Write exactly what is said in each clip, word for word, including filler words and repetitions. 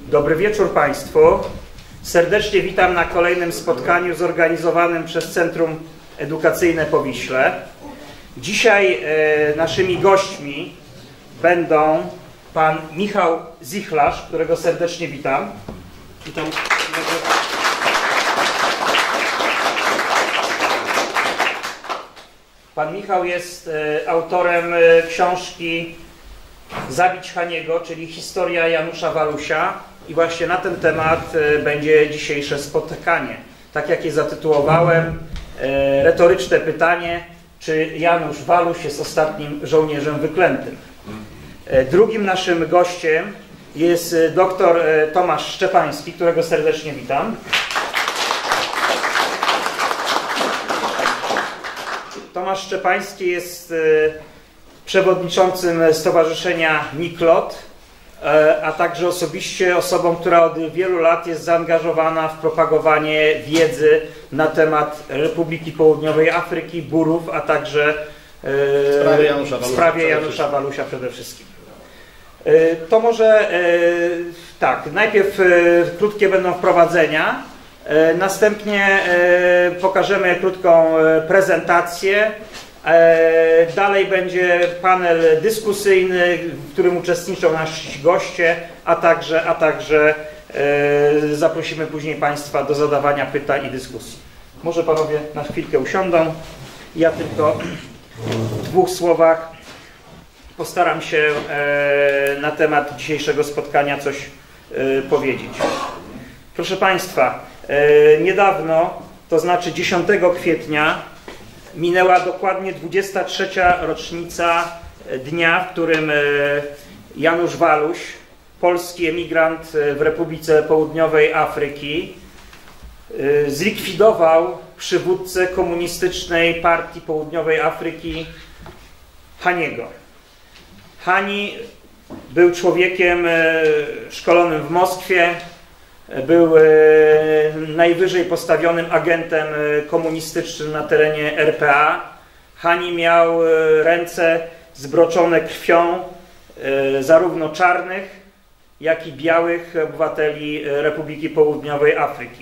Dobry wieczór Państwu. Serdecznie witam na kolejnym spotkaniu zorganizowanym przez Centrum Edukacyjne Powiśle. Dzisiaj e, naszymi gośćmi będą pan Michał Zichlarz, którego serdecznie witam. Witam. Pan Michał jest e, autorem e, książki Zabić Haniego, czyli historia Janusza Walusia, i właśnie na ten temat e, będzie dzisiejsze spotkanie. Tak jak je zatytułowałem, e, retoryczne pytanie, czy Janusz Waluś jest ostatnim żołnierzem wyklętym. E, drugim naszym gościem jest dr Tomasz Szczepański, którego serdecznie witam. Tomasz Szczepański jest przewodniczącym Stowarzyszenia Niklot, a także osobiście osobą, która od wielu lat jest zaangażowana w propagowanie wiedzy na temat Republiki Południowej Afryki, Burów, a także w sprawie Janusza Walusia, w sprawie Janusza Walusia przede wszystkim. To może tak, najpierw krótkie będą wprowadzenia, następnie pokażemy krótką prezentację. Dalej będzie panel dyskusyjny, w którym uczestniczą nasi goście, a także, a także zaprosimy później Państwa do zadawania pytań i dyskusji. Może Panowie na chwilkę usiądą. Ja tylko w dwóch słowach postaram się na temat dzisiejszego spotkania coś powiedzieć. Proszę Państwa, niedawno, to znaczy dziesiątego kwietnia, minęła dokładnie dwudziesta trzecia rocznica dnia, w którym Janusz Waluś, polski emigrant w Republice Południowej Afryki, zlikwidował przywódcę komunistycznej partii Południowej Afryki Haniego. Hani był człowiekiem szkolonym w Moskwie, był najwyżej postawionym agentem komunistycznym na terenie R P A. Hani miał ręce zbroczone krwią zarówno czarnych, jak i białych obywateli Republiki Południowej Afryki.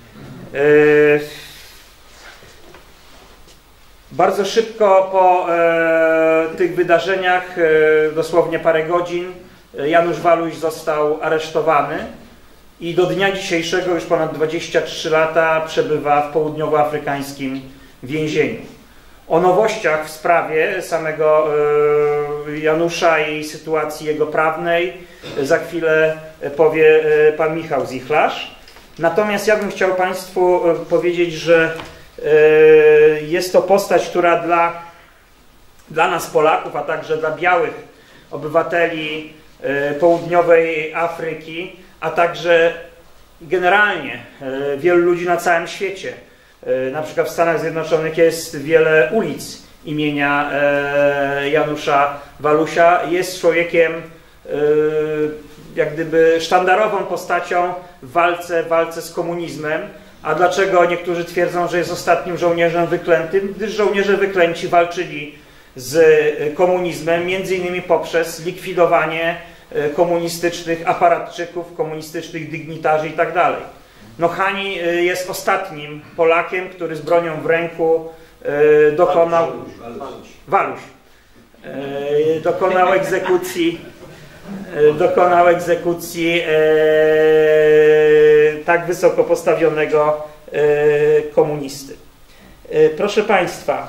Bardzo szybko po tych wydarzeniach, dosłownie parę godzin, Janusz Waluś został aresztowany i do dnia dzisiejszego, już ponad dwadzieścia trzy lata, przebywa w południowoafrykańskim więzieniu. O nowościach w sprawie samego Janusza i sytuacji jego prawnej za chwilę powie pan Michał Zichlarz. Natomiast ja bym chciał Państwu powiedzieć, że jest to postać, która dla, dla nas Polaków, a także dla białych obywateli południowej Afryki, a także generalnie wielu ludzi na całym świecie. Na przykład w Stanach Zjednoczonych jest wiele ulic imienia Janusza Walusia. Jest człowiekiem jak gdyby sztandarową postacią w walce, w walce z komunizmem. A dlaczego niektórzy twierdzą, że jest ostatnim żołnierzem wyklętym? Gdyż żołnierze wyklęci walczyli z komunizmem między innymi poprzez likwidowanie komunistycznych aparatczyków, komunistycznych dygnitarzy i tak dalej. No Hani jest ostatnim Polakiem, który z bronią w ręku dokonał... Waluś. Dokonał egzekucji dokonał egzekucji tak wysoko postawionego komunisty. Proszę Państwa,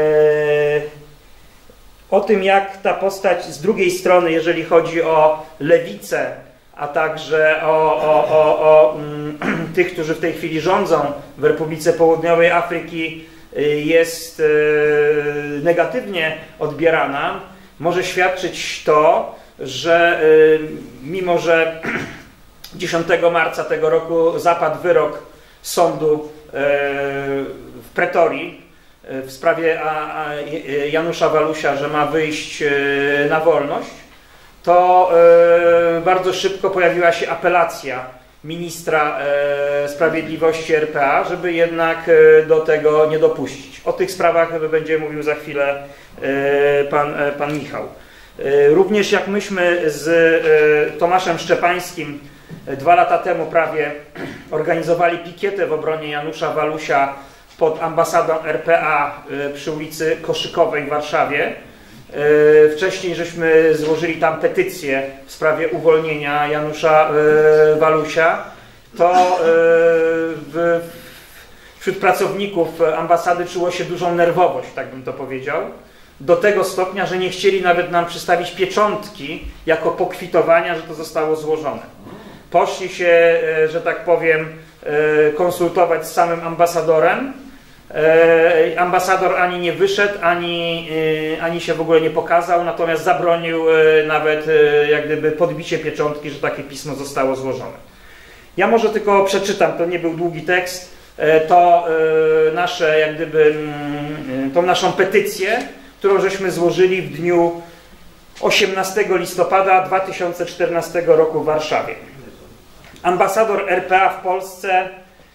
o tym, jak ta postać z drugiej strony, jeżeli chodzi o lewicę, a także o, o, o, o mm, tych, którzy w tej chwili rządzą w Republice Południowej Afryki, jest y, negatywnie odbierana, może świadczyć to, że y, mimo że dziesiątego marca tego roku zapadł wyrok sądu y, w Pretorii w sprawie a, a Janusza Walusia, że ma wyjść na wolność, to e, bardzo szybko pojawiła się apelacja ministra e, Sprawiedliwości R P A, żeby jednak e, do tego nie dopuścić. O tych sprawach będzie mówił za chwilę e, pan, e, pan Michał. E, również jak myśmy z e, Tomaszem Szczepańskim Dwa lata temu prawie organizowali pikietę w obronie Janusza Walusia pod ambasadą R P A przy ulicy Koszykowej w Warszawie. Wcześniej żeśmy złożyli tam petycję w sprawie uwolnienia Janusza Walusia. To w, wśród pracowników ambasady czuło się dużą nerwowość, tak bym to powiedział. Do tego stopnia, że nie chcieli nawet nam przystawić pieczątki jako pokwitowania, że to zostało złożone. Poszli się, że tak powiem, konsultować z samym ambasadorem. Ambasador ani nie wyszedł, ani, ani się w ogóle nie pokazał, natomiast zabronił nawet jak gdyby podbicie pieczątki, że takie pismo zostało złożone. Ja może tylko przeczytam, to nie był długi tekst, to nasze, jak gdyby, tą naszą petycję, którą żeśmy złożyli w dniu osiemnastego listopada dwa tysiące czternastego roku w Warszawie. Ambasador R P A w Polsce,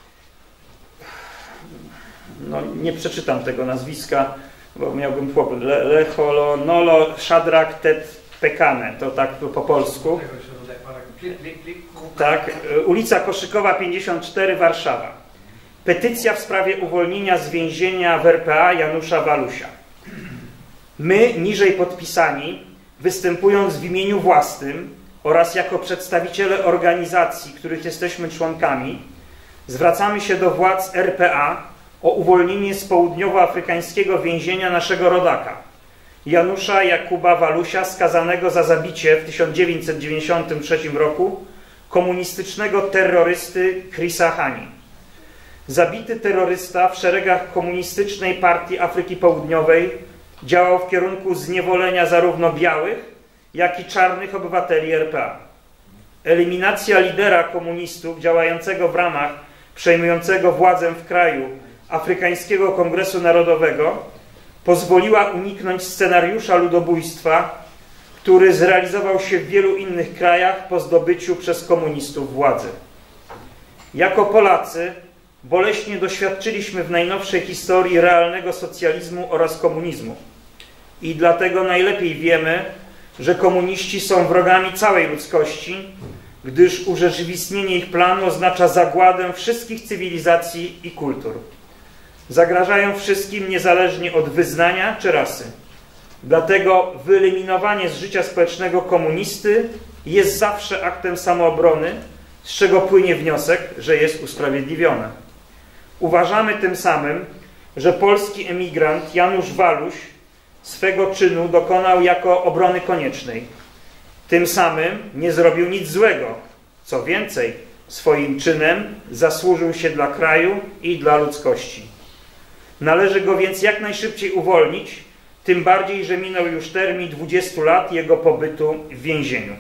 no nie przeczytam tego nazwiska, bo miałbym kłopot, Le, Lecholo, Nolo, Szadrak, Tet, Pekane, to tak po polsku. Tak, ulica Koszykowa pięćdziesiąt cztery, Warszawa. Petycja w sprawie uwolnienia z więzienia w R P A Janusza Walusia. My, niżej podpisani, występując w imieniu własnym oraz jako przedstawiciele organizacji, których jesteśmy członkami, zwracamy się do władz R P A o uwolnienie z południowoafrykańskiego więzienia naszego rodaka, Janusza Jakuba Walusia, skazanego za zabicie w tysiąc dziewięćset dziewięćdziesiątym trzecim roku komunistycznego terrorysty Chrisa Hani. Zabity terrorysta w szeregach Komunistycznej Partii Afryki Południowej działał w kierunku zniewolenia zarówno białych, jak i czarnych obywateli R P A. Eliminacja lidera komunistów działającego w ramach przejmującego władzę w kraju Afrykańskiego Kongresu Narodowego pozwoliła uniknąć scenariusza ludobójstwa, który zrealizował się w wielu innych krajach po zdobyciu przez komunistów władzy. Jako Polacy boleśnie doświadczyliśmy w najnowszej historii realnego socjalizmu oraz komunizmu. I dlatego najlepiej wiemy, że komuniści są wrogami całej ludzkości, gdyż urzeczywistnienie ich planu oznacza zagładę wszystkich cywilizacji i kultur. Zagrażają wszystkim niezależnie od wyznania czy rasy. Dlatego wyeliminowanie z życia społecznego komunisty jest zawsze aktem samoobrony, z czego płynie wniosek, że jest usprawiedliwione. Uważamy tym samym, że polski emigrant Janusz Waluś swego czynu dokonał jako obrony koniecznej. Tym samym nie zrobił nic złego. Co więcej, swoim czynem zasłużył się dla kraju i dla ludzkości. Należy go więc jak najszybciej uwolnić, tym bardziej, że minął już termin dwudziestu lat jego pobytu w więzieniu.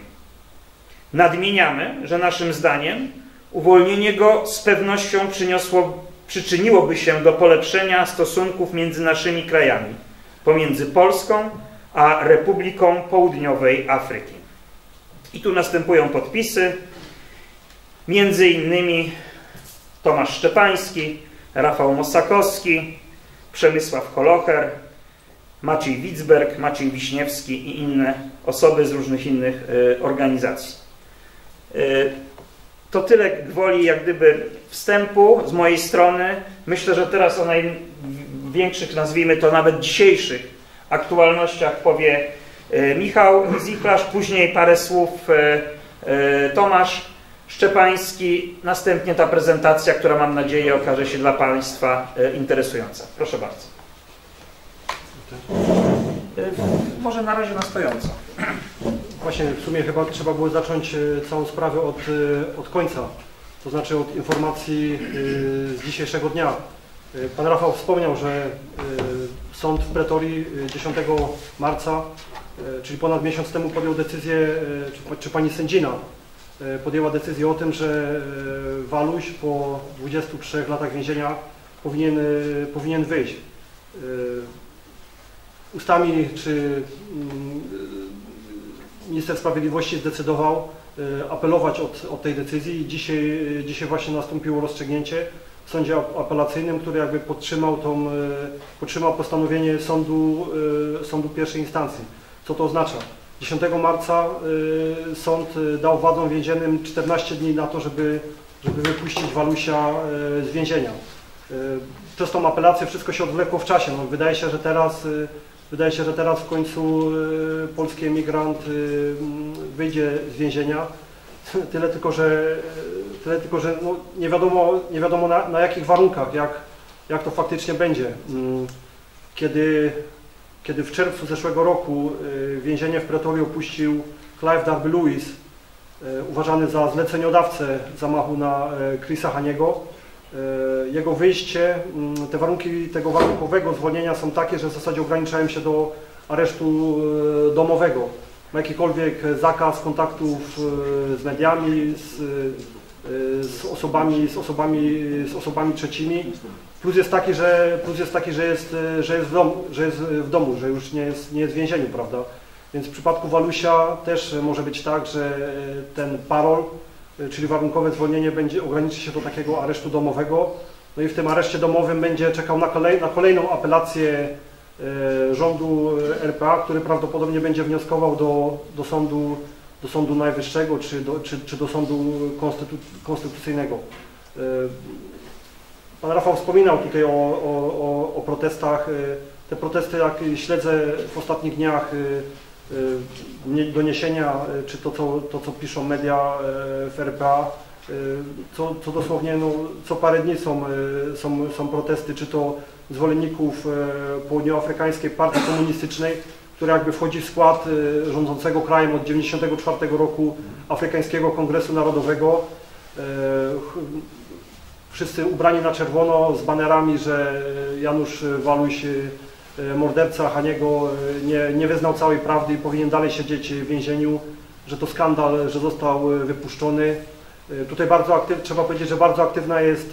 Nadmieniamy, że naszym zdaniem uwolnienie go z pewnością przyniosło, przyczyniłoby się do polepszenia stosunków między naszymi krajami, pomiędzy Polską a Republiką Południowej Afryki. I tu następują podpisy, między innymi Tomasz Szczepański, Rafał Mosakowski, Przemysław Holocher, Maciej Witzberg, Maciej Wiśniewski i inne osoby z różnych innych y, organizacji. Y, to tyle gwoli jak gdyby wstępu z mojej strony. Myślę, że teraz o największych, nazwijmy to nawet dzisiejszych aktualnościach powie y, Michał Zichlarz, później parę słów y, y, Tomasz Szczepański, następnie ta prezentacja, która mam nadzieję okaże się dla Państwa y, interesująca. Proszę bardzo. Y, może na razie na stojąco. Właśnie w sumie chyba trzeba było zacząć całą sprawę od, od końca, to znaczy od informacji z dzisiejszego dnia. Pan Rafał wspomniał, że sąd w Pretorii dziesiątego marca, czyli ponad miesiąc temu, podjął decyzję, czy, czy pani sędzina podjęła decyzję o tym, że Waluś po dwudziestu trzech latach więzienia powinien, powinien wyjść. Ustami czy Minister Sprawiedliwości zdecydował apelować od, od tej decyzji i dzisiaj, dzisiaj właśnie nastąpiło rozstrzygnięcie w sądzie apelacyjnym, który jakby podtrzymał, tą, podtrzymał postanowienie sądu, sądu pierwszej instancji. Co to oznacza? dziesiątego marca sąd dał władzom więziennym czternaście dni na to, żeby, żeby wypuścić Walusia z więzienia. Przez tą apelację wszystko się odwlekło w czasie. No, wydaje się, że teraz, wydaje się, że teraz w końcu polski emigrant wyjdzie z więzienia. Tyle tylko, że, tyle tylko, że no, nie wiadomo, nie wiadomo na, na jakich warunkach, jak, jak to faktycznie będzie. Kiedy, kiedy w czerwcu zeszłego roku więzienie w Pretorii opuścił Clive Darby Lewis, uważany za zleceniodawcę zamachu na Chrisa Haniego, jego wyjście, te warunki tego warunkowego zwolnienia są takie, że w zasadzie ograniczają się do aresztu domowego. Ma jakikolwiek zakaz kontaktów z mediami, z, z, osobami, z, osobami, z osobami trzecimi. Plus jest taki, że, plus jest, taki, że, jest, że, jest w domu, że jest w domu, że już nie jest, nie jest w więzieniu, prawda? Więc w przypadku Walusia też może być tak, że ten parol, czyli warunkowe zwolnienie, będzie ograniczy się do takiego aresztu domowego. No i w tym areszcie domowym będzie czekał na, kolej, na kolejną apelację rządu R P A, który prawdopodobnie będzie wnioskował do, do, sądu, do Sądu Najwyższego czy do, czy, czy do Sądu konstytu, Konstytucyjnego. Pan Rafał wspominał tutaj o, o, o protestach. Te protesty, jak śledzę w ostatnich dniach doniesienia, czy to co, to, co piszą media w R P A, co, co dosłownie no, co parę dni są, są, są protesty, czy to zwolenników Południoafrykańskiej Partii Komunistycznej, która jakby wchodzi w skład rządzącego krajem od tysiąc dziewięćset dziewięćdziesiątego czwartego roku Afrykańskiego Kongresu Narodowego. Wszyscy ubrani na czerwono z banerami, że Janusz Waluś, morderca Haniego, nie, nie wyznał całej prawdy i powinien dalej siedzieć w więzieniu, że to skandal, że został wypuszczony. Tutaj bardzo aktyw, trzeba powiedzieć, że bardzo aktywna jest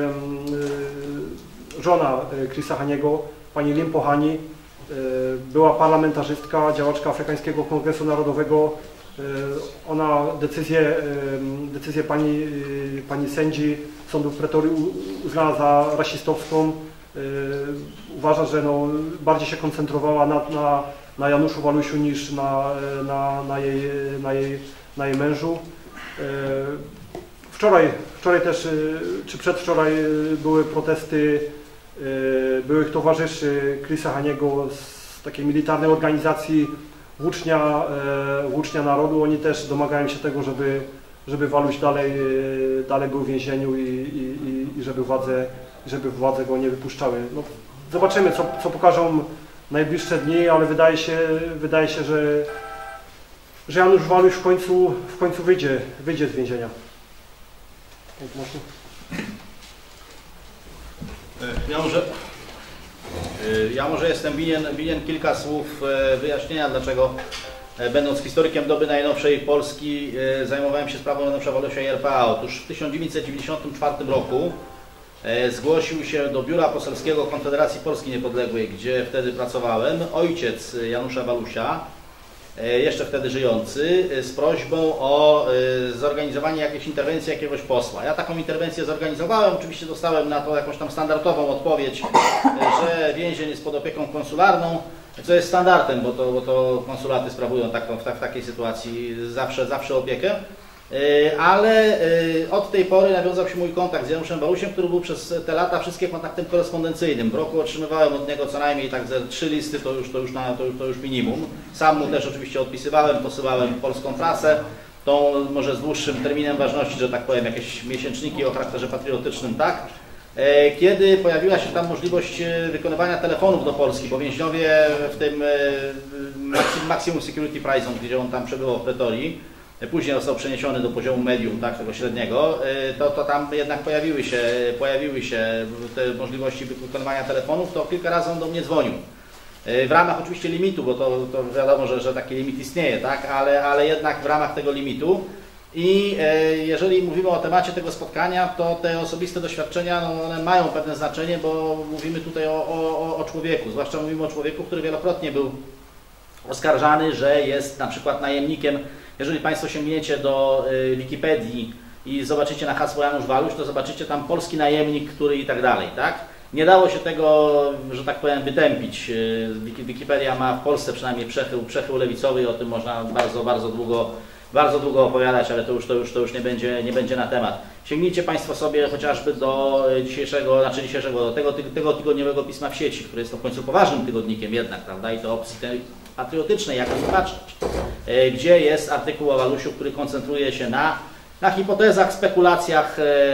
żona Chrisa Haniego, pani Limpo Hani, była parlamentarzystka, działaczka Afrykańskiego Kongresu Narodowego. Ona decyzję, decyzję pani, pani sędzi sądu w Pretorii uznała za rasistowską. Uważa, że no, bardziej się koncentrowała na, na, na Januszu Walusiu niż na, na, na, jej, na, jej, na jej mężu. Wczoraj, wczoraj też, czy przedwczoraj były protesty byłych towarzyszy Chrisa Haniego z takiej militarnej organizacji Włócznia, Włócznia Narodu. Oni też domagają się tego, żeby, żeby Waluś dalej, dalej był w więzieniu i, i, i żeby, władze, żeby władze go nie wypuszczały. No, zobaczymy, co, co pokażą najbliższe dni, ale wydaje się, wydaje się że, że Janusz Waluś w końcu, w końcu wyjdzie, wyjdzie z więzienia. Ja może, ja może jestem winien, winien kilka słów wyjaśnienia, dlaczego będąc historykiem doby najnowszej Polski zajmowałem się sprawą Janusza Walusia i R P A. Otóż w tysiąc dziewięćset dziewięćdziesiątym czwartym roku zgłosił się do Biura Poselskiego Konfederacji Polski Niepodległej, gdzie wtedy pracowałem, ojciec Janusza Walusia, jeszcze wtedy żyjący, z prośbą o zorganizowanie jakiejś interwencji jakiegoś posła. Ja taką interwencję zorganizowałem, oczywiście dostałem na to jakąś tam standardową odpowiedź, że więzień jest pod opieką konsularną, co jest standardem, bo to, bo to konsulaty sprawują taką, w, w takiej sytuacji zawsze, zawsze opiekę. Ale od tej pory nawiązał się mój kontakt z Januszem Walusiem, który był przez te lata wszystkie kontaktem korespondencyjnym. W roku otrzymywałem od niego co najmniej tak ze trzy listy, to już, to już, na, to już, to już minimum. Sam mu też oczywiście odpisywałem, posyłałem polską prasę, tą może z dłuższym terminem ważności, że tak powiem, jakieś miesięczniki o charakterze patriotycznym, tak? Kiedy pojawiła się tam możliwość wykonywania telefonów do Polski, bo więźniowie w tym Maximum Security Prison, gdzie on tam przebywał w Pretorii, później został przeniesiony do poziomu medium, tak, tego średniego, to, to tam jednak pojawiły się, pojawiły się te możliwości wykonywania telefonów, to kilka razy on do mnie dzwonił. W ramach oczywiście limitu, bo to, to wiadomo, że, że taki limit istnieje, tak, ale, ale jednak w ramach tego limitu. I jeżeli mówimy o temacie tego spotkania, to te osobiste doświadczenia, no, one mają pewne znaczenie, bo mówimy tutaj o, o, o człowieku, zwłaszcza mówimy o człowieku, który wielokrotnie był oskarżany, że jest na przykład najemnikiem. Jeżeli Państwo sięgniecie do y, Wikipedii i zobaczycie na hasło Janusz Waluś, to zobaczycie tam polski najemnik, który i tak dalej, tak? Nie dało się tego, że tak powiem, wytępić. Wikipedia ma w Polsce przynajmniej przechył, przechył lewicowy i o tym można bardzo, bardzo długo, bardzo długo opowiadać, ale to już, to już, to już nie, będzie, nie będzie na temat. Sięgnijcie Państwo sobie chociażby do dzisiejszego, znaczy dzisiejszego, do tego, tego tygodniowego pisma w sieci, które jest to w końcu poważnym tygodnikiem jednak, prawda, i to opcji patriotycznej, jak nie patrzeć, gdzie jest artykuł o Walusiu, który koncentruje się na Na hipotezach, spekulacjach,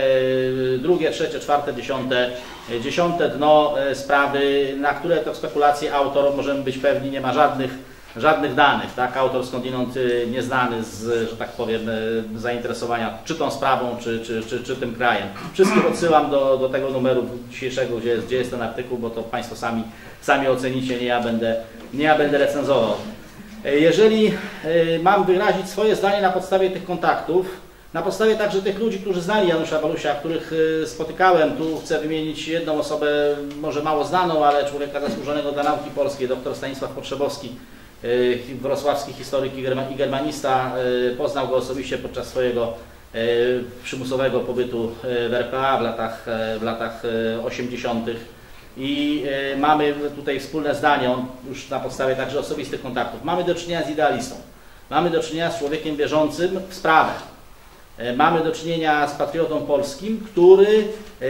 e, drugie, trzecie, czwarte, dziesiąte, dziesiąte dno e, sprawy, na które to spekulacje autor, możemy być pewni, nie ma żadnych, żadnych danych. Tak? Autor skądinąd e, nieznany z, że tak powiem, e, zainteresowania czy tą sprawą, czy, czy, czy, czy tym krajem. Wszystkich odsyłam do, do tego numeru dzisiejszego, gdzie jest, gdzie jest ten artykuł, bo to Państwo sami, sami ocenicie, nie ja będę, nie ja będę recenzował. E, jeżeli e, mam wyrazić swoje zdanie na podstawie tych kontaktów, na podstawie także tych ludzi, którzy znali Janusza Walusia, których spotykałem, tu chcę wymienić jedną osobę, może mało znaną, ale człowieka zasłużonego dla nauki polskiej, dr Stanisław Potrzebowski, wrocławski historyk i germanista. Poznał go osobiście podczas swojego przymusowego pobytu w R P A w latach, w latach osiemdziesiątych. I mamy tutaj wspólne zdanie, on już na podstawie także osobistych kontaktów. Mamy do czynienia z idealistą, mamy do czynienia z człowiekiem wierzącym w sprawę. Mamy do czynienia z patriotą polskim, który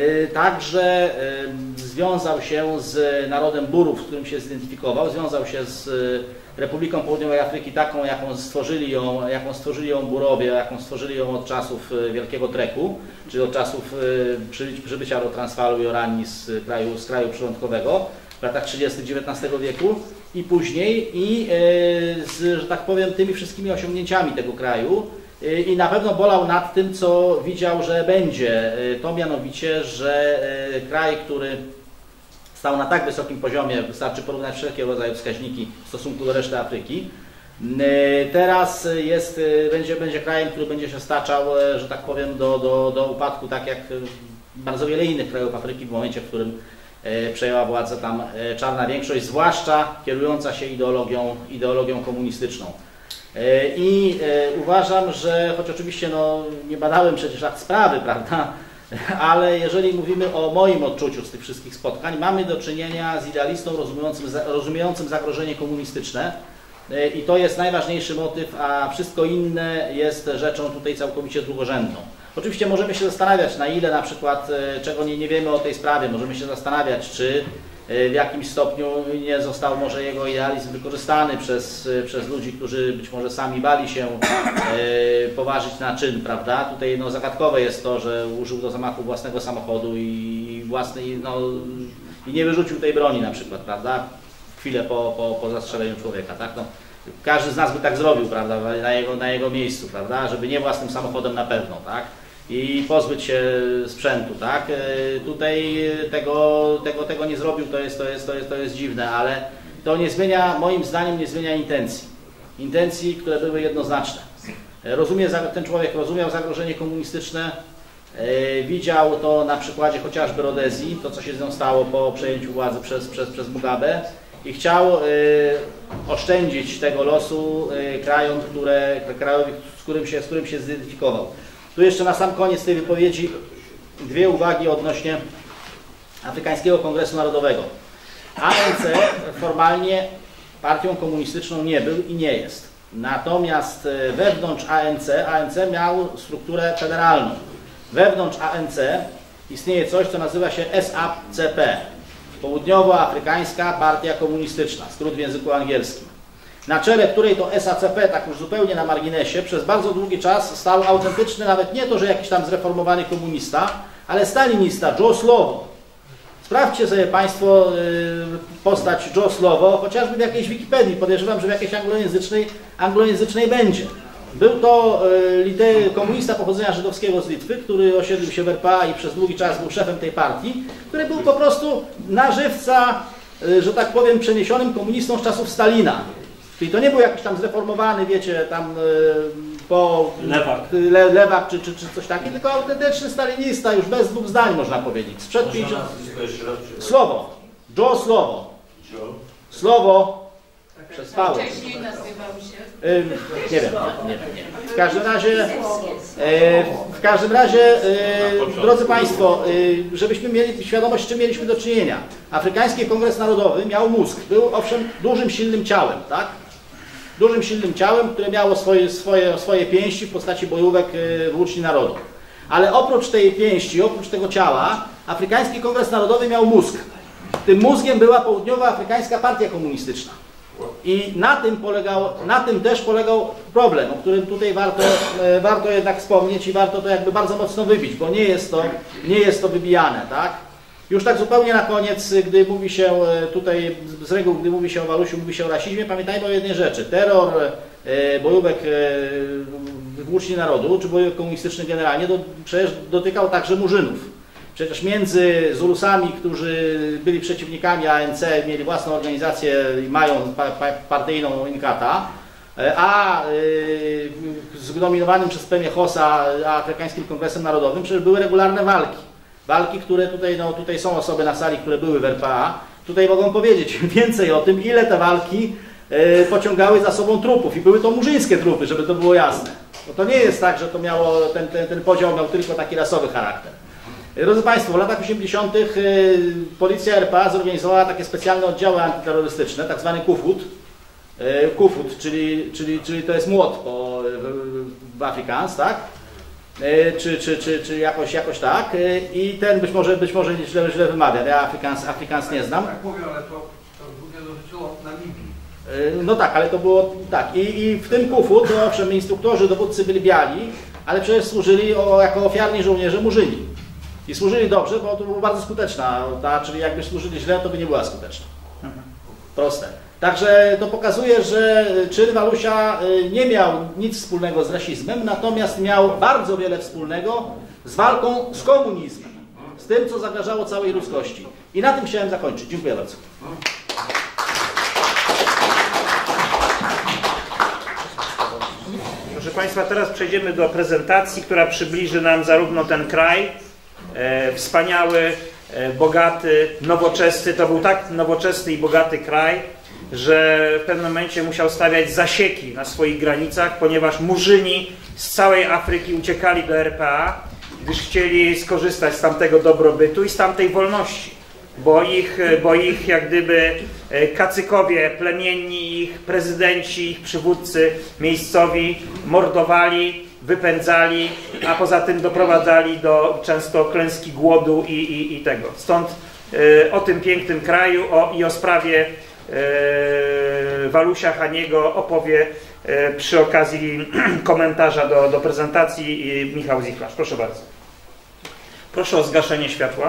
także związał się z narodem Burów, z którym się zidentyfikował, związał się z Republiką Południowej Afryki taką, jaką stworzyli ją, jaką stworzyli ją Burowie, jaką stworzyli ją od czasów Wielkiego Treku, czyli od czasów przybycia do Transwaalu i Oranii z kraju, z kraju przylądkowego w latach trzydziestych dziewiętnastego wieku i później, i z, że tak powiem, tymi wszystkimi osiągnięciami tego kraju. I na pewno bolał nad tym, co widział, że będzie. To mianowicie, że kraj, który stał na tak wysokim poziomie, wystarczy porównać wszelkiego rodzaju wskaźniki w stosunku do reszty Afryki, teraz jest, będzie, będzie krajem, który będzie się staczał, że tak powiem, do, do, do upadku, tak jak bardzo wiele innych krajów Afryki w momencie, w którym przejęła władzę tam czarna większość, zwłaszcza kierująca się ideologią, ideologią komunistyczną. I uważam, że, choć oczywiście no, nie badałem przecież akt sprawy, prawda, ale jeżeli mówimy o moim odczuciu z tych wszystkich spotkań, mamy do czynienia z idealistą rozumiejącym, rozumiejącym zagrożenie komunistyczne i to jest najważniejszy motyw, a wszystko inne jest rzeczą tutaj całkowicie drugorzędną. Oczywiście możemy się zastanawiać, na ile na przykład, czego nie, nie wiemy o tej sprawie, możemy się zastanawiać, czy w jakimś stopniu nie został może jego idealizm wykorzystany przez, przez ludzi, którzy być może sami bali się e, poważyć na czyn, prawda? Tutaj no, zagadkowe jest to, że użył do zamachu własnego samochodu i, własnej, no, i nie wyrzucił tej broni na przykład, prawda? Chwilę po, po, po zastrzeleniu człowieka, tak? No, każdy z nas by tak zrobił, prawda? Na jego, na jego miejscu, prawda? Żeby nie własnym samochodem na pewno, tak? I pozbyć się sprzętu, tak? Tutaj tego, tego, tego nie zrobił, to jest, to, jest, to, jest, to jest dziwne, ale to nie zmienia, moim zdaniem nie zmienia intencji. Intencji, które były jednoznaczne. Rozumie, ten człowiek rozumiał zagrożenie komunistyczne, widział to na przykładzie chociażby Rodezji, to co się z nią stało po przejęciu władzy przez, przez, przez Mugabe i chciał oszczędzić tego losu krajom, które, krajowi, z którym się, z którym się zidentyfikował. Tu jeszcze na sam koniec tej wypowiedzi dwie uwagi odnośnie Afrykańskiego Kongresu Narodowego. A N C formalnie partią komunistyczną nie był i nie jest. Natomiast wewnątrz A N C, A N C miał strukturę federalną. Wewnątrz A N C istnieje coś, co nazywa się S A C P. Południowoafrykańska Partia Komunistyczna, skrót w języku angielskim. Na czele której to S A C P, tak już zupełnie na marginesie, przez bardzo długi czas stał autentyczny, nawet nie to, że jakiś tam zreformowany komunista, ale stalinista, Joe Slovo. Sprawdźcie sobie Państwo postać Joe Slovo, chociażby w jakiejś Wikipedii, podejrzewam, że w jakiejś anglojęzycznej, anglojęzycznej będzie. Był to lider, komunista pochodzenia żydowskiego z Litwy, który osiedlił się w R P A i przez długi czas był szefem tej partii, który był po prostu na żywca, że tak powiem, przeniesionym komunistą z czasów Stalina. Czyli to nie był jakiś tam zreformowany, wiecie, tam y, po lewak, le, lewak czy, czy, czy coś takiego, tylko autentyczny stalinista, już bez dwóch zdań można powiedzieć. Sprzed pięćdziesiąt... Slovo. Joe Slovo. Slovo. Przespały. Wcześniej nazywał się. Y, nie wiem, nie, nie, nie. W każdym razie, y, w każdym razie, y, drodzy Państwo, y, żebyśmy mieli świadomość, z czym mieliśmy do czynienia. Afrykański Kongres Narodowy miał mózg, był owszem dużym, silnym ciałem, tak? Dużym, silnym ciałem, które miało swoje, swoje, swoje pięści w postaci bojówek y, włóczni narodu. Ale oprócz tej pięści, oprócz tego ciała, Afrykański Kongres Narodowy miał mózg. Tym mózgiem była Południowa Afrykańska Partia Komunistyczna. I na tym, polegał, na tym też polegał problem, o którym tutaj warto, e, warto jednak wspomnieć i warto to jakby bardzo mocno wybić, bo nie jest to, nie jest to wybijane, tak? Już tak zupełnie na koniec, gdy mówi się tutaj, z reguł, gdy mówi się o Walusiu, mówi się o rasizmie, pamiętajmy o jednej rzeczy. Terror e, bojówek e, włóczni narodu, czy bojówek komunistycznych generalnie, do, przecież dotykał także Murzynów. Przecież między Zulusami, którzy byli przeciwnikami A N C, mieli własną organizację i mają pa, pa, partyjną Inkatha, a y, zdominowanym przez plemię Hossa Afrykańskim Kongresem Narodowym przecież były regularne walki. Walki, które tutaj, no, tutaj są osoby na sali, które były w R P A. Tutaj mogą powiedzieć więcej o tym, ile te walki y, pociągały za sobą trupów. I były to murzyńskie trupy, żeby to było jasne. Bo to nie jest tak, że to miało, ten, ten, ten podział miał tylko taki rasowy charakter. Drodzy Państwo, w latach osiemdziesiątych policja R P A zorganizowała takie specjalne oddziały antyterrorystyczne, tak zwany Kufut. Kufut, czyli, czyli, czyli to jest młot po, w Afrikaans, tak? Czy, czy, czy, czy jakoś, jakoś tak. I ten być może, być może źle, źle wymawia, ja Afrikaans, Afrikaans nie znam. Tak powiem, ale to, to głównie dotyczyło Namibii. No tak, ale to było tak. I, i w tym Kufut, to owszem, instruktorzy, dowódcy byli biali, ale przecież służyli o, jako ofiarni żołnierze Murzyni. I służyli dobrze, bo to była bardzo skuteczna, ta, czyli jakby służyli źle, to by nie była skuteczna. Proste. Także to pokazuje, że czyn Walusia nie miał nic wspólnego z rasizmem, natomiast miał bardzo wiele wspólnego z walką z komunizmem, z tym, co zagrażało całej ludzkości. I na tym chciałem zakończyć. Dziękuję bardzo. Proszę Państwa, teraz przejdziemy do prezentacji, która przybliży nam zarówno ten kraj, e, wspaniały, e, bogaty, nowoczesny. To był tak nowoczesny i bogaty kraj, że w pewnym momencie musiał stawiać zasieki na swoich granicach, ponieważ Murzyni z całej Afryki uciekali do R P A, gdyż chcieli skorzystać z tamtego dobrobytu i z tamtej wolności, bo ich, bo ich jak gdyby kacykowie plemienni, ich prezydenci, ich przywódcy miejscowi mordowali, wypędzali, a poza tym doprowadzali do często klęski głodu i, i, i tego. Stąd y, o tym pięknym kraju o, i o sprawie y, Walusia Haniego opowie y, przy okazji komentarza do, do prezentacji y, Michał Zichlarz. Proszę bardzo. Proszę o zgaszenie światła.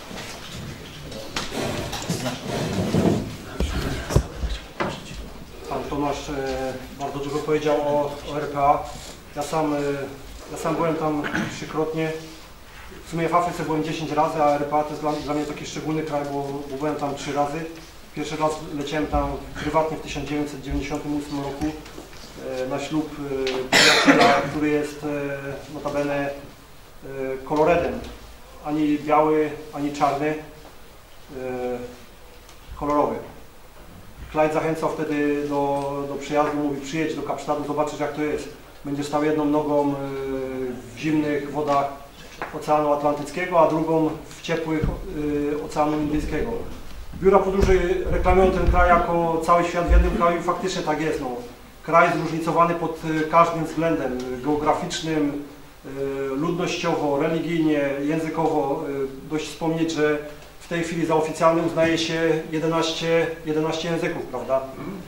Pan Tomasz e, bardzo dużo powiedział o, o R P A. Ja sam, e, ja sam byłem tam trzykrotnie. W sumie w Afryce byłem dziesięć razy, a R P A to jest dla, dla mnie taki szczególny kraj, bo, bo byłem tam trzy razy. Pierwszy raz leciałem tam prywatnie w tysiąc dziewięćset dziewięćdziesiątym ósmym roku e, na ślub e, przyjaciela, który jest e, notabene e, koloredem. Ani biały, ani czarny, e, kolorowy. Clyde zachęcał wtedy do, do przyjazdu, mówi przyjedź do Kapsztadu, zobaczysz jak to jest. Będziesz stał jedną nogą w zimnych wodach Oceanu Atlantyckiego, a drugą w ciepłych Oceanu Indyjskiego. Biura podróży reklamują ten kraj jako cały świat w jednym kraju i faktycznie tak jest. No. Kraj zróżnicowany pod każdym względem geograficznym, ludnościowo, religijnie, językowo. Dość wspomnieć, że w tej chwili za oficjalny uznaje się jedenaście, jedenaście języków, prawda?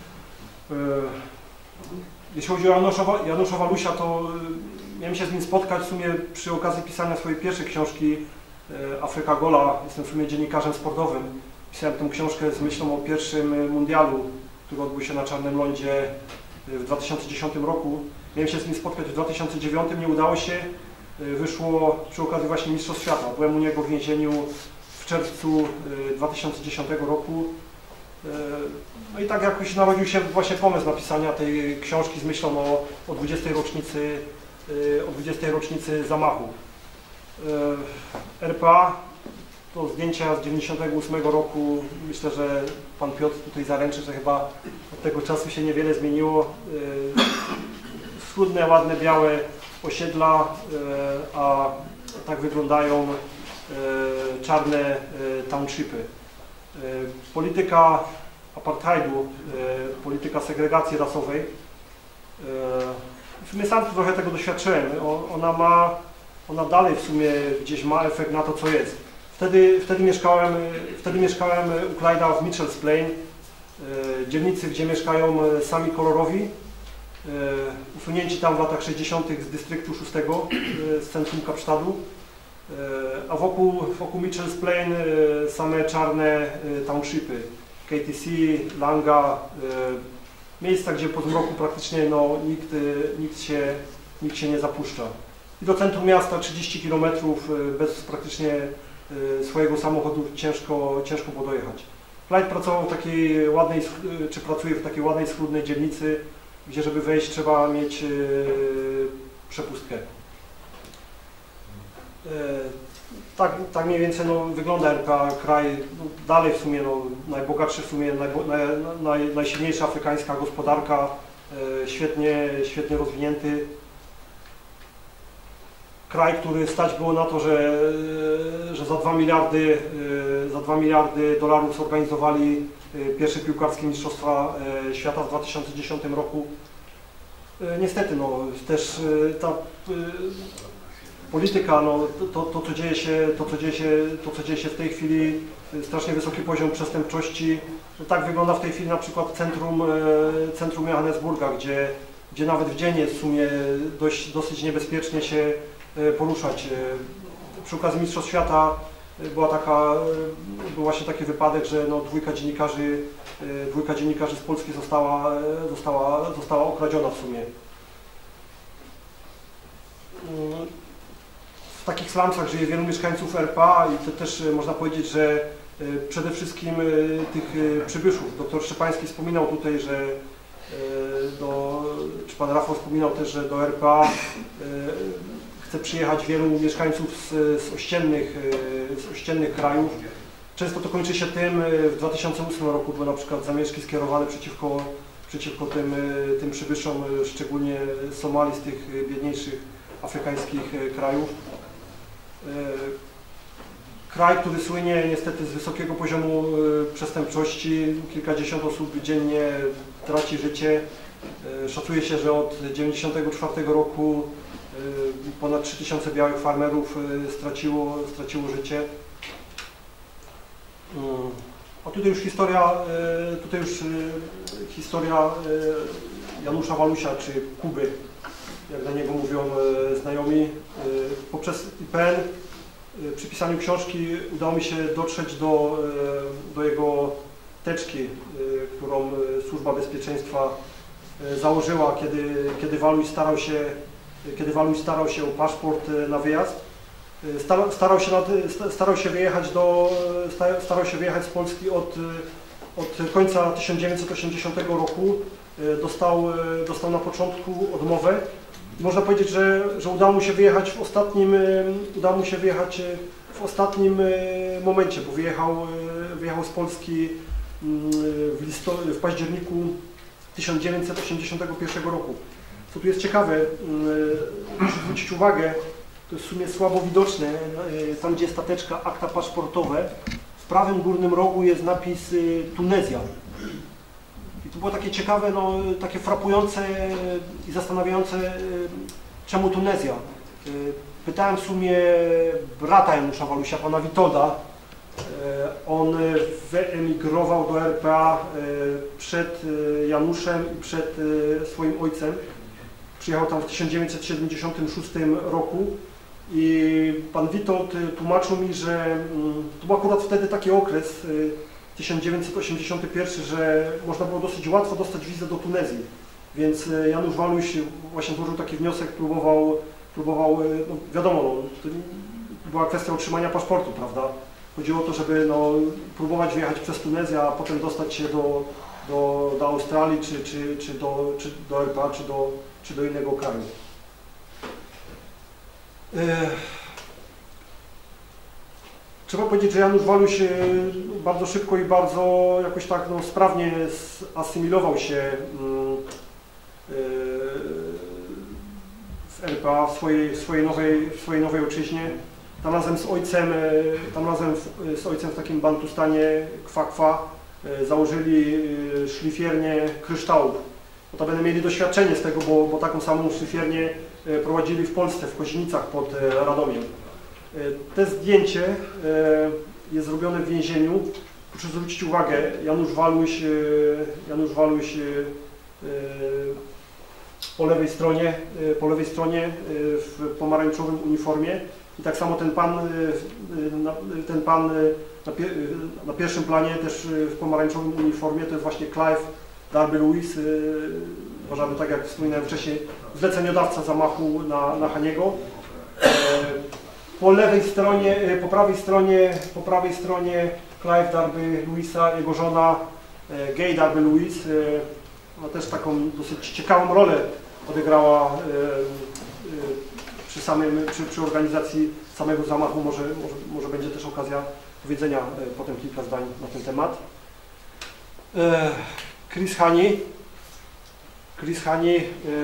Jeśli chodzi o Janusza, Janusza Walusia, to miałem się z nim spotkać w sumie przy okazji pisania swojej pierwszej książki Afryka Gola. Jestem w sumie dziennikarzem sportowym. Pisałem tę książkę z myślą o pierwszym mundialu, który odbył się na Czarnym Lądzie w dwa tysiące dziesiątym roku. Miałem się z nim spotkać w dwa tysiące dziewiątym, nie udało się. Wyszło przy okazji właśnie Mistrzostw Świata. Byłem u niego w więzieniu w czerwcu dwa tysiące dziesiątego roku. No i tak jakoś narodził się właśnie pomysł napisania tej książki z myślą o, o dwudziestej rocznicy, o dwudziestej rocznicy zamachu. R P A to zdjęcia z dziewięćdziesiątego ósmego roku, myślę, że pan Piotr tutaj zaręczy, że chyba od tego czasu się niewiele zmieniło. Schludne, ładne, białe osiedla, a tak wyglądają czarne townshipy. Polityka apartheidu, polityka segregacji rasowej, w sumie sam trochę tego doświadczyłem. Ona ma, ona dalej w sumie gdzieś ma efekt na to, co jest. Wtedy, wtedy, mieszkałem, wtedy mieszkałem u Clyde'a w Mitchell's Plain, dzielnicy, gdzie mieszkają sami kolorowi, usunięci tam w latach sześćdziesiątych z dystryktu szóstego, z centrum Kapsztadu, a wokół, wokół Mitchell's Plain same czarne townshipy, K T C, Langa, miejsca, gdzie po zmroku praktycznie no, nikt, nikt, się, nikt się nie zapuszcza. I do centrum miasta trzydzieści kilometrów bez praktycznie swojego samochodu ciężko, ciężko było dojechać. Clyde pracował w takiej ładnej, czy pracuje w takiej ładnej, schludnej dzielnicy, gdzie żeby wejść trzeba mieć przepustkę. Tak, tak mniej więcej no, wygląda R P A, kraj no, dalej w sumie no, najbogatszy, w sumie najbo, naj, naj, najsilniejsza afrykańska gospodarka, e, świetnie, świetnie rozwinięty. Kraj, który stać było na to, że, że za dwa miliardy, e, za dwa miliardy dolarów zorganizowali pierwsze piłkarskie mistrzostwa e, świata w dwa tysiące dziesiątym roku. E, niestety no, też e, ta e, polityka, no, to, to, co dzieje się, to, co dzieje się, to, co dzieje się w tej chwili, strasznie wysoki poziom przestępczości. No, tak wygląda w tej chwili na przykład centrum, centrum Johannesburga, gdzie, gdzie nawet w dzień jest w sumie dość, dosyć niebezpiecznie się poruszać. Przy okazji Mistrzostw Świata była taka, był właśnie taki wypadek, że no, dwójka dziennikarzy, dwójka dziennikarzy z Polski została, została, została okradziona w sumie. W takich slumsach żyje wielu mieszkańców R P A i to też można powiedzieć, że przede wszystkim tych przybyszów. Doktor Szczepański wspominał tutaj, że do, czy pan Rafał wspominał też, że do R P A chce przyjechać wielu mieszkańców z, z, ościennych, z ościennych krajów. Często to kończy się tym, w dwa tysiące ósmym roku były na przykład zamieszki skierowane przeciwko, przeciwko tym, tym przybyszom, szczególnie z Somalii, z tych biedniejszych afrykańskich krajów. Kraj, który słynie niestety z wysokiego poziomu przestępczości, kilkadziesiąt osób dziennie traci życie. Szacuje się, że od tysiąc dziewięćset dziewięćdziesiątego czwartego roku ponad trzy tysiące białych farmerów straciło, straciło życie. A tutaj już historia, tutaj już historia Janusza Walusia, czy Kuby, jak na niego mówią znajomi. Poprzez I P N przy pisaniu książki udało mi się dotrzeć do, do jego teczki, którą Służba Bezpieczeństwa założyła, kiedy, kiedy Waluś starał się, kiedy Waluś starał się o paszport na wyjazd. Starał się, nad, starał się wyjechać do, starał się wyjechać z Polski od, od końca tysiąc dziewięćset osiemdziesiątego roku. Dostał, dostał na początku odmowę. Można powiedzieć, że, że udało mu się wyjechać w ostatnim, udało mu się wyjechać w ostatnim momencie, bo wyjechał, wyjechał z Polski w, listo, w październiku tysiąc dziewięćset osiemdziesiątego pierwszego roku. Co tu jest ciekawe, muszę zwrócić uwagę, to jest w sumie słabo widoczne, tam gdzie jest ta teczka akta paszportowe, w prawym górnym rogu jest napis Tunezja. I to było takie ciekawe, no, takie frapujące i zastanawiające, czemu Tunezja. Pytałem w sumie brata Janusza Walusia, pana Witolda. On wyemigrował do R P A przed Januszem i przed swoim ojcem. Przyjechał tam w tysiąc dziewięćset siedemdziesiątym szóstym roku i pan Witold tłumaczył mi, że to był akurat wtedy taki okres, tysiąc dziewięćset osiemdziesiąty pierwszy, że można było dosyć łatwo dostać wizę do Tunezji. Więc Janusz Waluś właśnie złożył taki wniosek, próbował, próbował no wiadomo, no, to była kwestia otrzymania paszportu, prawda? Chodziło o to, żeby no, próbować wyjechać przez Tunezję, a potem dostać się do, do, do Australii, czy, czy, czy, do, czy do R P A, czy do, czy do innego kraju. trzeba powiedzieć, że Janusz Waluś bardzo szybko i bardzo jakoś tak no, sprawnie asymilował się w R P A, w swojej, w swojej, nowej, w swojej nowej ojczyźnie. Tam razem z ojcem, tam razem z ojcem w takim Bantustanie, Kwakwa, założyli szlifiernię kryształów. Notabene mieli doświadczenie z tego, bo, bo taką samą szlifiernię prowadzili w Polsce, w Koźnicach pod Radomiem. To zdjęcie jest zrobione w więzieniu. Proszę zwrócić uwagę, Janusz Waluś, Janusz Waluś po lewej stronie, po lewej stronie w pomarańczowym uniformie i tak samo ten pan, ten pan na, pier na pierwszym planie też w pomarańczowym uniformie to jest właśnie Clive Darby Lewis, uważamy, tak jak wspominałem wcześniej, zleceniodawca zamachu na, na Haniego. Po lewej stronie, po prawej stronie, po prawej stronie Clive Darby Lewisa, jego żona Gay Darby Lewis, ona też taką dosyć ciekawą rolę odegrała przy, samym, przy, przy organizacji samego zamachu. Może, może, może będzie też okazja powiedzenia potem kilka zdań na ten temat. Chris Hani. Chris Hani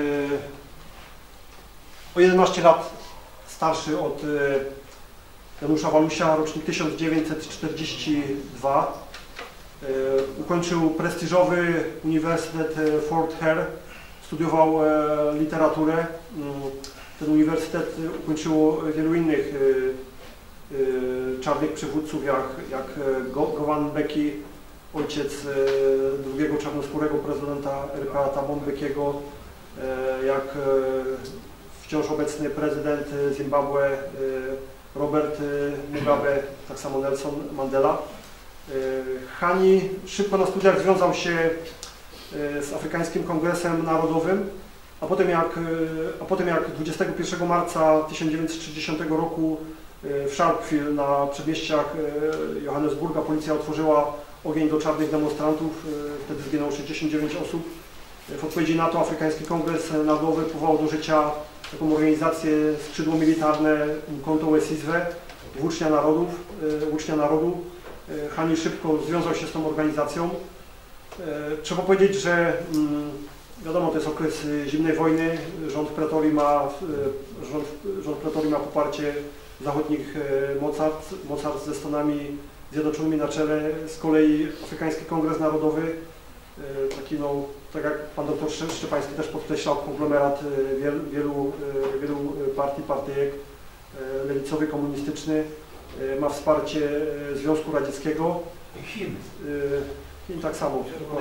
o jedenaście lat starszy od Janusza Walusia, rocznik tysiąc dziewięćset czterdziesty drugi. Ukończył prestiżowy Uniwersytet Fort Hare, studiował literaturę. Ten uniwersytet ukończyło wielu innych czarnych przywódców, jak, jak Gowan Mbeki, ojciec drugiego czarnoskórego prezydenta R P A Thabo Mbekiego, jak wciąż obecny prezydent Zimbabwe Robert Mugabe, tak samo Nelson Mandela. Hani szybko na studiach związał się z Afrykańskim Kongresem Narodowym, a potem jak, a potem jak dwudziestego pierwszego marca tysiąc dziewięćset sześćdziesiątego roku w Sharpeville na przedmieściach Johannesburga policja otworzyła ogień do czarnych demonstrantów. Wtedy zginęło sześćdziesiąt dziewięć osób. W odpowiedzi na to Afrykański Kongres Narodowy powołał do życia taką organizację, skrzydło militarne Umkhonto we Sizwe, Włócznia Narodów, Włócznia Narodu. Hani szybko związał się z tą organizacją. Trzeba powiedzieć, że wiadomo, to jest okres zimnej wojny. Rząd Pretorii ma, rząd, rząd Pretorii ma poparcie zachodnich mocarstw, mocarstw ze Stanami Zjednoczonymi na czele. Z kolei Afrykański Kongres Narodowy, taki no, tak jak pan doktor Szczepański też podkreślał, konglomerat wielu, wielu, wielu partii, partyjek, lewicowy, komunistyczny, ma wsparcie Związku Radzieckiego. I Chin. I tak samo.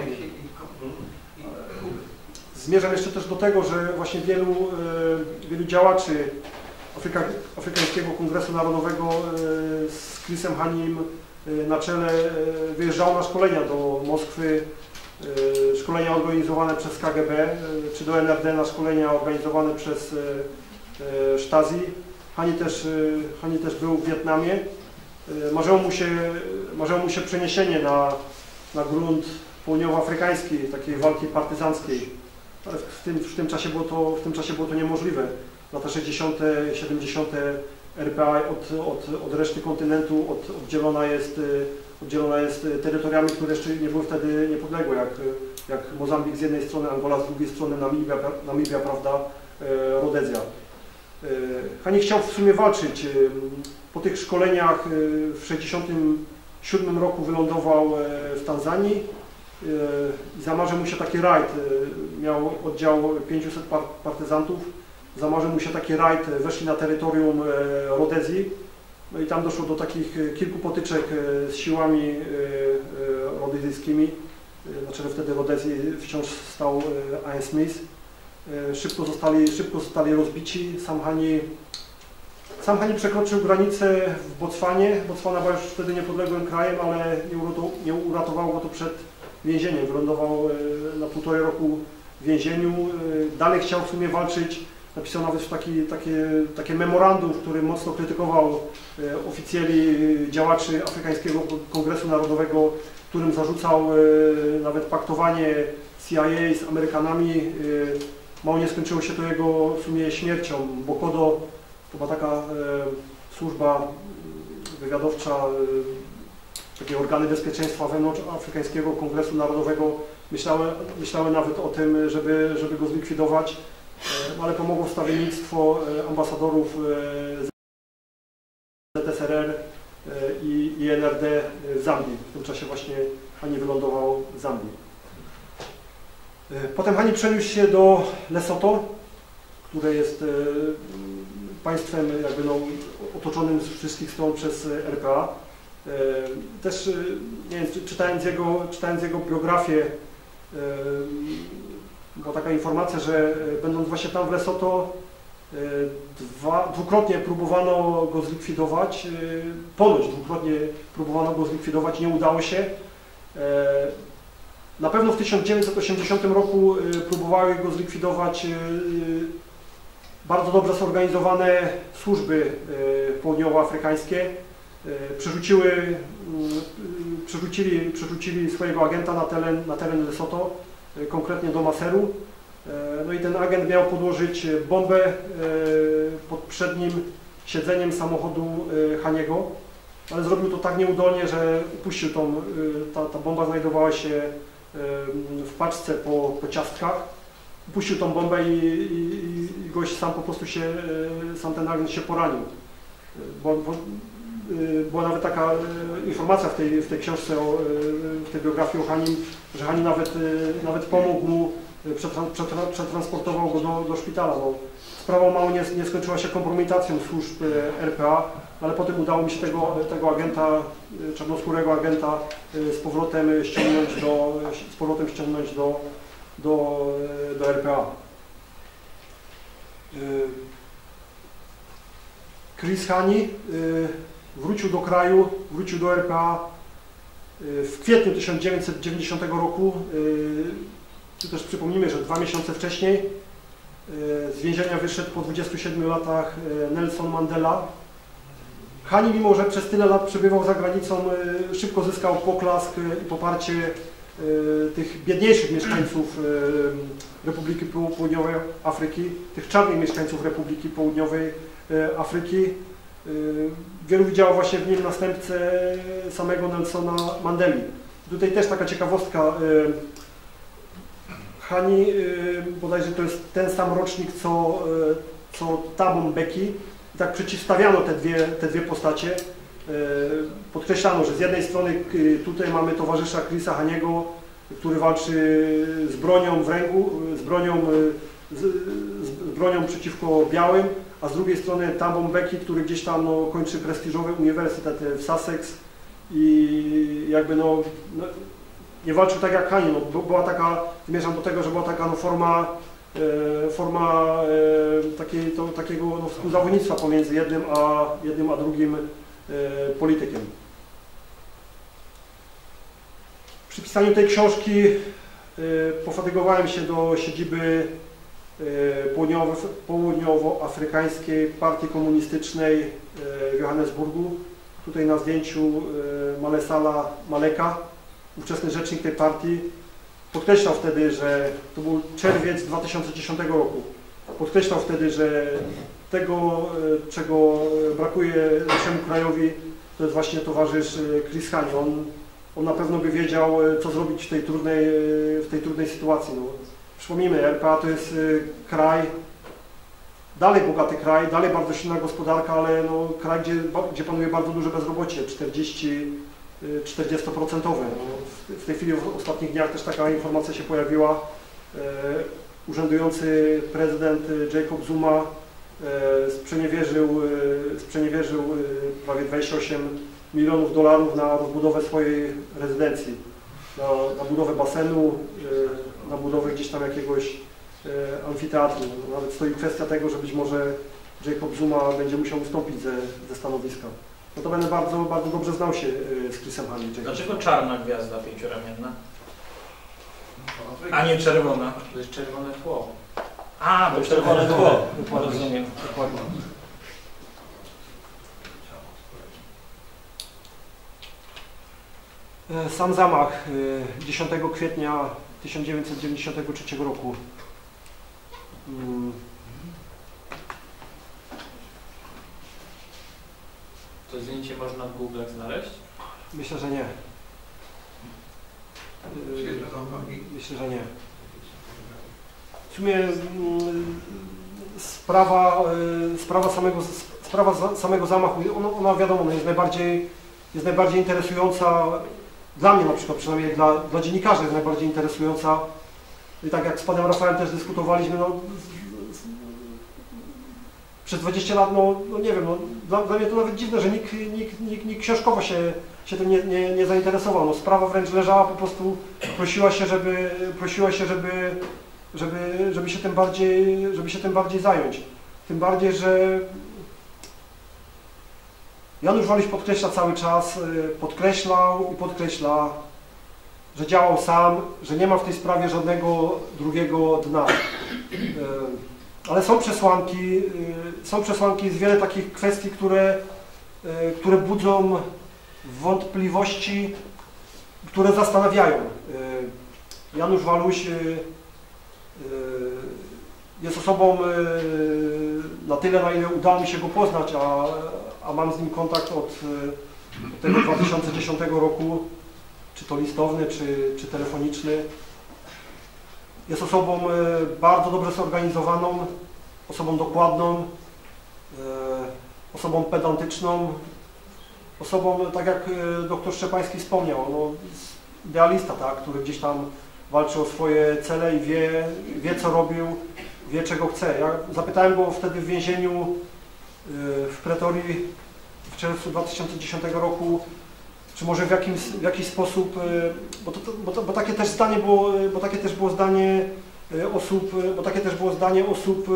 Zmierzam jeszcze też do tego, że właśnie wielu, wielu działaczy Afryka, Afrykańskiego Kongresu Narodowego z Chrisem Hanim na czele wyjeżdżało na szkolenia do Moskwy, szkolenia organizowane przez K G B, czy do N R D na szkolenia organizowane przez Stasi. Hani też, Hani też był w Wietnamie. Marzyło mu się, marzyło mu się przeniesienie na, na grunt południowoafrykański, takiej walki partyzanckiej. Ale w tym, w tym czasie było to, w tym czasie było to niemożliwe. Lata sześćdziesiąte, siedemdziesiąte R P A od, od, od reszty kontynentu od, oddzielona, jest, oddzielona jest terytoriami, które jeszcze nie były wtedy niepodległe, jak, jak Mozambik z jednej strony, Angola z drugiej strony, Namibia, Namibia prawda, Rodezja. Hani chciał w sumie walczyć. Po tych szkoleniach w tysiąc dziewięćset sześćdziesiątym siódmym roku wylądował w Tanzanii i zamarzył mu się taki rajd. Miał oddział pięciuset partyzantów. Zamarzył mu się taki rajd, weszli na terytorium Rodezji. No i tam doszło do takich kilku potyczek z siłami rodezyjskimi. Na czele wtedy Rodezji wciąż stał Ian Smith. Szybko zostali, szybko zostali rozbici. Sam Hani, sam Hani przekroczył granicę w Botswanie. Botswana była już wtedy niepodległym krajem, ale nie uratowało go to przed więzieniem. Wylądował na półtorej roku w więzieniu. Dalej chciał w sumie walczyć. Napisał nawet taki, takie, takie memorandum, w którym mocno krytykował oficjeli, działaczy Afrykańskiego Kongresu Narodowego, którym zarzucał nawet paktowanie C I A z Amerykanami. Mało nie skończyło się to jego w sumie śmiercią. Bokodo to była taka e, służba wywiadowcza, takie organy bezpieczeństwa wewnątrzafrykańskiego Kongresu Narodowego myślały, myślały nawet o tym, żeby, żeby go zlikwidować, ale pomogło wstawiennictwo ambasadorów z Z S R R i, i N R D w Zambii. W tym czasie właśnie Hani wylądował w Zambii. Potem Hani przeniósł się do Lesotho, które jest państwem jakby no, otoczonym z wszystkich stron przez R P A. Też nie wiem, czytając jego, czytając jego biografię, była taka informacja, że będąc właśnie tam w Lesotho, dwa, dwukrotnie próbowano go zlikwidować, ponoć dwukrotnie próbowano go zlikwidować, nie udało się. Na pewno w tysiąc dziewięćset osiemdziesiątym roku próbowały go zlikwidować bardzo dobrze zorganizowane służby południowoafrykańskie. Przerzuciły, przerzucili, przerzucili swojego agenta na teren, na teren Lesotho, konkretnie do Maseru. No i ten agent miał podłożyć bombę pod przednim siedzeniem samochodu Haniego, ale zrobił to tak nieudolnie, że upuścił tą, ta, ta bomba znajdowała się w paczce po, po ciastkach. Upuścił tą bombę i, i, i gość sam po prostu się, sam ten agent się poranił. Bo, bo, była nawet taka informacja w tej, w tej książce, o, w tej biografii o Hanim, że Hani nawet, nawet pomógł mu, przetransportował go do, do szpitala. No, sprawa mało nie, nie skończyła się kompromitacją służb R P A, ale potem udało mi się tego, tego agenta, czarnoskórego agenta z powrotem ściągnąć do, z powrotem ściągnąć do, do, do R P A. Chris Hani wrócił do kraju, wrócił do R P A w kwietniu tysiąc dziewięćset dziewięćdziesiątego roku. Tu też przypomnijmy, że dwa miesiące wcześniej z więzienia wyszedł po dwudziestu siedmiu latach Nelson Mandela. Hani, mimo że przez tyle lat przebywał za granicą, szybko zyskał poklask i poparcie tych biedniejszych mieszkańców Republiki Południowej Afryki, tych czarnych mieszkańców Republiki Południowej Afryki. Wielu widziało właśnie w nim następcę samego Nelsona Mandeli. Tutaj też taka ciekawostka. Hani, bodajże to jest ten sam rocznik co, co Thabo Mbeki. I tak przeciwstawiano te dwie, te dwie postacie. Podkreślano, że z jednej strony tutaj mamy towarzysza Chrisa Haniego, który walczy z bronią w ręku, z bronią, z, z bronią przeciwko białym, a z drugiej strony Thabo Mbeki, który gdzieś tam no, kończy prestiżowy uniwersytet w Sussex i jakby no, no nie walczył tak jak Hani, no, była taka, zmierzam do tego, że była taka no, forma, e, forma e, takiej, to, takiego no, współzawodnictwa pomiędzy jednym a, jednym a drugim e, politykiem. Przy pisaniu tej książki e, pofatygowałem się do siedziby e, południowo, południowoafrykańskiej Partii Komunistycznej e, w Johannesburgu. Tutaj na zdjęciu e, Malesala Maleka, ówczesny rzecznik tej partii, podkreślał wtedy, że to był czerwiec dwa tysiące dziesiątego roku. Podkreślał wtedy, że tego, czego brakuje naszemu krajowi, to jest właśnie towarzysz Chris Hani. On, on na pewno by wiedział, co zrobić w tej trudnej, w tej trudnej sytuacji. No, przypomnijmy, R P A to jest kraj, dalej bogaty kraj, dalej bardzo silna gospodarka, ale no, kraj, gdzie, gdzie panuje bardzo duże bezrobocie, czterdzieści procent. W tej chwili w ostatnich dniach też taka informacja się pojawiła. Urzędujący prezydent Jacob Zuma sprzeniewierzył, sprzeniewierzył prawie dwadzieścia osiem milionów dolarów na rozbudowę swojej rezydencji, na, na budowę basenu, na budowę gdzieś tam jakiegoś amfiteatru. Nawet stoi kwestia tego, że być może Jacob Zuma będzie musiał ustąpić ze, ze stanowiska. No to będę bardzo, bardzo dobrze znał się z Chrisem Hani. Dlaczego czarna gwiazda pięcioramienna? A nie czerwona? To jest czerwone tło. A, bo czerwone tło. Rozumiem. Dokładnie. Sam zamach dziesiątego kwietnia tysiąc dziewięćset dziewięćdziesiątego trzeciego roku. To zdjęcie można w Google znaleźć? Myślę, że nie. Świetne zamówienie. Myślę, że nie. W sumie mm, sprawa, y, sprawa, samego, sprawa za, samego zamachu, ona, ona wiadomo, ona jest najbardziej, jest najbardziej interesująca, dla mnie na przykład, przynajmniej dla, dla dziennikarzy jest najbardziej interesująca. I tak jak z panem Rafałem też dyskutowaliśmy, no, z, z, przez dwadzieścia lat, no, no nie wiem, no, dla, dla mnie to nawet dziwne, że nikt, nikt, nikt, nikt książkowo się, się tym nie, nie, nie zainteresował. No, sprawa wręcz leżała, po prostu prosiła się, żeby, prosiła się, żeby, żeby, żeby, się tym bardziej, żeby się tym bardziej zająć. Tym bardziej, że Janusz Waluś podkreśla cały czas, podkreślał i podkreśla, że działał sam, że nie ma w tej sprawie żadnego drugiego dna. Ale są przesłanki, są przesłanki, jest wiele takich kwestii, które, które budzą wątpliwości, które zastanawiają. Janusz Waluś jest osobą na tyle, na ile udało mi się go poznać, a, a mam z nim kontakt od, od tego dwa tysiące dziesiątego roku, czy to listowny, czy, czy telefoniczny. Jest osobą bardzo dobrze zorganizowaną, osobą dokładną, osobą pedantyczną, osobą, tak jak doktor Szczepański wspomniał, no, idealista, tak, który gdzieś tam walczy o swoje cele i wie, wie co robił, wie czego chce. Ja zapytałem go wtedy w więzieniu w Pretorii w czerwcu dwa tysiące dziesiątego roku, czy może w, jakimś, w jakiś sposób, bo, to, bo, to, bo takie też zdanie było, bo takie też było zdanie osób, bo takie też było zdanie osób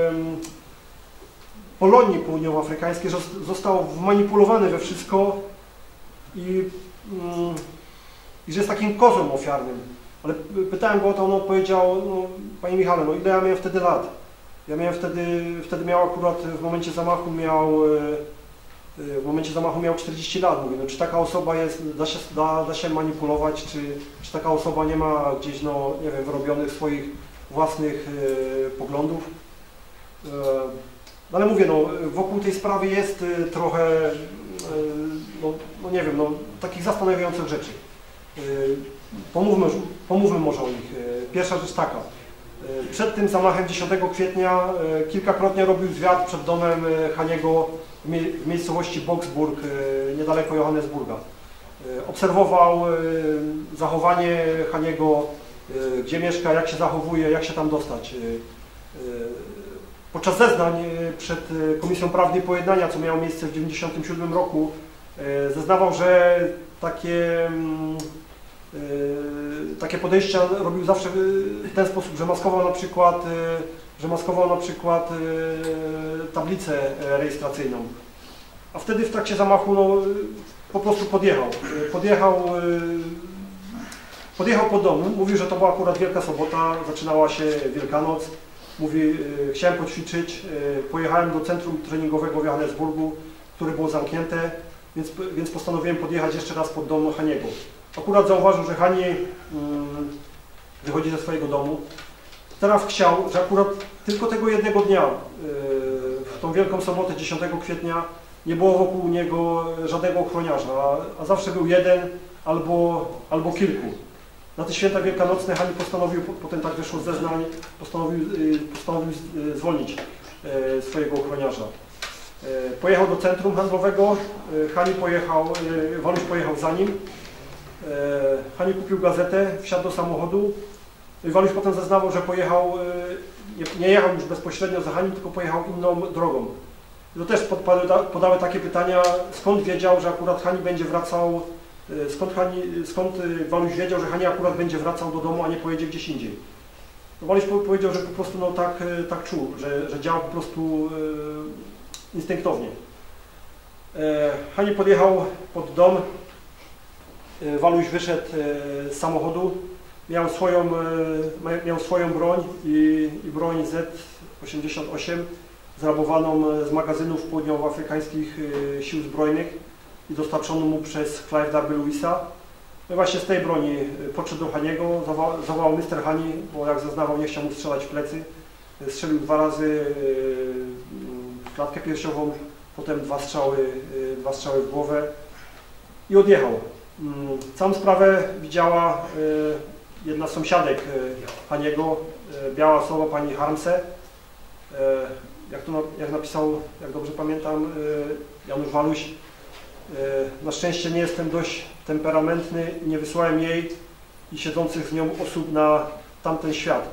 Polonii Południowoafrykańskiej, że został wmanipulowany we wszystko i, i że jest takim kozłem ofiarnym. Ale pytałem go o to, on odpowiedział, no, panie Michale, no ile ja miałem wtedy lat? Ja miałem wtedy, wtedy miał akurat w momencie zamachu miał w momencie zamachu miał czterdzieści lat. Mówię, no, czy taka osoba jest, da się, da, da się manipulować, czy, czy taka osoba nie ma gdzieś, no nie wiem, wyrobionych swoich własnych e, poglądów. E, no, ale mówię, no wokół tej sprawy jest e, trochę, e, no, no nie wiem, no takich zastanawiających rzeczy. E, pomówmy, pomówmy może o nich. E, pierwsza rzecz taka. E, przed tym zamachem dziesiątego kwietnia e, kilkakrotnie robił zwiat przed domem e, Haniego w miejscowości Boksburg, niedaleko Johannesburga. Obserwował zachowanie Haniego, gdzie mieszka, jak się zachowuje, jak się tam dostać. Podczas zeznań przed Komisją Prawdy Pojednania, co miało miejsce w tysiąc dziewięćset dziewięćdziesiątym siódmym roku, zeznawał, że takie, takie podejścia robił zawsze w ten sposób, że maskował na przykład że maskował na przykład y, tablicę rejestracyjną. A wtedy w trakcie zamachu no, po prostu podjechał. Podjechał, y, podjechał pod dom. Mówił, że to była akurat Wielka Sobota, zaczynała się Wielkanoc. Mówi, y, chciałem poćwiczyć, y, pojechałem do centrum treningowego w Johannesburgu, które było zamknięte, więc, więc postanowiłem podjechać jeszcze raz pod dom Haniego. Akurat zauważył, że Hani y, wychodzi ze swojego domu. Teraz chciał, że akurat tylko tego jednego dnia, w tą Wielką Sobotę dziesiątego kwietnia, nie było wokół niego żadnego ochroniarza, a zawsze był jeden albo, albo kilku. Na te święta wielkanocne Hani postanowił, potem tak wyszło z zeznań, postanowił, postanowił zwolnić swojego ochroniarza. Pojechał do centrum handlowego, Hani pojechał, Waluś pojechał za nim. Hani kupił gazetę, wsiadł do samochodu. Waluś potem zeznawał, że pojechał, nie, nie jechał już bezpośrednio za Hani, tylko pojechał inną drogą. To też podpadały, podały takie pytania, skąd wiedział, że akurat Hani będzie wracał, skąd, Hani, skąd Waluś wiedział, że Hani akurat będzie wracał do domu, a nie pojedzie gdzieś indziej. Waluś powiedział, że po prostu no, tak, tak czuł, że, że działał po prostu e, instynktownie. E, Hani podjechał pod dom, e, Waluś wyszedł e, z samochodu. Miał swoją, miał swoją broń i, i broń Z osiemdziesiąt osiem zrabowaną z magazynów południowoafrykańskich sił zbrojnych i dostarczoną mu przez Clive Darby Lewisa. No właśnie z tej broni podszedł do Haniego, zawołał, zawołał mister Hani, bo jak zeznawał, nie chciał mu strzelać w plecy. Strzelił dwa razy w klatkę piersiową, potem dwa strzały, dwa strzały w głowę i odjechał. Całą sprawę widziała jedna z sąsiadek Haniego, biała osoba, pani Harmse. Jak, to, jak napisał, jak dobrze pamiętam, Janusz Waluś, na szczęście nie jestem dość temperamentny i nie wysłałem jej i siedzących z nią osób na tamten świat.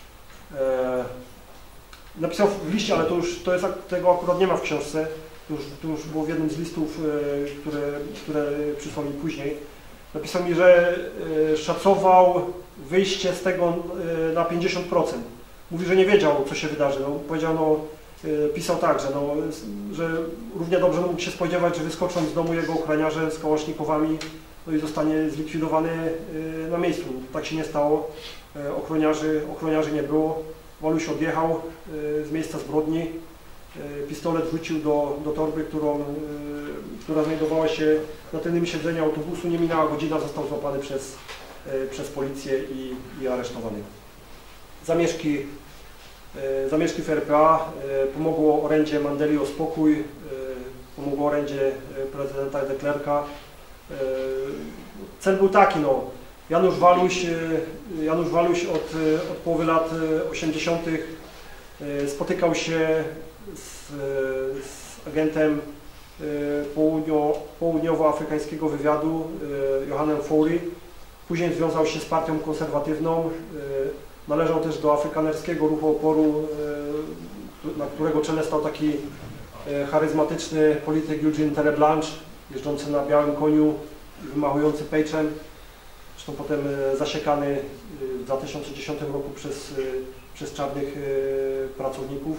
Napisał w liście, ale to już to jest, tego akurat nie ma w książce, to już, to już było w jednym z listów, które, które przysłał mi później. Napisał mi, że szacował wyjście z tego na pięćdziesiąt procent. Mówi, że nie wiedział, co się wydarzy. No, powiedział, no, pisał tak, że, no, że równie dobrze mógł się spodziewać, że wyskoczą z domu jego ochroniarze z kałasznikowami, no i zostanie zlikwidowany na miejscu. Tak się nie stało. Ochroniarzy, ochroniarzy nie było. Waluś odjechał z miejsca zbrodni. Pistolet wrzucił do, do torby, którą, która znajdowała się na tylnym siedzeniu autobusu. Nie minęła godzina, został złapany przez, przez policję i, i aresztowany. Zamieszki, zamieszki w R P A pomogło orędzie Mandeli o spokój, pomogło orędzie prezydenta de Klerka. Cel był taki, no, Janusz Waluś, Janusz Waluś od, od połowy lat osiemdziesiątych spotykał się z, z agentem południo, południowoafrykańskiego wywiadu Johannem Foury. Później związał się z partią konserwatywną. Należał też do afrykanerskiego ruchu oporu, na którego czele stał taki charyzmatyczny polityk Eugene Tereblanche, jeżdżący na białym koniu i wymachujący pejczem. Zresztą potem zasiekany w dwa tysiące dziesiątym roku przez, przez czarnych pracowników.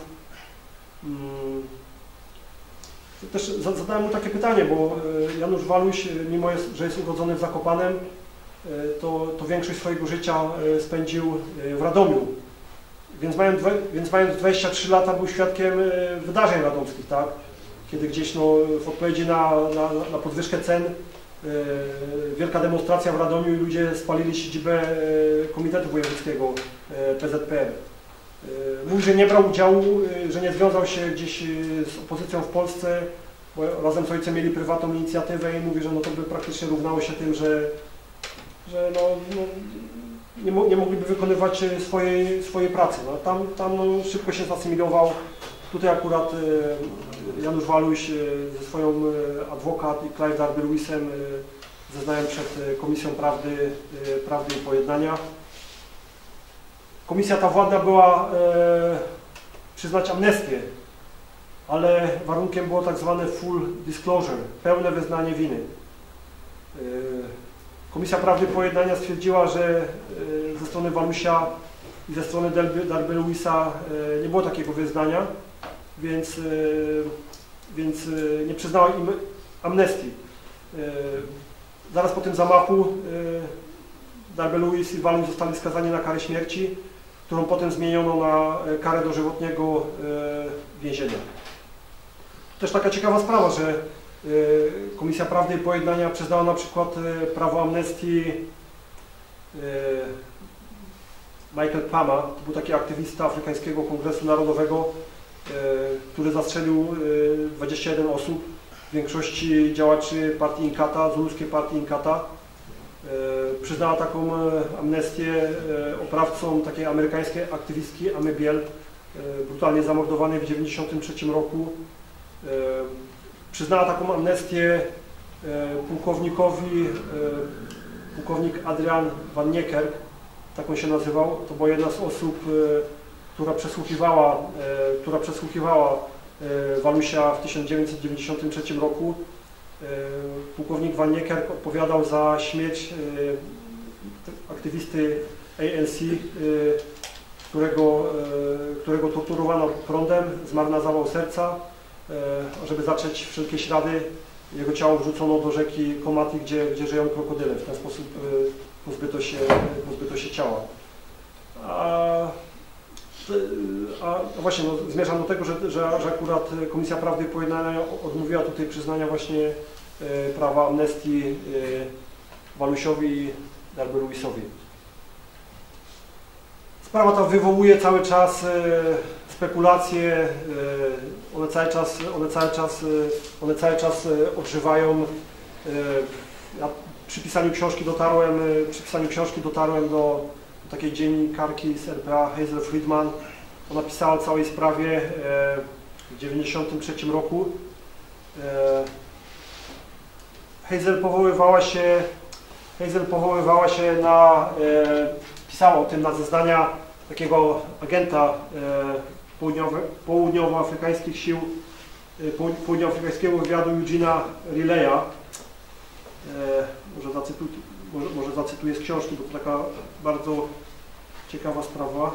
Też zadałem mu takie pytanie, bo Janusz Waluś, mimo jest, że jest urodzony w Zakopanem, to, to większość swojego życia spędził w Radomiu. Więc mając, więc mając dwadzieścia trzy lata był świadkiem wydarzeń radomskich, tak? Kiedy gdzieś no, w odpowiedzi na, na, na podwyżkę cen wielka demonstracja w Radomiu i ludzie spalili siedzibę Komitetu Wojewódzkiego P Z P R. Mówi, że nie brał udziału, że nie związał się gdzieś z opozycją w Polsce, bo razem z ojcem mieli prywatną inicjatywę i mówi, że no to by praktycznie równało się tym, że, że no, no, nie, mo nie mogliby wykonywać swojej, swojej pracy. No, tam tam no, szybko się zasymilował. Tutaj akurat Janusz Waluś ze swoją adwokat i Clive Darby Lewisem zeznają przed Komisją Prawdy, Prawdy i Pojednania. Komisja ta władna była e, przyznać amnestię, ale warunkiem było tak zwane full disclosure, pełne wyznanie winy. E, Komisja Prawdy i Pojednania stwierdziła, że e, ze strony Walusia i ze strony Darby Lewisa e, nie było takiego wyznania, więc, e, więc e, nie przyznała im amnestii. E, zaraz po tym zamachu e, Darby Lewis i Waluś zostali skazani na karę śmierci, którą potem zmieniono na karę dożywotniego więzienia. Też taka ciekawa sprawa, że Komisja Prawdy i Pojednania przyznała na przykład prawo amnestii Michael Pama, to był taki aktywista Afrykańskiego Kongresu Narodowego, który zastrzelił dwadzieścia jeden osób, w większości działaczy partii Inkatha, zuluskiej partii Inkatha. Przyznała taką amnestię oprawcom takiej amerykańskiej aktywistki Amy Biel, brutalnie zamordowanej w tysiąc dziewięćset dziewięćdziesiątym trzecim roku. Przyznała taką amnestię pułkownikowi, pułkownik Adrian Van Niekerk, tak on się nazywał. To była jedna z osób, która przesłuchiwała, która przesłuchiwała Walusia w tysiąc dziewięćset dziewięćdziesiątym trzecim roku. Pułkownik Van Niekerk odpowiadał za śmierć aktywisty A N C, którego, którego torturowano prądem, zmarł na zawał serca. Żeby zacząć wszelkie ślady, jego ciało wrzucono do rzeki Komati, gdzie, gdzie żyją krokodyle. W ten sposób pozbyto się, pozbyto się ciała. A, a właśnie no, zmierzam do tego, że, że, że akurat Komisja Prawdy i Pojednania odmówiła tutaj przyznania właśnie e, prawa amnestii e, Walusiowi i Darby Lewisowi. Sprawa ta wywołuje cały czas spekulacje, one cały czas, one cały czas, one cały czas odżywają. Ja przy pisaniu książki dotarłem, przy pisaniu książki dotarłem do, do takiej dziennikarki z R P A, Hazel Friedman. Ona pisała o całej sprawie w tysiąc dziewięćset dziewięćdziesiątym trzecim roku. Hazel powoływała się, Hazel powoływała się na, pisała o tym na zeznania takiego agenta południowo, południowoafrykańskich sił, południowoafrykańskiego wywiadu Eugena Rileya. Może zacytuję, może, może zacytuję z książki, bo to taka bardzo ciekawa sprawa.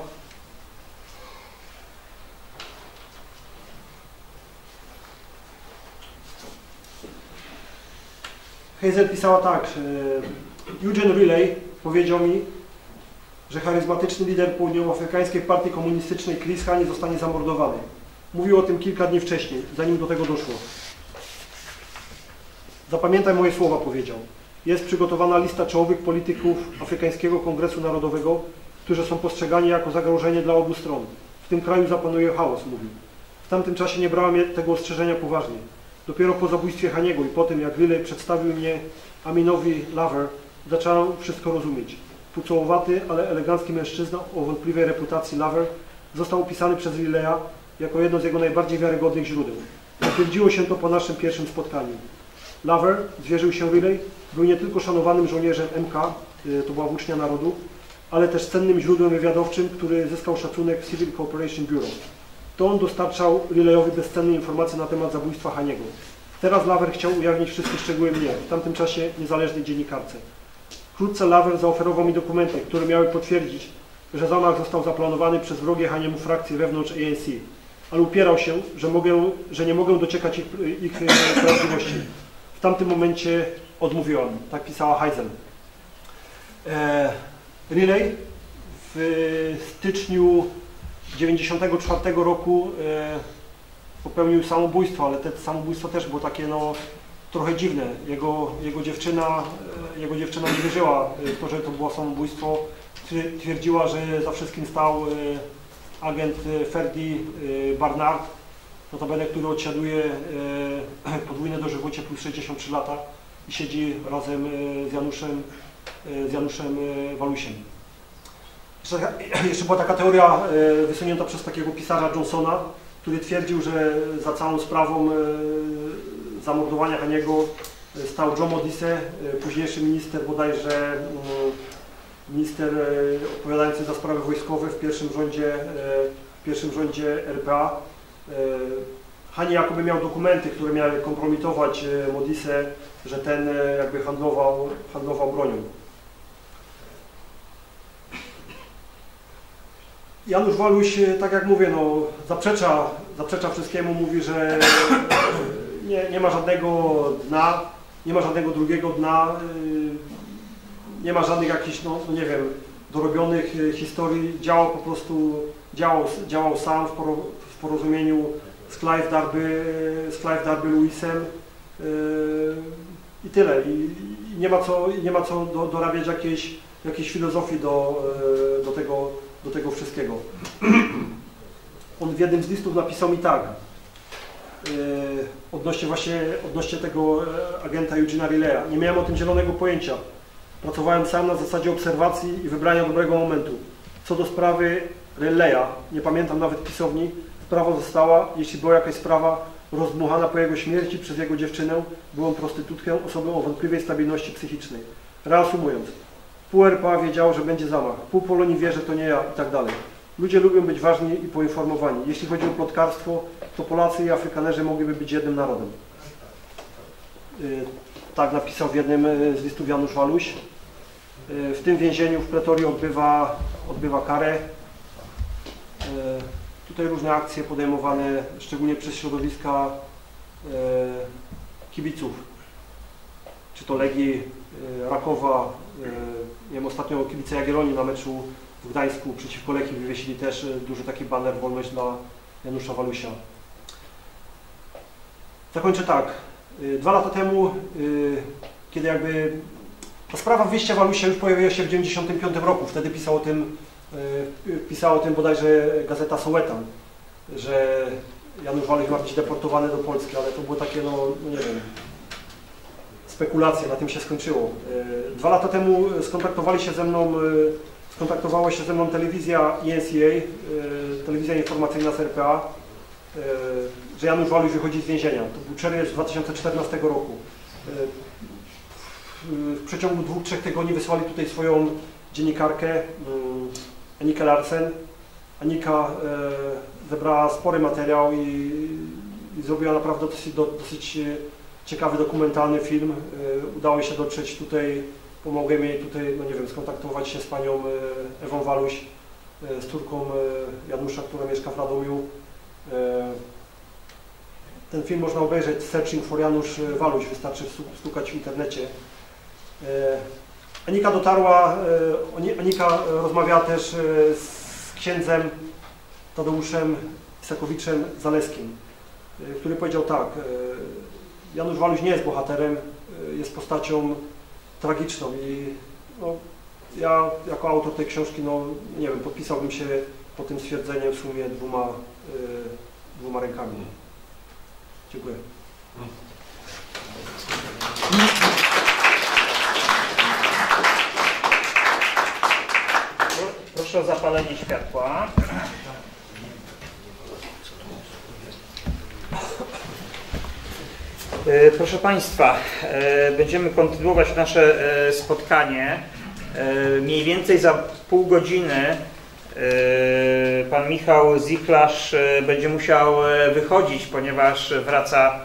Hazel pisała tak, Eugene Riley powiedział mi, że charyzmatyczny lider południowoafrykańskiej partii komunistycznej Chris Hani zostanie zamordowany. Mówił o tym kilka dni wcześniej, zanim do tego doszło. Zapamiętaj moje słowa, powiedział. Jest przygotowana lista czołowych polityków Afrykańskiego Kongresu Narodowego, którzy są postrzegani jako zagrożenie dla obu stron. W tym kraju zapanuje chaos, mówił. W tamtym czasie nie brałem tego ostrzeżenia poważnie. Dopiero po zabójstwie Haniego i po tym, jak Riley przedstawił mnie Aminowi Lover, zacząłem wszystko rozumieć. Pucołowaty, ale elegancki mężczyzna o wątpliwej reputacji Lover został opisany przez Rileya jako jedno z jego najbardziej wiarygodnych źródeł. Potwierdziło się to po naszym pierwszym spotkaniu. Lover, zwierzył się Riley, był nie tylko szanowanym żołnierzem M K, to była włócznia narodu, ale też cennym źródłem wywiadowczym, który zyskał szacunek Civil Cooperation Bureau. To on dostarczał Rileyowi bezcenne informacje na temat zabójstwa Haniego. Teraz Lover chciał ujawnić wszystkie szczegóły mnie, w tamtym czasie niezależnej dziennikarce. Wkrótce Lover zaoferował mi dokumenty, które miały potwierdzić, że zamach został zaplanowany przez wrogie Haniemu frakcje wewnątrz A N C, ale upierał się, że, mogę, że nie mogę doczekać ich, ich prawdziwości. W tamtym momencie odmówiłam, tak pisała Hazel. E, Riley w styczniu tysiąc dziewięćset dziewięćdziesiątego czwartego roku e, popełnił samobójstwo, ale to samobójstwo też było takie no, trochę dziwne. Jego, jego, dziewczyna, jego dziewczyna nie wierzyła w to, że to było samobójstwo. Twierdziła, że za wszystkim stał agent Ferdi Barnard, notabene, który odsiaduje podwójne dożywocie plus sześćdziesiąt trzy lata i siedzi razem z Januszem, z Januszem Walusiem. Jeszcze, jeszcze była taka teoria wysunięta przez takiego pisarza Johnsona, który twierdził, że za całą sprawą zamordowania Haniego stał Joe Modise, późniejszy minister bodajże, minister odpowiadający za sprawy wojskowe w pierwszym rządzie, w pierwszym rządzie R P A. Hani jakoby miał dokumenty, które miały kompromitować Modise, że ten jakby handlował, handlował bronią. Janusz Waluś, tak jak mówię, no, zaprzecza, zaprzecza wszystkiemu, mówi, że nie, nie ma żadnego dna, nie ma żadnego drugiego dna, nie ma żadnych jakichś, no, no nie wiem, dorobionych historii, działał po prostu, działał, działał sam w, poro, w porozumieniu z Clive Darby, z Clive Darby Lewisem yy, i tyle. I, i nie ma co, nie ma co do, dorabiać jakiejś, jakiejś filozofii do, yy, do, tego, do tego wszystkiego. On w jednym z listów napisał mi tak, yy, odnośnie właśnie, odnośnie tego agenta Eugena Rileya. Nie miałem o tym zielonego pojęcia. Pracowałem sam na zasadzie obserwacji i wybrania dobrego momentu. Co do sprawy Rileya, nie pamiętam nawet pisowni, sprawa została, jeśli była jakaś sprawa, rozdmuchana po jego śmierci przez jego dziewczynę, byłą prostytutkę, osobą o wątpliwej stabilności psychicznej. Reasumując, pół R P A wiedziało, że będzie zamach, pół Polonii wie, że to nie ja i tak dalej. Ludzie lubią być ważni i poinformowani. Jeśli chodzi o plotkarstwo, to Polacy i Afrykanerzy mogliby być jednym narodem. Yy, tak napisał w jednym z listów Janusz Waluś. Yy, w tym więzieniu w Pretorii odbywa, odbywa karę. Yy, tutaj różne akcje podejmowane, szczególnie przez środowiska yy, kibiców. Czy to Legii, yy, Rakowa, yy, nie wiem, ostatnio kibice Jagiellonii na meczu w Gdańsku przeciwko Lechii wywiesili też duży taki baner Wolność dla Janusza Walusia. Zakończę tak. Dwa lata temu, kiedy jakby ta sprawa wyjścia Walusia już pojawiła się w dziewięćdziesiątym piątym roku, wtedy pisał o tym Pisała o tym bodajże gazeta Sowetan, że Janusz Waluś ma być deportowany do Polski, ale to było takie, no, no nie wiem, spekulacje, na tym się skończyło. Dwa lata temu skontaktowali się ze mną, skontaktowała się ze mną telewizja E N C A, telewizja informacyjna z R P A, że Janusz Waluś wychodzi z więzienia. To był czerwiec dwa tysiące czternastego roku. W przeciągu dwóch, trzech tygodni wysłali tutaj swoją dziennikarkę, Anikę Larsen. Anika zebrała spory materiał i, i zrobiła naprawdę dosyć, dosyć ciekawy, dokumentalny film. Udało się dotrzeć tutaj, pomogłem jej tutaj, no nie wiem, skontaktować się z panią Ewą Waluś, z córką Janusza, która mieszka w Radomiu. Ten film można obejrzeć, Searching for Janusz Waluś, wystarczy stukać w internecie. Anika dotarła, Anika rozmawiała też z księdzem Tadeuszem Isakowiczem Zaleskim, który powiedział tak: Janusz Waluś nie jest bohaterem, jest postacią tragiczną i no, ja jako autor tej książki, no nie wiem, podpisałbym się po tym stwierdzeniem w sumie dwoma, dwoma rękami. Dziękuję. Proszę o zapalenie światła. Proszę Państwa, będziemy kontynuować nasze spotkanie. Mniej więcej za pół godziny pan Michał Ziklarz będzie musiał wychodzić, ponieważ wraca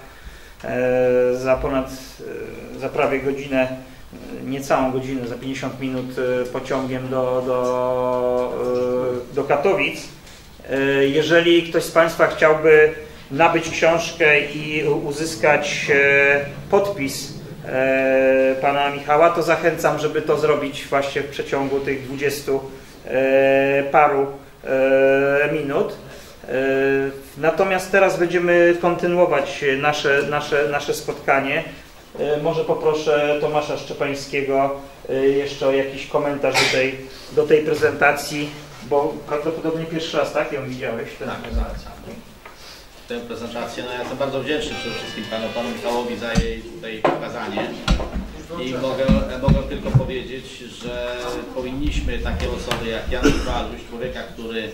za ponad, za prawie godzinę, niecałą godzinę, za pięćdziesiąt minut pociągiem do, do, do Katowic. Jeżeli ktoś z Państwa chciałby nabyć książkę i uzyskać podpis pana Michała, to zachęcam, żeby to zrobić właśnie w przeciągu tych dwudziestu paru minut. Natomiast teraz będziemy kontynuować nasze, nasze, nasze spotkanie. Może poproszę Tomasza Szczepańskiego jeszcze o jakiś komentarz do tej, do tej prezentacji, bo prawdopodobnie pierwszy raz, tak, ją widziałeś? Tę tak, prezentację. Tę prezentację, no ja jestem bardzo wdzięczny przede wszystkim panu, panu Michałowi za jej tutaj pokazanie i mogę, mogę tylko powiedzieć, że powinniśmy takie osoby jak Janusz Waluś, człowieka, który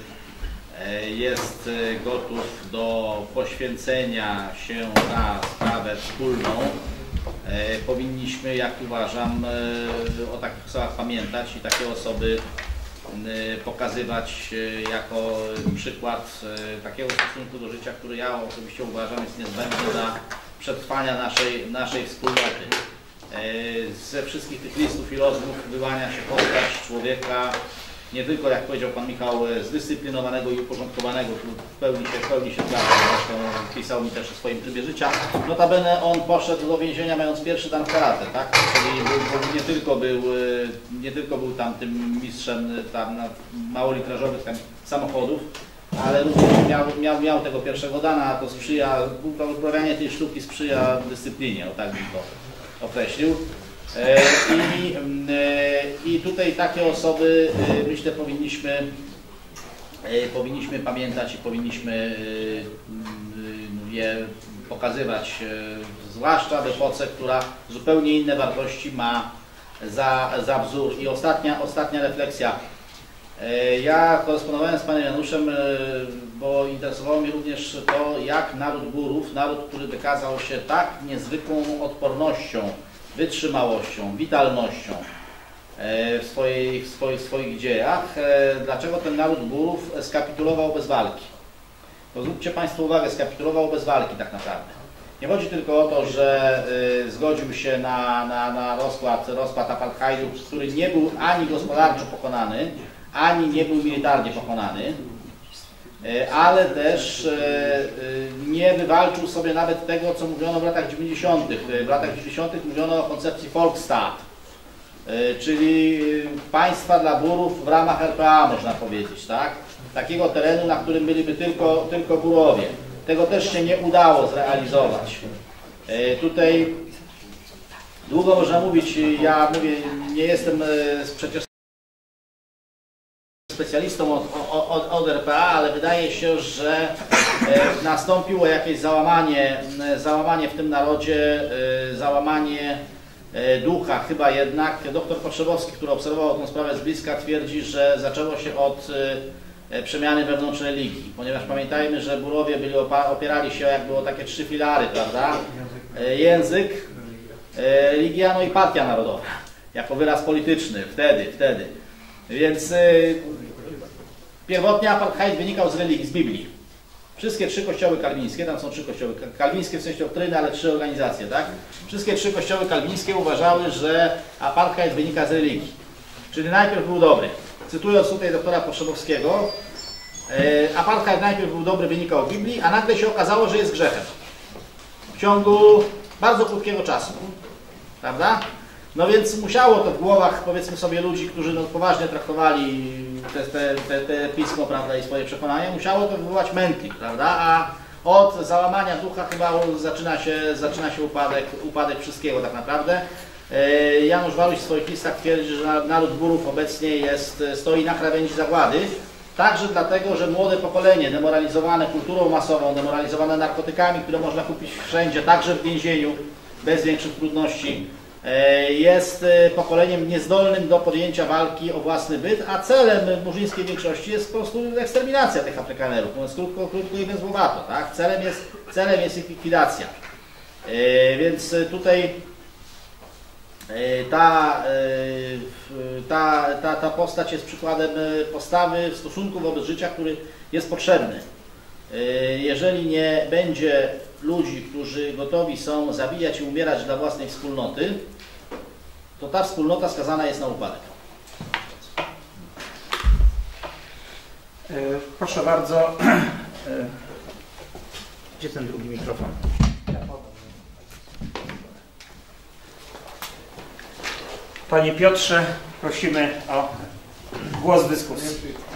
jest gotów do poświęcenia się na sprawę wspólną, powinniśmy, jak uważam, o takich osobach pamiętać i takie osoby pokazywać jako przykład takiego stosunku do życia, który ja osobiście uważam jest niezbędny dla przetrwania naszej, naszej wspólnoty. Ze wszystkich tych listów i rozmów wyłania się postać człowieka, nie tylko, jak powiedział pan Michał, zdyscyplinowanego i uporządkowanego, tu w pełni się, w pełni się zgadzam, zresztą pisał mi też o swoim trybie życia. Notabene on poszedł do więzienia mając pierwszy dan w karate, tak? Czyli był, nie, tylko był, nie tylko był tam tym mistrzem tam małolitrażowych tam samochodów, ale również miał, miał, miał tego pierwszego dana, a to sprzyja, uprawianie tej sztuki sprzyja dyscyplinie, o tak bym to określił. I, I tutaj takie osoby, myślę, powinniśmy, powinniśmy pamiętać i powinniśmy je pokazywać, zwłaszcza w epoce, która zupełnie inne wartości ma za, za wzór. I ostatnia, ostatnia refleksja. Ja korespondowałem z panem Januszem, bo interesowało mnie również to, jak naród Górów, naród, który wykazał się tak niezwykłą odpornością, wytrzymałością, witalnością w swoich, w swoich, w swoich dziejach. Dlaczego ten naród Górów skapitulował bez walki? To zwróćcie Państwo uwagę, skapitulował bez walki tak naprawdę. Nie chodzi tylko o to, że zgodził się na, na, na rozkład, rozkład apartheidu, który nie był ani gospodarczo pokonany, ani nie był militarnie pokonany, ale też nie wywalczył sobie nawet tego, co mówiono w latach dziewięćdziesiątych. W latach dziewięćdziesiątych mówiono o koncepcji Volksstaat, czyli państwa dla Górów w ramach R P A, można powiedzieć, tak? Takiego terenu, na którym byliby tylko, tylko Górowie. Tego też się nie udało zrealizować. Tutaj długo można mówić, ja mówię, nie jestem przecież specjalistą terrorystą od, od, od R P A, ale wydaje się, że e, nastąpiło jakieś załamanie, załamanie w tym narodzie, e, załamanie e, ducha chyba jednak. Doktor Potrzebowski, który obserwował tę sprawę z bliska, twierdzi, że zaczęło się od e, przemiany wewnątrz religii, ponieważ pamiętajmy, że Burowie byli opierali się, jak było takie trzy filary, prawda? E, język, e, religia, no i partia narodowa, jako wyraz polityczny, wtedy, wtedy. Więc y, pierwotnie apartheid wynikał z religii, z Biblii. Wszystkie trzy kościoły kalwińskie, tam są trzy kościoły kalwińskie w sensie doktryny, ale trzy organizacje, tak? Wszystkie trzy kościoły kalwińskie uważały, że apartheid wynika z religii. Czyli najpierw był dobry. Cytując tutaj doktora Potrzebowskiego, y, apartheid najpierw był dobry, wynikał z Biblii, a nagle się okazało, że jest grzechem. W ciągu bardzo krótkiego czasu. Prawda? No więc musiało to w głowach, powiedzmy sobie, ludzi, którzy no, poważnie traktowali te, te, te, te pismo, prawda, i swoje przekonania, musiało to wywołać mętlik, prawda, a od załamania ducha chyba zaczyna się, zaczyna się upadek, upadek wszystkiego tak naprawdę. Janusz Waluś w swoich listach twierdzi, że naród Burów obecnie jest, stoi na krawędzi zagłady, także dlatego, że młode pokolenie demoralizowane kulturą masową, demoralizowane narkotykami, które można kupić wszędzie, także w więzieniu, bez większych trudności, jest pokoleniem niezdolnym do podjęcia walki o własny byt, a celem murzyńskiej większości jest po prostu eksterminacja tych Afrykanerów, mówiąc krótko, krótko i węzłowato, tak? Celem jest, celem jest ich likwidacja. Więc tutaj ta, ta, ta, ta postać jest przykładem postawy w stosunku wobec życia, który jest potrzebny. Jeżeli nie będzie ludzi, którzy gotowi są zabijać i umierać dla własnej wspólnoty, to ta wspólnota skazana jest na upadek. Proszę bardzo. Gdzie ten drugi mikrofon? Panie Piotrze, prosimy o głos w dyskusji.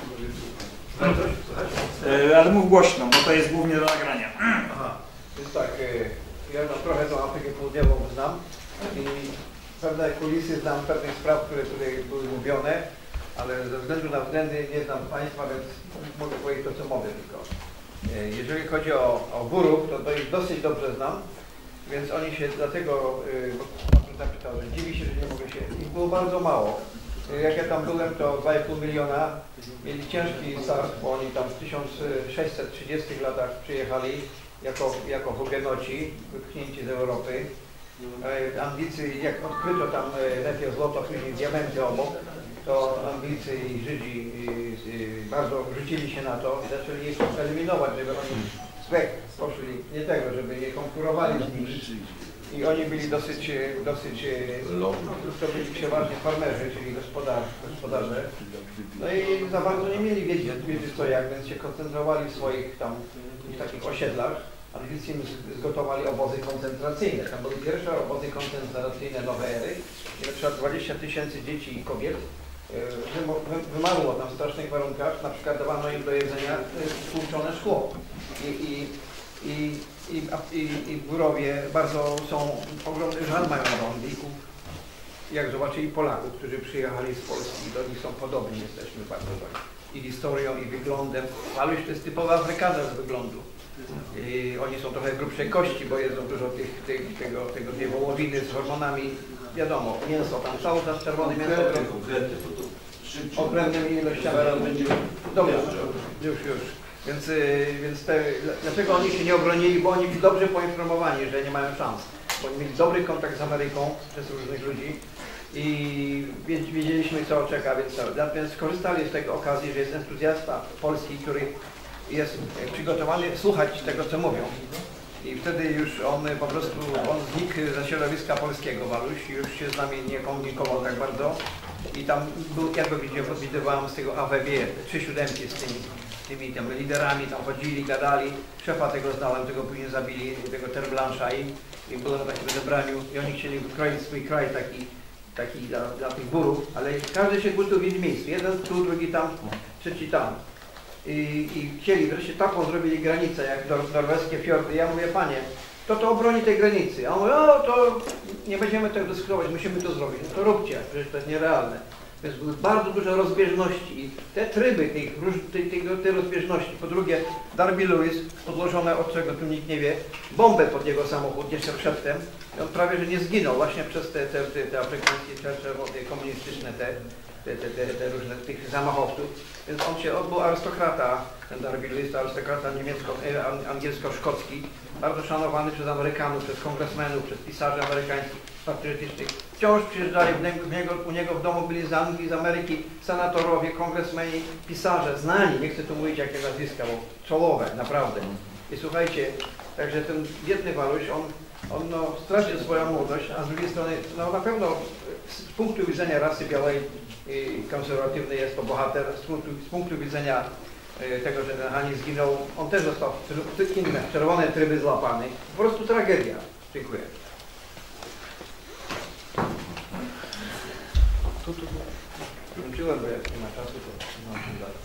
Ale mów głośno, bo to jest głównie do nagrania. Aha, więc tak, ja tam trochę tą Afrykę Południową znam i pewne kulisy znam pewnych spraw, które tutaj były mówione, ale ze względu na względy nie znam państwa, więc mogę powiedzieć to, co mogę tylko. Jeżeli chodzi o, o Burów, to, to ich dosyć dobrze znam, więc oni się dlatego, bo pan zapytał, że dziwi się, że nie mogę się, ich było bardzo mało. Jak ja tam byłem, to dwa i pół miliona, mieli ciężki start, bo oni tam w tysiąc sześćset trzydziestych latach przyjechali jako, jako hugenoci, wypchnięci z Europy. Anglicy, jak odkryto tam najpierw złoto, później diamenty obok, to Anglicy i Żydzi bardzo rzucili się na to i zaczęli ich eliminować, żeby oni zwek poszli, nie tego, żeby nie konkurowali z nimi. I oni byli dosyć, dosyć to byli przeważnie farmerzy, czyli gospodarze, gospodarze. No i za bardzo nie mieli wiedzieć, wiedzieć co jak, więc się koncentrowali w swoich tam w takich osiedlach. Anglicy im zgotowali obozy koncentracyjne. Tam były pierwsze obozy koncentracyjne nowej ery. I na przykład dwadzieścia tysięcy dzieci i kobiet wymarło tam w strasznych warunkach. Na przykład dawano im do jedzenia stłuczone szkło. I, i, i, i, i, i Burowie bardzo są, ogromny żal mają do Anglików. Jak zobaczyli Polaków, którzy przyjechali z Polski, do nich są podobni, jesteśmy bardzo dobrze. I historią, i wyglądem. Ale już to jest typowy Afrykaner z wyglądu. I oni są trochę grubszej kości, bo jedzą dużo tych, tych, tego, tego, tej wołowiny z hormonami. Wiadomo, mięso tam cały czas czerwone mięso. Okrętnymi ilościami. Dobra, już, już. Więc, więc te, dlaczego oni się nie obronili? Bo oni byli dobrze poinformowani, że nie mają szans. Bo oni mieli dobry kontakt z Ameryką przez różnych ludzi i wiedzieliśmy, co czeka, więc, więc skorzystali z tej okazji, że jest entuzjasta polski, który jest przygotowany słuchać tego, co mówią. I wtedy już on po prostu, on znikł ze środowiska polskiego, Waluś, już się z nami nie komunikował tak bardzo. I tam był, ja go widywałem z tego A W B, trzy siódemki z tymi, tymi tam liderami, tam chodzili, gadali. Szefa tego znałem, tego później zabili, tego Terblancha i, i było na takim zebraniu i oni chcieli kroić swój kraj taki, taki dla, dla tych Burów, ale każdy się budził w innym miejscu. Jeden tu, drugi tam, trzeci tam. I, i chcieli, wreszcie taką zrobili granicę, jak nor norweskie fiordy. Ja mówię, panie, kto to obroni tej granicy? A on mówi, o, to nie będziemy tego dyskutować, musimy to zrobić. No to róbcie, przecież to jest nierealne. Więc były bardzo duże rozbieżności i te tryby tej, tej, tej, tej rozbieżności. Po drugie, Darby Lewis, podłożone, od czego tu nikt nie wie, bombę pod jego samochód jeszcze przedtem. I on prawie że nie zginął właśnie przez te, te, te, te afrykańskie, te, te komunistyczne, te, te, te, te, te różne tych zamachowców. Więc on się, on był arystokrata, ten Darby Lewis to arystokrata niemiecko, angielsko-szkocki, bardzo szanowany przez Amerykanów, przez kongresmenów, przez pisarzy amerykańskich, patriotycznych. Wciąż przyjeżdżali w niego, u niego w domu, byli z Anglii, z Ameryki, senatorowie, kongresmeni, pisarze, znani, nie chcę tu mówić jakie nazwiska, bo czołowe, naprawdę. I słuchajcie, także ten biedny Waluś, on, on no, stracił swoją młodość, a z drugiej strony, no na pewno z punktu widzenia rasy białej i konserwatywnej jest to bohater, z punktu, z punktu widzenia tego, że ten Hani zginął, on też został w inne, czerwone tryby złapany. Po prostu tragedia. Dziękuję. Tu, tu, tu. Wróciłem, bo jak nie ma czasu, to mam się dać.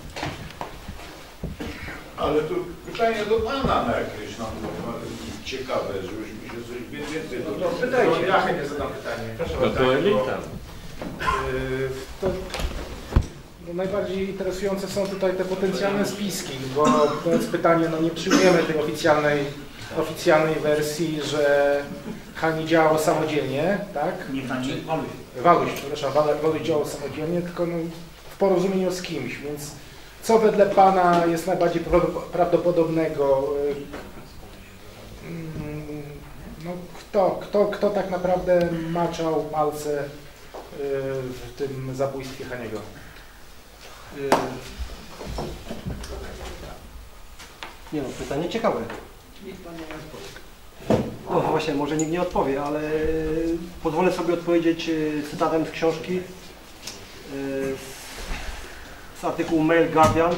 Ale tu pytanie do Pana na jakieś nam ciekawe, żebyśmy się coś więcej no to pytajcie. Ja chętnie zadam pytanie. Proszę No to elita. To no najbardziej interesujące są tutaj te potencjalne spiski, bo to jest pytanie, no nie przyjmujemy tej oficjalnej, oficjalnej wersji, że Hani działał samodzielnie, tak? Nie Hani, Waluś. Waluś, przepraszam, Waluś działał samodzielnie, tylko no, w porozumieniu z kimś, więc co wedle Pana jest najbardziej prawdopodobnego? No, kto, kto, kto tak naprawdę maczał palce w tym zabójstwie Haniego? Nie no, pytanie ciekawe. Nikt Pan nie odpowie. No właśnie, może nikt nie odpowie, ale pozwolę sobie odpowiedzieć cytatem z książki, z artykułu Mail Guardian,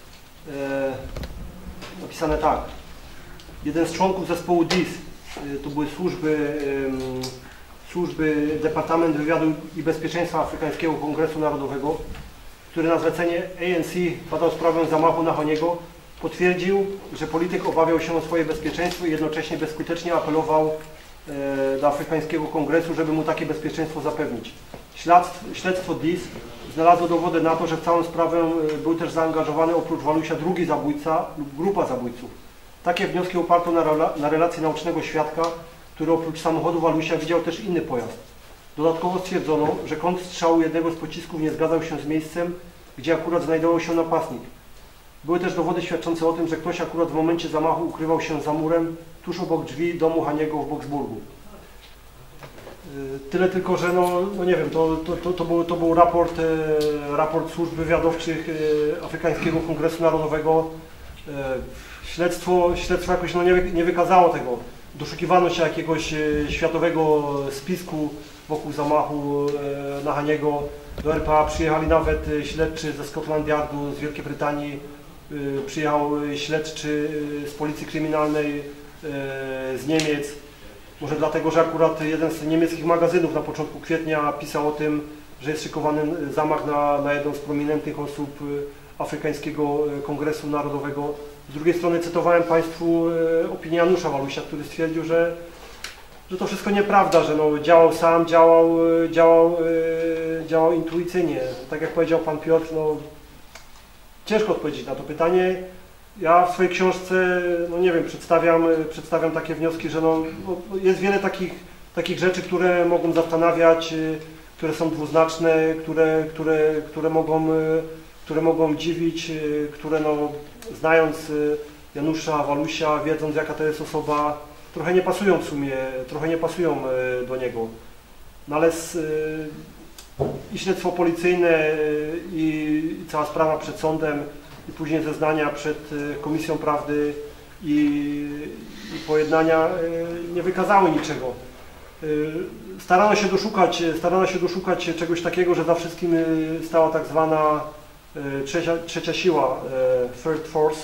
napisane tak. Jeden z członków zespołu D I S, to były służby, służby Departament Wywiadu i Bezpieczeństwa Afrykańskiego Kongresu Narodowego, który na zlecenie A N C badał sprawę zamachu na Haniego, potwierdził, że polityk obawiał się o swoje bezpieczeństwo i jednocześnie bezskutecznie apelował e, do Afrykańskiego Kongresu, żeby mu takie bezpieczeństwo zapewnić. Śledztwo, śledztwo D I S znalazło dowody na to, że w całą sprawę e, był też zaangażowany oprócz Walusia drugi zabójca lub grupa zabójców. Takie wnioski oparto na, rela na relacji naocznego świadka, który oprócz samochodu Walusia widział też inny pojazd. Dodatkowo stwierdzono, że kąt strzału jednego z pocisków nie zgadzał się z miejscem, gdzie akurat znajdował się napastnik. Były też dowody świadczące o tym, że ktoś akurat w momencie zamachu ukrywał się za murem tuż obok drzwi domu Haniego w Boksburgu. Tyle tylko, że no, no nie wiem, to, to, to, to, był, to był raport, raport służb wywiadowczych Afrykańskiego Kongresu Narodowego. Śledztwo, śledztwo jakoś no, nie, nie wykazało tego. Doszukiwano się jakiegoś światowego spisku wokół zamachu na Haniego. Do R P A przyjechali nawet śledczy ze Scotland Yardu, z Wielkiej Brytanii, przyjechał śledczy z policji kryminalnej z Niemiec. Może dlatego, że akurat jeden z niemieckich magazynów na początku kwietnia pisał o tym, że jest szykowany zamach na, na jedną z prominentnych osób Afrykańskiego Kongresu Narodowego. Z drugiej strony cytowałem Państwu opinię Janusza Walusia, który stwierdził, że że to wszystko nieprawda, że no, działał sam, działał, działał, działał intuicyjnie. Tak jak powiedział Pan Piotr, no, ciężko odpowiedzieć na to pytanie. Ja w swojej książce, no nie wiem, przedstawiam, przedstawiam takie wnioski, że no, no, jest wiele takich, takich rzeczy, które mogą zastanawiać, które są dwuznaczne, które, które, które, mogą, które mogą dziwić, które no, znając Janusza Walusia, wiedząc jaka to jest osoba, trochę nie pasują w sumie, trochę nie pasują do niego. No ale z, i śledztwo policyjne, i cała sprawa przed sądem, i później zeznania przed Komisją Prawdy i, i pojednania nie wykazały niczego. Starano się doszukać, starano się doszukać czegoś takiego, że za wszystkim stała tak zwana trzecia, trzecia siła, third force.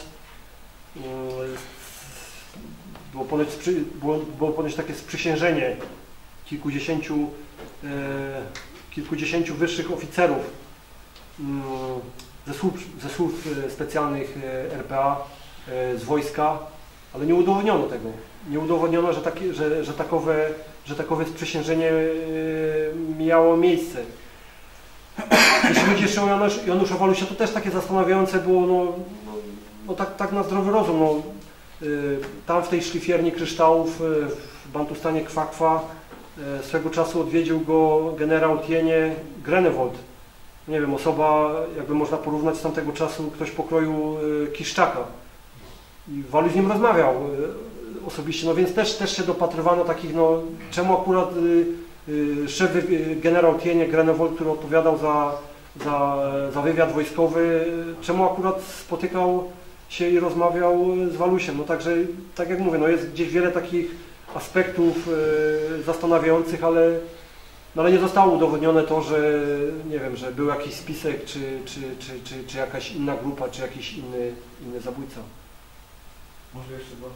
Było ponoć, było, było ponoć takie sprzysiężenie kilkudziesięciu, e, kilkudziesięciu wyższych oficerów e, ze, służb, ze służb specjalnych R P A, e, z wojska, ale nie udowodniono tego. Nie udowodniono, że, takie, że, że, takowe, że takowe sprzysiężenie e, miało miejsce. jeśli chodzi jeszcze o Janusz, Janusza Walusia, to też takie zastanawiające było, no, no, no tak, tak na zdrowy rozum. No, y, tam w tej szlifierni kryształów y, w Bantustanie Kwakwa y, swego czasu odwiedził go generał Tienie Grenewold. Nie wiem, osoba, jakby można porównać z tamtego czasu, ktoś pokroju y, Kiszczaka. I Waluś z nim rozmawiał y, osobiście, no więc też, też się dopatrywano takich, no czemu akurat y, y, szef y, generał Tienie Grenewold, który odpowiadał za, za, za wywiad wojskowy, y, czemu akurat spotykał się i rozmawiał z Walusiem. No także, tak jak mówię, no jest gdzieś wiele takich aspektów y, zastanawiających, ale no ale nie zostało udowodnione to, że nie wiem, że był jakiś spisek, czy, czy, czy, czy, czy jakaś inna grupa, czy jakiś inny, inny zabójca. Może jeszcze bardzo.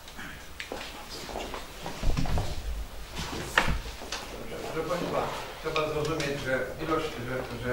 Proszę Państwa, trzeba zrozumieć, że ilość, że, że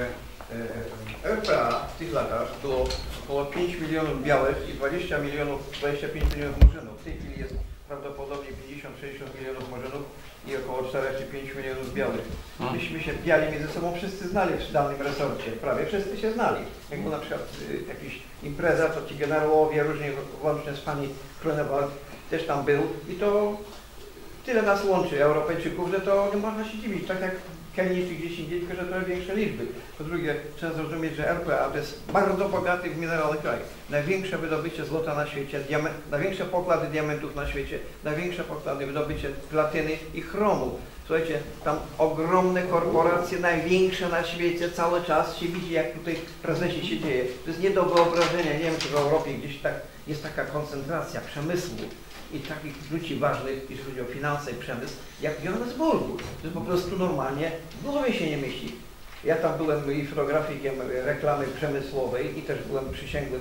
R P A w tych latach było około pięć milionów białych i dwadzieścia milionów, dwadzieścia pięć milionów murzynów. W tej chwili jest prawdopodobnie pięćdziesiąt sześćdziesiąt milionów murzynów i około cztery czy pięć milionów białych. Myśmy się biali między sobą, wszyscy znali w danym resorcie, prawie wszyscy się znali. Jak był na przykład y, jakaś impreza, to ci generałowie, różnie łącznie z pani Kronewald też tam był i to tyle nas łączy, Europejczyków, że to nie można się dziwić, tak jak Kenii czy gdzieś indziej, tylko że to większe liczby. Po drugie, trzeba zrozumieć, że R P A to jest bardzo bogaty w minerały kraj. Największe wydobycie złota na świecie, największe pokłady diamentów na świecie, największe pokłady wydobycie platyny i chromu. Słuchajcie, tam ogromne korporacje, największe na świecie, cały czas się widzi, jak tutaj w prezesie się dzieje. To jest nie do wyobrażenia, nie wiem, czy w Europie gdzieś tak jest taka koncentracja przemysłu i takich ludzi ważnych, jeśli chodzi o finanse i przemysł, jak w Johannesburgu. To jest po prostu normalnie, w głowie się nie myśli. Ja tam byłem i fotografikiem reklamy przemysłowej i też byłem przysięgłym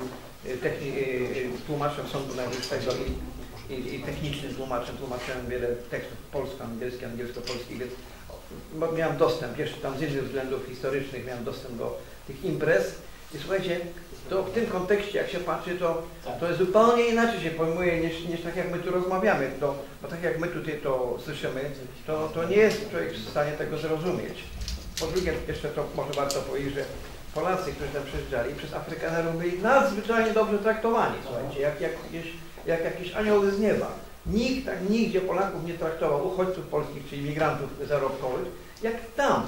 tłumaczem Sądu Najwyższego i, i, i technicznym tłumaczem. Tłumaczyłem wiele tekstów polsko-angielskich, angielsko-polskich, więc miałem dostęp, jeszcze tam z innych względów historycznych miałem dostęp do tych imprez. I słuchajcie, to w tym kontekście, jak się patrzy, to, to jest zupełnie inaczej się pojmuje niż, niż tak jak my tu rozmawiamy. To, bo tak jak my tutaj to słyszymy, to, to nie jest człowiek w stanie tego zrozumieć. Po drugie, jeszcze to może warto powiedzieć, że Polacy, którzy tam przyjeżdżali, przez Afrykanerów byli nadzwyczajnie dobrze traktowani, słuchajcie, jak, jak, jakieś, jak jakieś anioły z nieba. Nikt tak nigdzie Polaków nie traktował, uchodźców polskich czy imigrantów zarobkowych, jak tam.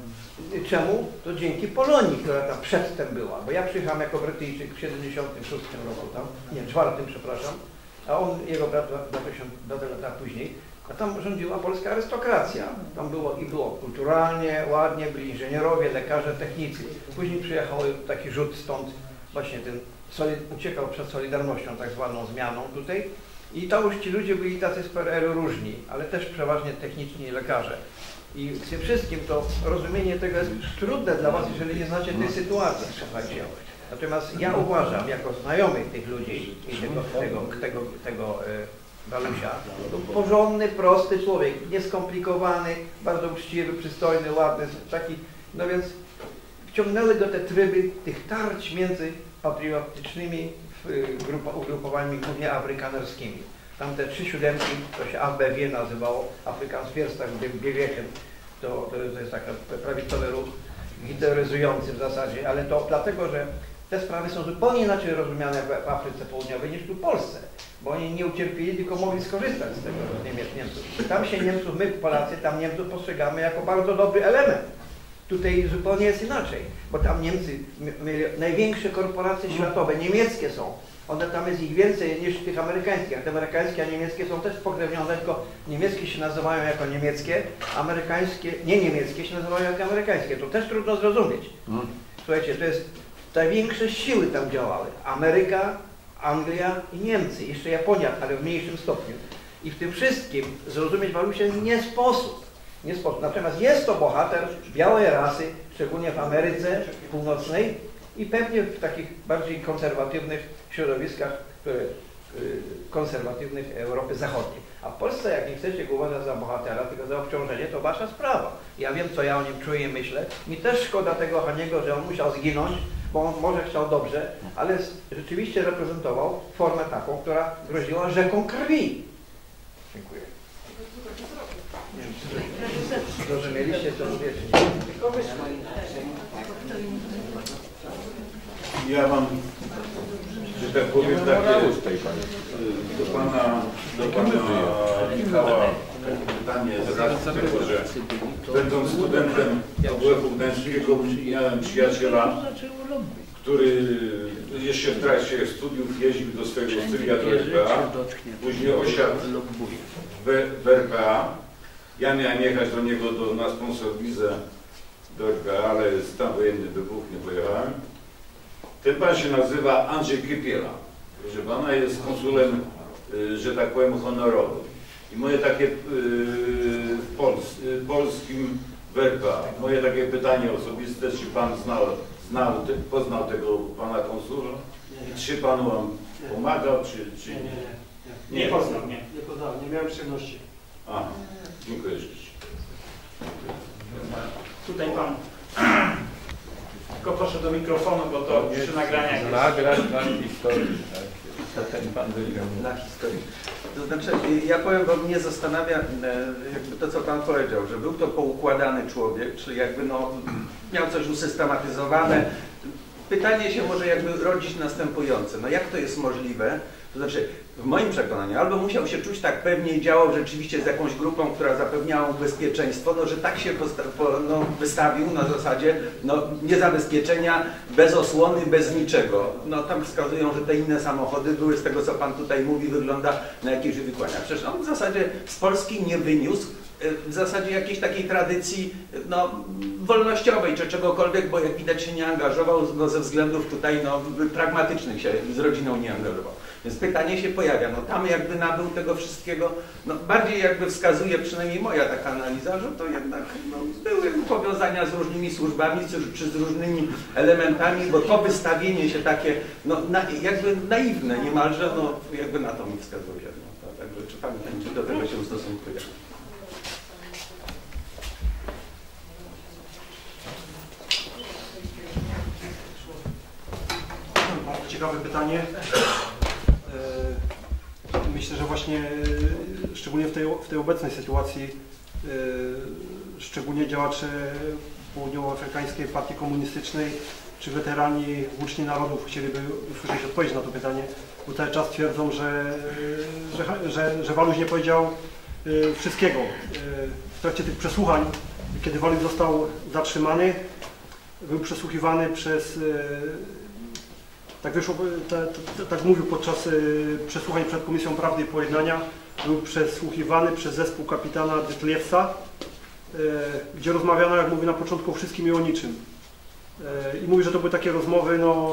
Czemu? To dzięki Polonii, która tam przedtem była, bo ja przyjechałem jako Brytyjczyk w siedemdziesiątym szóstym roku tam, nie, czwartym, przepraszam, a on, jego brat dwa lata później, a tam rządziła polska arystokracja. Tam było i było kulturalnie, ładnie, byli inżynierowie, lekarze, technicy. Później przyjechał taki rzut stąd, właśnie ten solid, uciekał przed Solidarnością, tak zwaną zmianą tutaj. I to już ci ludzie byli tacy z P R L-u różni, ale też przeważnie techniczni lekarze. I w tym wszystkim to rozumienie tego jest trudne dla Was, jeżeli nie znacie tej sytuacji, słuchajcie. Natomiast ja uważam, jako znajomy tych ludzi i tego, tego, tego, tego e, Walusia, to porządny, prosty człowiek, nieskomplikowany, bardzo uczciwy, przystojny, ładny, taki, no więc wciągnęły go te tryby tych tarć między patriotycznymi ugrupowaniami, głównie afrykanerskimi. Tam te trzy siódemki, to się A B W nazywało, Afrikaans Wierstach Biegiem, to, to jest taki prawicowy ruch, hitleryzujący w zasadzie, ale to dlatego, że te sprawy są zupełnie inaczej rozumiane w Afryce Południowej niż tu w Polsce, bo oni nie ucierpieli, tylko mogli skorzystać z tego Niemiec, Niemców. Tam się Niemców, my Polacy, tam Niemców postrzegamy jako bardzo dobry element. Tutaj zupełnie jest inaczej, bo tam Niemcy, największe korporacje światowe, niemieckie są. One tam jest ich więcej niż tych amerykańskich. Te amerykańskie, a niemieckie są też pokrewnione, tylko niemieckie się nazywają jako niemieckie, amerykańskie, nie niemieckie się nazywają jako amerykańskie. To też trudno zrozumieć. Słuchajcie, to jest, największe siły tam działały. Ameryka, Anglia i Niemcy, jeszcze Japonia, ale w mniejszym stopniu. I w tym wszystkim zrozumieć Walusia nie sposób. Nie sposób. Natomiast jest to bohater białej rasy, szczególnie w Ameryce Północnej i pewnie w takich bardziej konserwatywnych środowiskach które, konserwatywnych Europy Zachodniej. A w Polsce, jak nie chcecie go uważać za bohatera, tylko za obciążenie, to wasza sprawa. Ja wiem, co ja o nim czuję i myślę. Mi też szkoda tego Haniego, że on musiał zginąć, bo on może chciał dobrze, ale rzeczywiście reprezentował formę taką, która groziła rzeką krwi. Dziękuję. Nie wiem, czy zrozumieliście, co mówię, czy nie. Ja mam, że tak powiem, takie do pana, do pana Michała pytanie z racji tego, że będąc studentem A W F-u Gdańskiego miałem przyjaciela, który jeszcze w trakcie studiów jeździł do swojego studia do R P A, później osiadł w R P A. Ja miałem jechać do niego do, na sponsor wizę do R P A, ale stan wojenny wybuchł, nie pojechałem. Ten pan się nazywa Andrzej Kypiela. Proszę pana, jest konsulem, że tak powiem, honorowym. I moje takie yy, w Pols polskim w R P A, moje takie pytanie osobiste, czy pan znał, znał te, poznał tego pana konsula? I czy pan on pomagał, czy, czy nie? Nie, nie, nie. Nie, nie poznał, nie. Nie poznałem, nie miałem przyjemności. Aha, dziękuję jeszcze. Tutaj pan. Tylko proszę do mikrofonu, bo to przy nagraniach jest... Nagrać na historii, tak? To ten pan wygrał. Na historii. To znaczy, ja powiem, bo mnie zastanawia jakby to, co pan powiedział, że był to poukładany człowiek, czyli jakby no, miał coś usystematyzowane. Pytanie się może jakby rodzić następujące. No jak to jest możliwe? To znaczy, w moim przekonaniu, albo musiał się czuć tak pewnie i działał rzeczywiście z jakąś grupą, która zapewniała mu bezpieczeństwo, no że tak się no, wystawił na zasadzie no, niezabezpieczenia, bez osłony, bez niczego. No tam wskazują, że te inne samochody były, z tego co pan tutaj mówi, wygląda na jakieś wykłania. Przecież on w zasadzie z Polski nie wyniósł w zasadzie jakiejś takiej tradycji no, wolnościowej czy czegokolwiek, bo jak widać się nie angażował, no, ze względów tutaj no, pragmatycznych się z rodziną nie angażował. Więc pytanie się pojawia, no tam jakby nabył tego wszystkiego, no bardziej jakby wskazuje, przynajmniej moja taka analiza, że to jednak no, były powiązania z różnymi służbami czy, czy z różnymi elementami, bo to wystawienie się takie, no na, jakby naiwne niemalże, no jakby na to mi wskazuje. No, to, także czy pan czy do tego się ustosunkuje? Bardzo ciekawe pytanie. Myślę, że właśnie szczególnie w tej, w tej obecnej sytuacji szczególnie działacze Południowoafrykańskiej Partii Komunistycznej czy weterani Włóczni Narodów chcieliby usłyszeć odpowiedź na to pytanie, bo cały czas twierdzą, że, że, że, że Waluś nie powiedział wszystkiego. W trakcie tych przesłuchań, kiedy Waluś został zatrzymany, był przesłuchiwany przez Tak wyszło, tak, tak mówił podczas y, przesłuchań przed Komisją Prawdy i Pojednania, był przesłuchiwany przez zespół kapitana Detlewsa, y, gdzie rozmawiano, jak mówi na początku, o wszystkim i o niczym. Y, I mówi, że to były takie rozmowy, no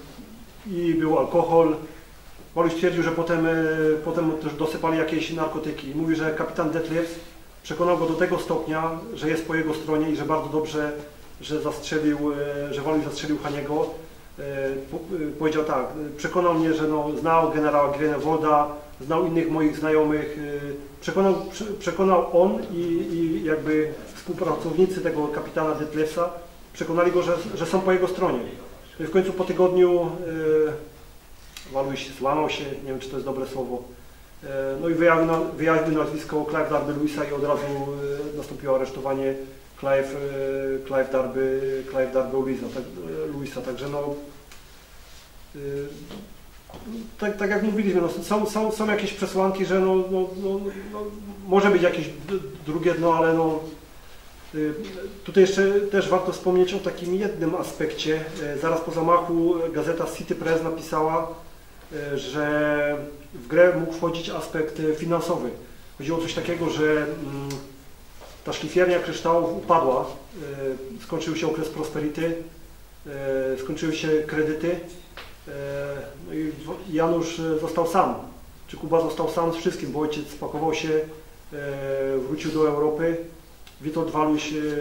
i był alkohol. Waluś stwierdził, że potem, y, potem też dosypali jakieś narkotyki. I mówi, że kapitan Detlews przekonał go do tego stopnia, że jest po jego stronie i że bardzo dobrze, że zastrzelił, y, że Waluś zastrzelił Haniego. Powiedział tak, przekonał mnie, że no, znał generała Grünewalda, znał innych moich znajomych, przekonał, przekonał on i, i jakby współpracownicy tego kapitana Detlewsa przekonali go, że, że są po jego stronie. I w końcu po tygodniu yy, Waluś złamał się, nie wiem czy to jest dobre słowo, yy, no i wyjawił, na, wyjawił nazwisko Clive Darby Lewisa i od razu yy, nastąpiło aresztowanie Clive, Clive Darby, Clive Darby Lewisa, tak, Lewisa, także no yy, tak, tak jak mówiliśmy, no, są, są, są jakieś przesłanki, że no, no, no, no, może być jakieś drugie dno, ale no yy, tutaj jeszcze też warto wspomnieć o takim jednym aspekcie. Yy, zaraz po zamachu gazeta City Press napisała, yy, że w grę mógł wchodzić aspekt finansowy. Chodziło o coś takiego, że yy, ta szlifiernia kryształów upadła, yy, skończył się okres prosperity, yy, skończyły się kredyty, yy, no i Janusz został sam, czy Kuba został sam z wszystkim, bo ojciec spakował się, yy, wrócił do Europy. Witold Waluś yy,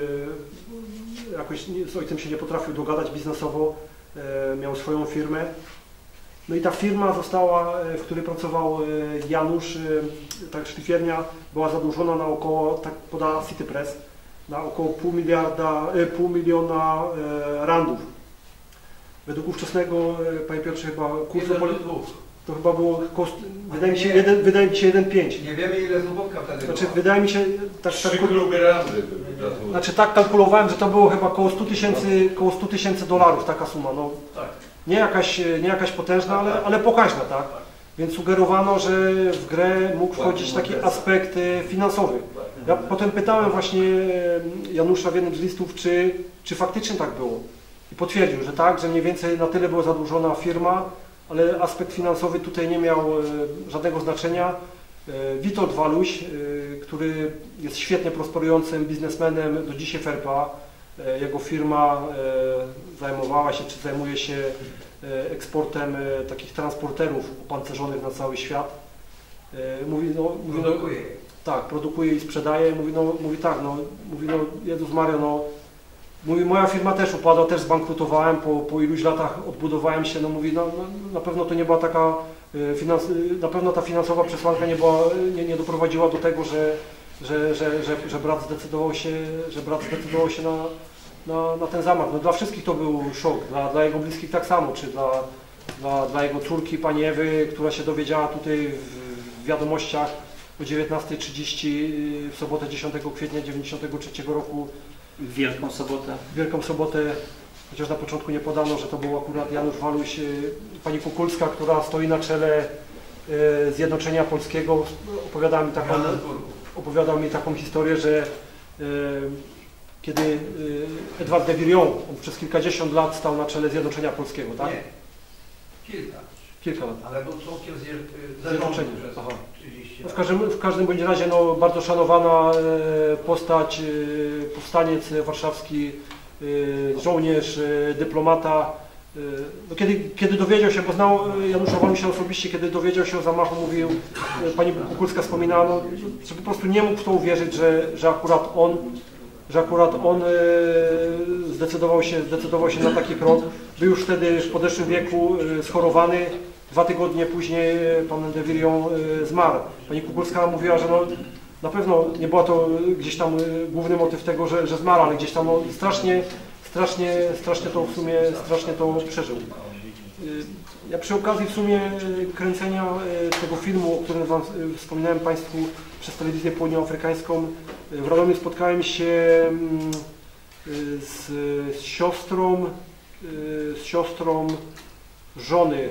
jakoś z ojcem się nie potrafił dogadać biznesowo, yy, miał swoją firmę. No i ta firma została, w której pracował Janusz, ta szlifiernia była zadłużona na około, tak poda City Press, na około pół miliarda, pół miliona randów. Według ówczesnego, panie Piotrze, chyba kursu, poli To chyba było, koło, wydaje mi się, jeden, wydaje mi się jeden przecinek pięć. Nie wiemy ile złotówka wtedy Znaczy, była. wydaje mi się, tak, Trzy tak, kilogramy. znaczy tak kalkulowałem, że to było chyba koło stu tysięcy, koło stu tysięcy dolarów taka suma. No, Tak. nie, jakaś, nie jakaś potężna, ale, ale pokaźna, tak? Więc sugerowano, że w grę mógł wchodzić taki aspekt finansowy. Ja potem pytałem właśnie Janusza w jednym z listów, czy, czy faktycznie tak było. I potwierdził, że tak, że mniej więcej na tyle była zadłużona firma, ale aspekt finansowy tutaj nie miał żadnego znaczenia. Witold Waluś, który jest świetnie prosperującym biznesmenem, do dzisiaj w R P A. Jego firma zajmowała się, czy zajmuje się eksportem takich transporterów opancerzonych na cały świat. Mówi, no, mówi, no, Produkuje. tak, produkuje i sprzedaje. Mówi, no, mówi tak, no, mówi, no, Jezus Maria, no, mówi, moja firma też upadła, też zbankrutowałem, po, po iluś latach odbudowałem się, no mówi, no, no na pewno to nie była taka, finans, na pewno ta finansowa przesłanka nie, była, nie, nie doprowadziła do tego, że, że, że, że, że brat zdecydował się, że brat zdecydował się na, na, na ten zamach. No, dla wszystkich to był szok, dla, dla jego bliskich tak samo, czy dla, dla, dla jego córki, pani Ewy, która się dowiedziała tutaj w, w wiadomościach o dziewiętnastej trzydzieści w sobotę dziesiątego kwietnia dziewięćdziesiątego trzeciego roku. W Wielką Sobotę. W Wielką Sobotę, chociaż na początku nie podano, że to był akurat Janusz Waluś, pani Kukulska, która stoi na czele Zjednoczenia Polskiego, opowiadała mi taką, opowiadał mi taką historię, że kiedy Edward de Virion, on przez kilkadziesiąt lat stał na czele Zjednoczenia Polskiego, tak? Nie, kilka. Kilka lat. Ale był członkiem Zjednoczenia. przez Aha. trzydzieści No lat. w, każdym, w każdym bądź razie no, bardzo szanowana e, postać, e, powstaniec warszawski, e, żołnierz, e, dyplomata. E, no, kiedy, kiedy dowiedział się, bo znał Janusza Walusia osobiście, kiedy dowiedział się o zamachu, mówił, e, pani Kukulska wspominała, no, że po prostu nie mógł w to uwierzyć, że, że akurat on, że akurat on e, zdecydował się, zdecydował się na taki krok. Był już wtedy w podeszłym wieku e, schorowany. Dwa tygodnie później pan de Virion zmarł. Pani Kukulska mówiła, że no, na pewno nie była to gdzieś tam główny motyw tego, że, że zmarł, ale gdzieś tam no, strasznie, strasznie, strasznie to w sumie strasznie to przeżył. Ja przy okazji w sumie kręcenia tego filmu, o którym wam wspominałem Państwu przez telewizję południowoafrykańską, w Radomiu spotkałem się z, z siostrą, z siostrą żony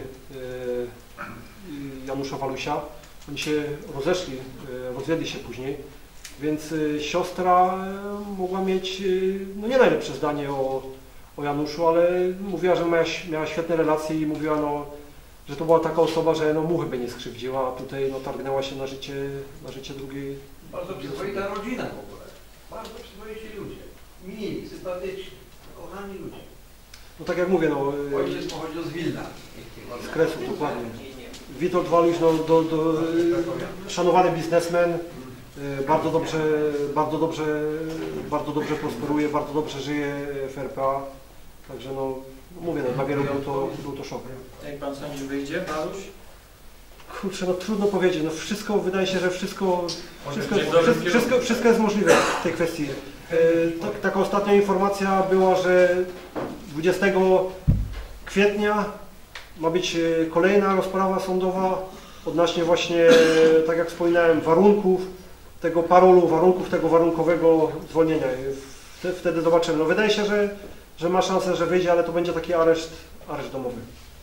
Janusza Walusia. Oni się rozeszli, rozwiedli się później, więc siostra mogła mieć no nie najlepsze zdanie o, o Januszu, ale mówiła, że miała, miała świetne relacje i mówiła, no, że to była taka osoba, że no, muchy by nie skrzywdziła, a tutaj no, targnęła się na życie, na życie drugiej. Bardzo przyzwoita rodzina w ogóle. Bardzo przyzwoici ludzie. Mili, sympatyczni, kochani ludzie. No tak jak mówię, no, Ojciec pochodził z Wilna. z Kresów, dokładnie. Witold Waluś, no, do, do, szanowany biznesmen, bardzo dobrze, bardzo dobrze, bardzo dobrze prosperuje, bardzo dobrze żyje w R P A. Także no, mówię, no, dla wielu był to, był to szok. Jak pan sądzi, wyjdzie Waluś? Kurczę, no trudno powiedzieć, no wszystko, wydaje się, że wszystko, wszystko, Może wszystko, w wszystko, wszystko jest możliwe w tej kwestii. Tak, taka ostatnia informacja była, że dwudziestego kwietnia ma być kolejna rozprawa sądowa odnośnie właśnie, tak jak wspominałem, warunków tego parolu, warunków tego warunkowego zwolnienia. Wtedy zobaczymy. No wydaje się, że, że ma szansę, że wyjdzie, ale to będzie taki areszt, areszt domowy.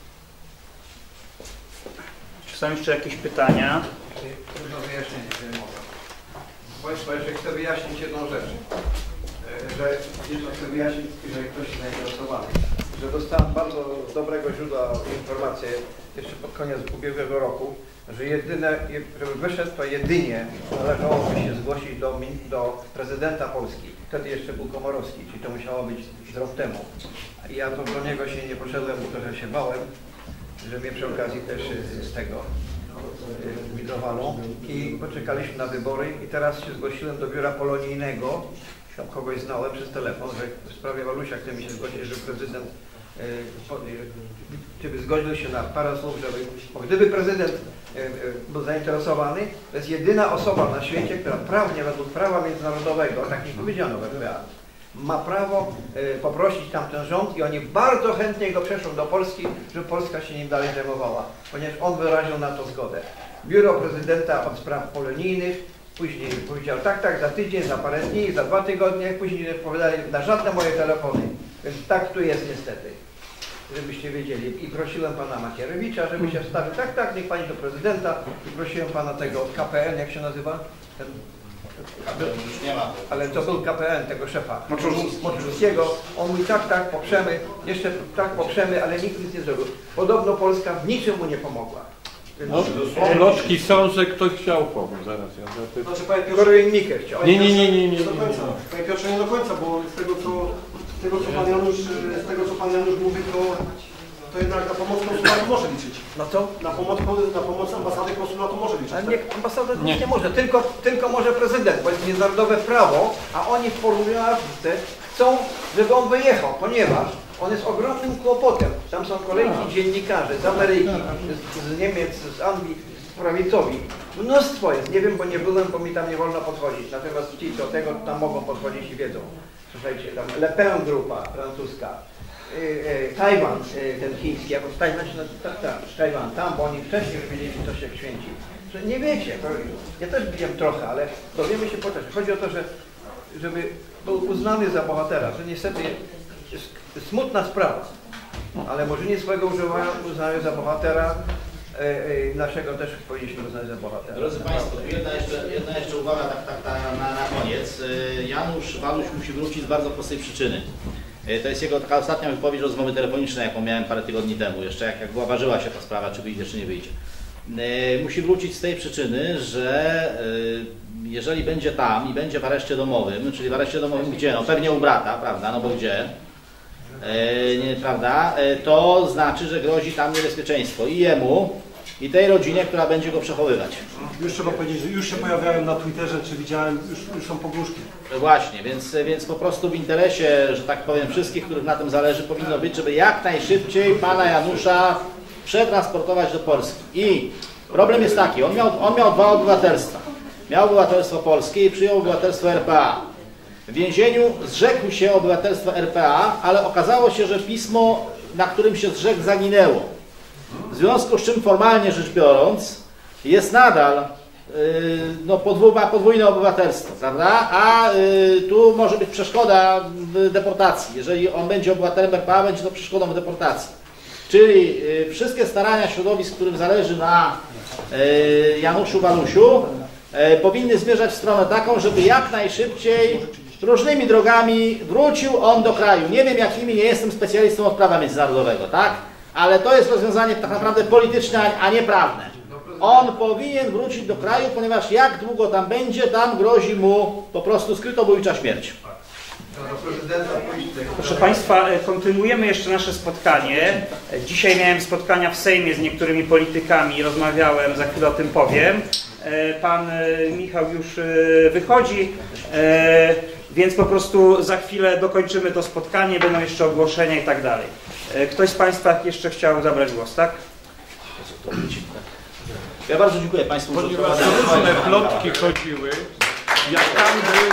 Czy są jeszcze jakieś pytania? Trudno wyjaśnienie, jeżeli mogę. Państwo, jeszcze chcę wyjaśnić jedną rzecz. Że jedno chcę wyjaśnić, jeżeli ktoś jest zainteresowany. Że dostałem bardzo dobrego źródła informację jeszcze pod koniec ubiegłego roku, że jedyne, żeby wyszedł, to jedynie należałoby się zgłosić do, do prezydenta Polski. Wtedy jeszcze był Komorowski, czyli to musiało być z rok temu. I ja to do niego się nie poszedłem, bo trochę się bałem, że mnie przy okazji też z tego widowano. I poczekaliśmy na wybory i teraz się zgłosiłem do biura polonijnego. Tam kogoś znałem przez telefon, że w sprawie Walusia chce mi się zgłosić, że prezydent czy by zgodził się na parę słów, żeby, bo gdyby prezydent był zainteresowany, to jest jedyna osoba na świecie, która prawnie według prawa międzynarodowego, tak mi powiedziano w R P A, ma prawo y, poprosić tamten rząd i oni bardzo chętnie go przeszło do Polski, żeby Polska się nim dalej zajmowała, ponieważ on wyraził na to zgodę. Biuro prezydenta od spraw polonijnych później powiedział tak, tak, za tydzień, za parę dni, za dwa tygodnie, później nie odpowiadali na żadne moje telefony. Więc tak tu jest niestety, żebyście wiedzieli. I prosiłem pana Macierewicza, żeby się wstawił, tak, tak, niech pani do prezydenta. I prosiłem pana tego od K P N, jak się nazywa? Ten, Już nie ma. ale to był K P N, tego szefa Moczulskiego. On mówi tak, tak, poprzemy, jeszcze tak poprzemy, ale nikt nic nie zrobił. Podobno Polska w niczym mu nie pomogła. No, plotki są, że ktoś chciał pomóc. Zaraz ja zapytam. Znaczy, panie Piotrze, Korwin-Mikke chciał. Nie, nie, nie, nie, nie, nie nie. do końca. Panie Piotrze, nie do końca, bo z tego co, z tego, co pan Janusz, z tego co pan Janusz mówi, to, to jednak na pomoc konsulatu może liczyć. No co? Na pomoc, na pomoc ambasady konsulatu może liczyć. Ale Tak? nie, ambasador nie. nie może, tylko, tylko może prezydent, bo jest międzynarodowe prawo, a oni w porozumieniu Afryce chcą, żeby on wyjechał, ponieważ on jest ogromnym kłopotem. Tam są kolejni dziennikarze z Ameryki, z, z Niemiec, z Anglii, prawicowi. Mnóstwo jest, nie wiem, bo nie byłem, bo mi tam nie wolno podchodzić. Natomiast ci, co tego tam mogą podchodzić i wiedzą. Słuchajcie, tam Le Pen grupa francuska, y, y, Tajwan, y, ten chiński, jakoś Tajwan się nazywa, tak, tak, Tajwan, tam, bo oni wcześniej już wiedzieli, co się święci. Że nie wiecie, to, ja też widziałem trochę, ale dowiemy się potem. Chodzi o to, że żeby był uznany za bohatera, że niestety jest smutna sprawa, ale Murzyni swojego używają, uznają za bohatera, e, e, naszego też powinniśmy uznać za bohatera. Drodzy Państwo, jedna jeszcze, jedna jeszcze uwaga tak, tak, tak na, na koniec. Janusz Waluś musi wrócić z bardzo prostej przyczyny. To jest jego taka ostatnia wypowiedź rozmowy telefonicznej, jaką miałem parę tygodni temu, jeszcze jak, jak była, ważyła się ta sprawa, czy wyjdzie, czy nie wyjdzie. Musi wrócić z tej przyczyny, że jeżeli będzie tam i będzie w areszcie domowym, czyli w areszcie domowym gdzie? No pewnie u brata, prawda, no bo gdzie? E, nie, prawda, e, to znaczy, że grozi tam niebezpieczeństwo i jemu, i tej rodzinie, która będzie go przechowywać. Już trzeba powiedzieć, że już się pojawiają na Twitterze, czy widziałem, już, już są pogróżki. Właśnie, więc, więc po prostu w interesie, że tak powiem, wszystkich, których na tym zależy, powinno być, żeby jak najszybciej pana Janusza przetransportować do Polski. I problem jest taki, on miał, on miał dwa obywatelstwa. Miał obywatelstwo polskie i przyjął obywatelstwo R P A. W więzieniu zrzekł się obywatelstwa R P A, ale okazało się, że pismo, na którym się zrzekł, zaginęło. W związku z czym formalnie rzecz biorąc jest nadal yy, no, podwójne, podwójne obywatelstwo, prawda? A yy, tu może być przeszkoda w deportacji. Jeżeli on będzie obywatelem R P A, będzie to przeszkodą w deportacji. Czyli yy, wszystkie starania środowisk, którym zależy na yy, Januszu Walusiu, yy, powinny zmierzać w stronę taką, żeby jak najszybciej różnymi drogami wrócił on do kraju. Nie wiem jakimi, nie jestem specjalistą od prawa międzynarodowego, tak? Ale to jest rozwiązanie tak naprawdę polityczne, a nie prawne. On powinien wrócić do kraju, ponieważ jak długo tam będzie, tam grozi mu po prostu skrytobójcza śmierć. Proszę Państwa, kontynuujemy jeszcze nasze spotkanie. Dzisiaj miałem spotkania w Sejmie z niektórymi politykami, rozmawiałem, za chwilę o tym powiem. Pan Michał już wychodzi, więc po prostu za chwilę dokończymy to spotkanie, będą jeszcze ogłoszenia i tak dalej. Ktoś z Państwa jeszcze chciał zabrać głos, tak? Ja bardzo dziękuję Państwu. Ponieważ różne plotki chodziły, jak tam był,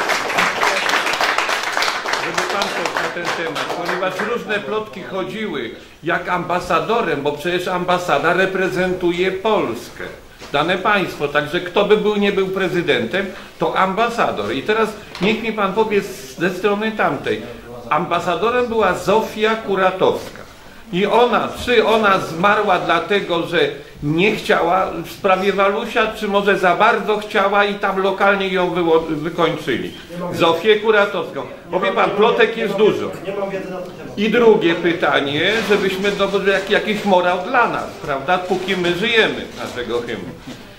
żeby Pan też na ten temat, ponieważ różne plotki chodziły, jak ambasadorem, bo przecież ambasada reprezentuje Polskę, dane państwo, także kto by był, nie był prezydentem, to ambasador. I teraz niech mi Pan powie ze strony tamtej, ambasadorem była Zofia Kuratowska. I ona, czy ona zmarła dlatego, że nie chciała w sprawie Walusia, czy może za bardzo chciała i tam lokalnie ją wyło, wykończyli? Zofię Kuratowską. Bo wie Pan, plotek jest dużo. I drugie pytanie, żebyśmy zdobyli jak, jakiś morał dla nas, prawda? Póki my żyjemy naszego hymnu.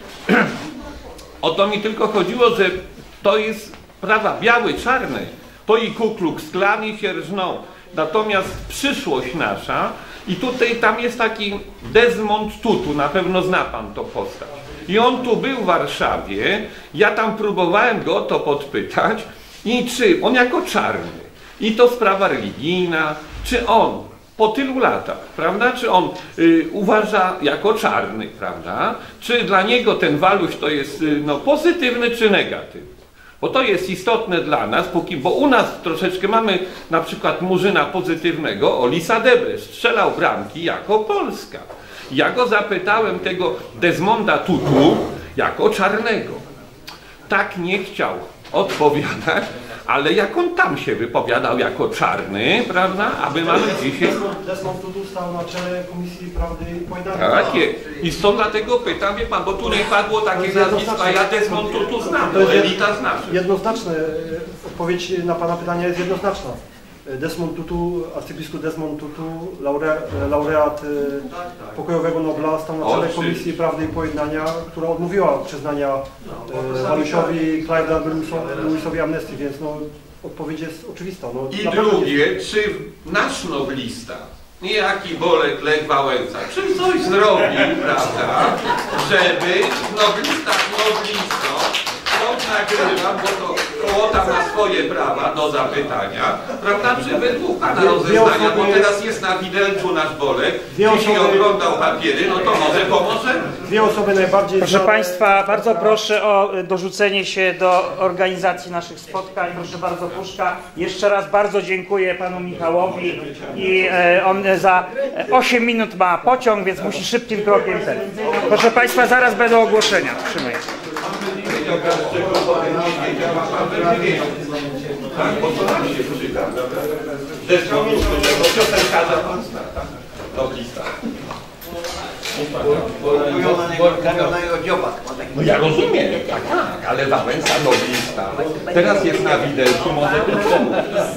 O to mi tylko chodziło, że to jest prawa białe, czarne. To i Ku Klux Klan i się rżną. Natomiast przyszłość nasza, i tutaj tam jest taki Desmond Tutu, na pewno zna Pan tą postać. I on tu był w Warszawie, ja tam próbowałem go o to podpytać, i czy on jako czarny, i to sprawa religijna, czy on po tylu latach, prawda, czy on y, uważa jako czarny, prawda, czy dla niego ten Waluś to jest y, no, pozytywny czy negatywny. Bo to jest istotne dla nas, póki, bo u nas troszeczkę mamy na przykład Murzyna pozytywnego, Olisa Debrecz strzelał bramki jako Polska. Ja go zapytałem, tego Desmonda Tutu, jako czarnego. Tak nie chciał odpowiadać, ale jak on tam się wypowiadał jako czarny, prawda, a my mamy dzisiaj... Desmond Tutu stał na czele Komisji Prawdy i Pojednania. Takie. I stąd dlatego pytam, wie pan, bo tu nie padło takie nazwiska, ja Desmond Tutu znam, to elita znaczy. Jednoznaczne, odpowiedź na pana pytanie jest jednoznaczna. Desmond Tutu, arcybiskup Desmond Tutu, laureat, laureat Pokojowego Nobla, stał na czele Komisji Prawdy i Pojednania, która odmówiła przyznania Walusiowi, Claire'owi amnestii, więc no, odpowiedź jest oczywista. No, I drugie, jest... czy nasz noblista, niejaki Bolek Lech Wałęsa, czy coś zrobił, prawda, żeby noblista, noblistą, to nagrywam, bo to Kłota ma swoje prawa do zapytania, prawda, czy według pana rozeznania, bo teraz jest na widelcu nasz Bolek, jeśli oglądał papiery, no to może pomożemy. Dwie osoby najbardziej... Proszę Państwa, bardzo proszę o dorzucenie się do organizacji naszych spotkań. Proszę bardzo, Puszka. Jeszcze raz bardzo dziękuję panu Michałowi i on za osiem minut ma pociąg, więc musi szybkim krokiem ten. Proszę Państwa, zaraz będą ogłoszenia. Trzymaj. Tak, bo to nam się przyda. Zresztą piosenkarza noblista. No ja rozumiem, tak, tak, ale Wałęsa noblista. Teraz jest na widelcu, może być pomóc.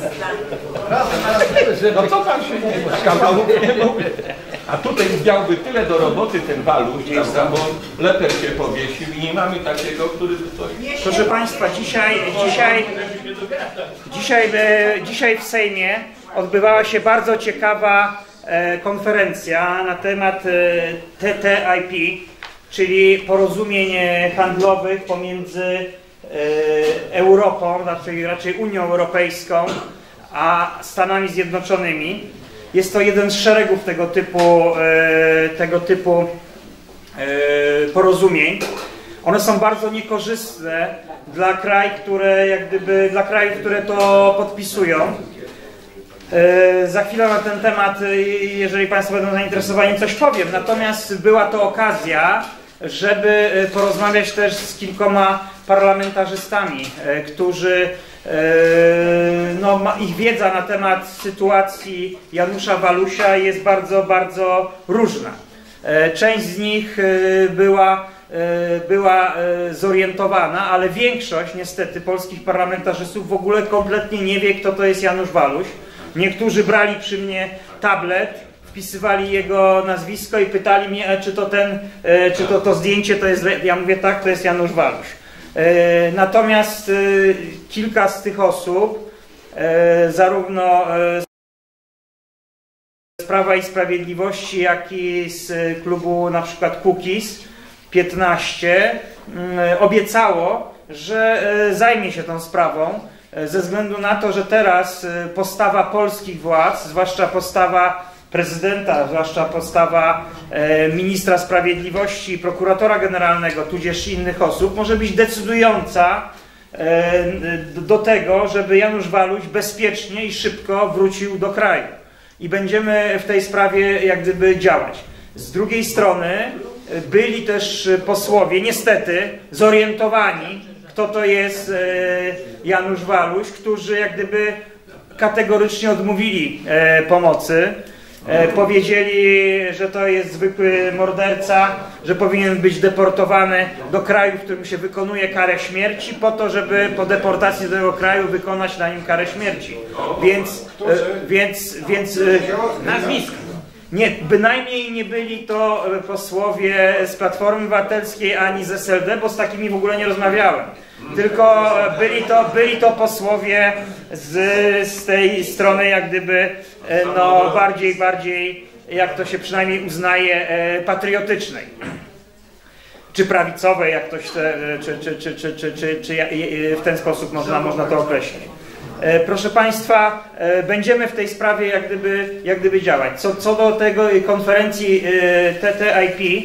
No co pan się nie skandałów nie mówię. A tutaj zbiałby tyle do roboty ten Waluś, prawda, bo leper się powiesił i nie mamy takiego, który by coś... Proszę Państwa, dzisiaj, dzisiaj, dzisiaj, dzisiaj w Sejmie odbywała się bardzo ciekawa konferencja na temat T T I P, czyli porozumień handlowych pomiędzy Europą, raczej, raczej Unią Europejską, a Stanami Zjednoczonymi. Jest to jeden z szeregów tego typu, tego typu porozumień. One są bardzo niekorzystne dla krajów, które jak gdyby, dla krajów, które to podpisują. Za chwilę na ten temat, jeżeli Państwo będą zainteresowani, coś powiem. Natomiast była to okazja, żeby porozmawiać też z kilkoma parlamentarzystami, którzy, no, ich wiedza na temat sytuacji Janusza Walusia jest bardzo, bardzo różna. Część z nich była, była zorientowana, ale większość niestety polskich parlamentarzystów w ogóle kompletnie nie wie, kto to jest Janusz Waluś. Niektórzy brali przy mnie tablet, wpisywali jego nazwisko i pytali mnie, czy to ten, czy to, to zdjęcie to jest, ja mówię tak, to jest Janusz Waluś. Natomiast kilka z tych osób, zarówno z Prawa i Sprawiedliwości, jak i z klubu na przykład Kukiz piętnaście, obiecało, że zajmie się tą sprawą, ze względu na to, że teraz postawa polskich władz, zwłaszcza postawa prezydenta, zwłaszcza postawa ministra sprawiedliwości, prokuratora generalnego, tudzież innych osób, może być decydująca do tego, żeby Janusz Waluś bezpiecznie i szybko wrócił do kraju. I będziemy w tej sprawie jak gdyby działać. Z drugiej strony byli też posłowie, niestety, zorientowani, kto to jest Janusz Waluś, którzy jak gdyby kategorycznie odmówili pomocy. Powiedzieli, że to jest zwykły morderca, że powinien być deportowany do kraju, w którym się wykonuje karę śmierci, po to, żeby po deportacji do tego kraju wykonać na nim karę śmierci. Więc, więc, więc nazwisko. Nie, bynajmniej nie byli to posłowie z Platformy Obywatelskiej ani z S L D, bo z takimi w ogóle nie rozmawiałem. Tylko byli to, byli to posłowie z, z tej strony jak gdyby no, bardziej, bardziej, jak to się przynajmniej uznaje, patriotycznej. Czy prawicowej, jak ktoś te, czy, czy, czy, czy, czy, czy, czy w ten sposób można, można to określić. Proszę Państwa, będziemy w tej sprawie jak gdyby, jak gdyby działać. Co, co do tego konferencji T T I P,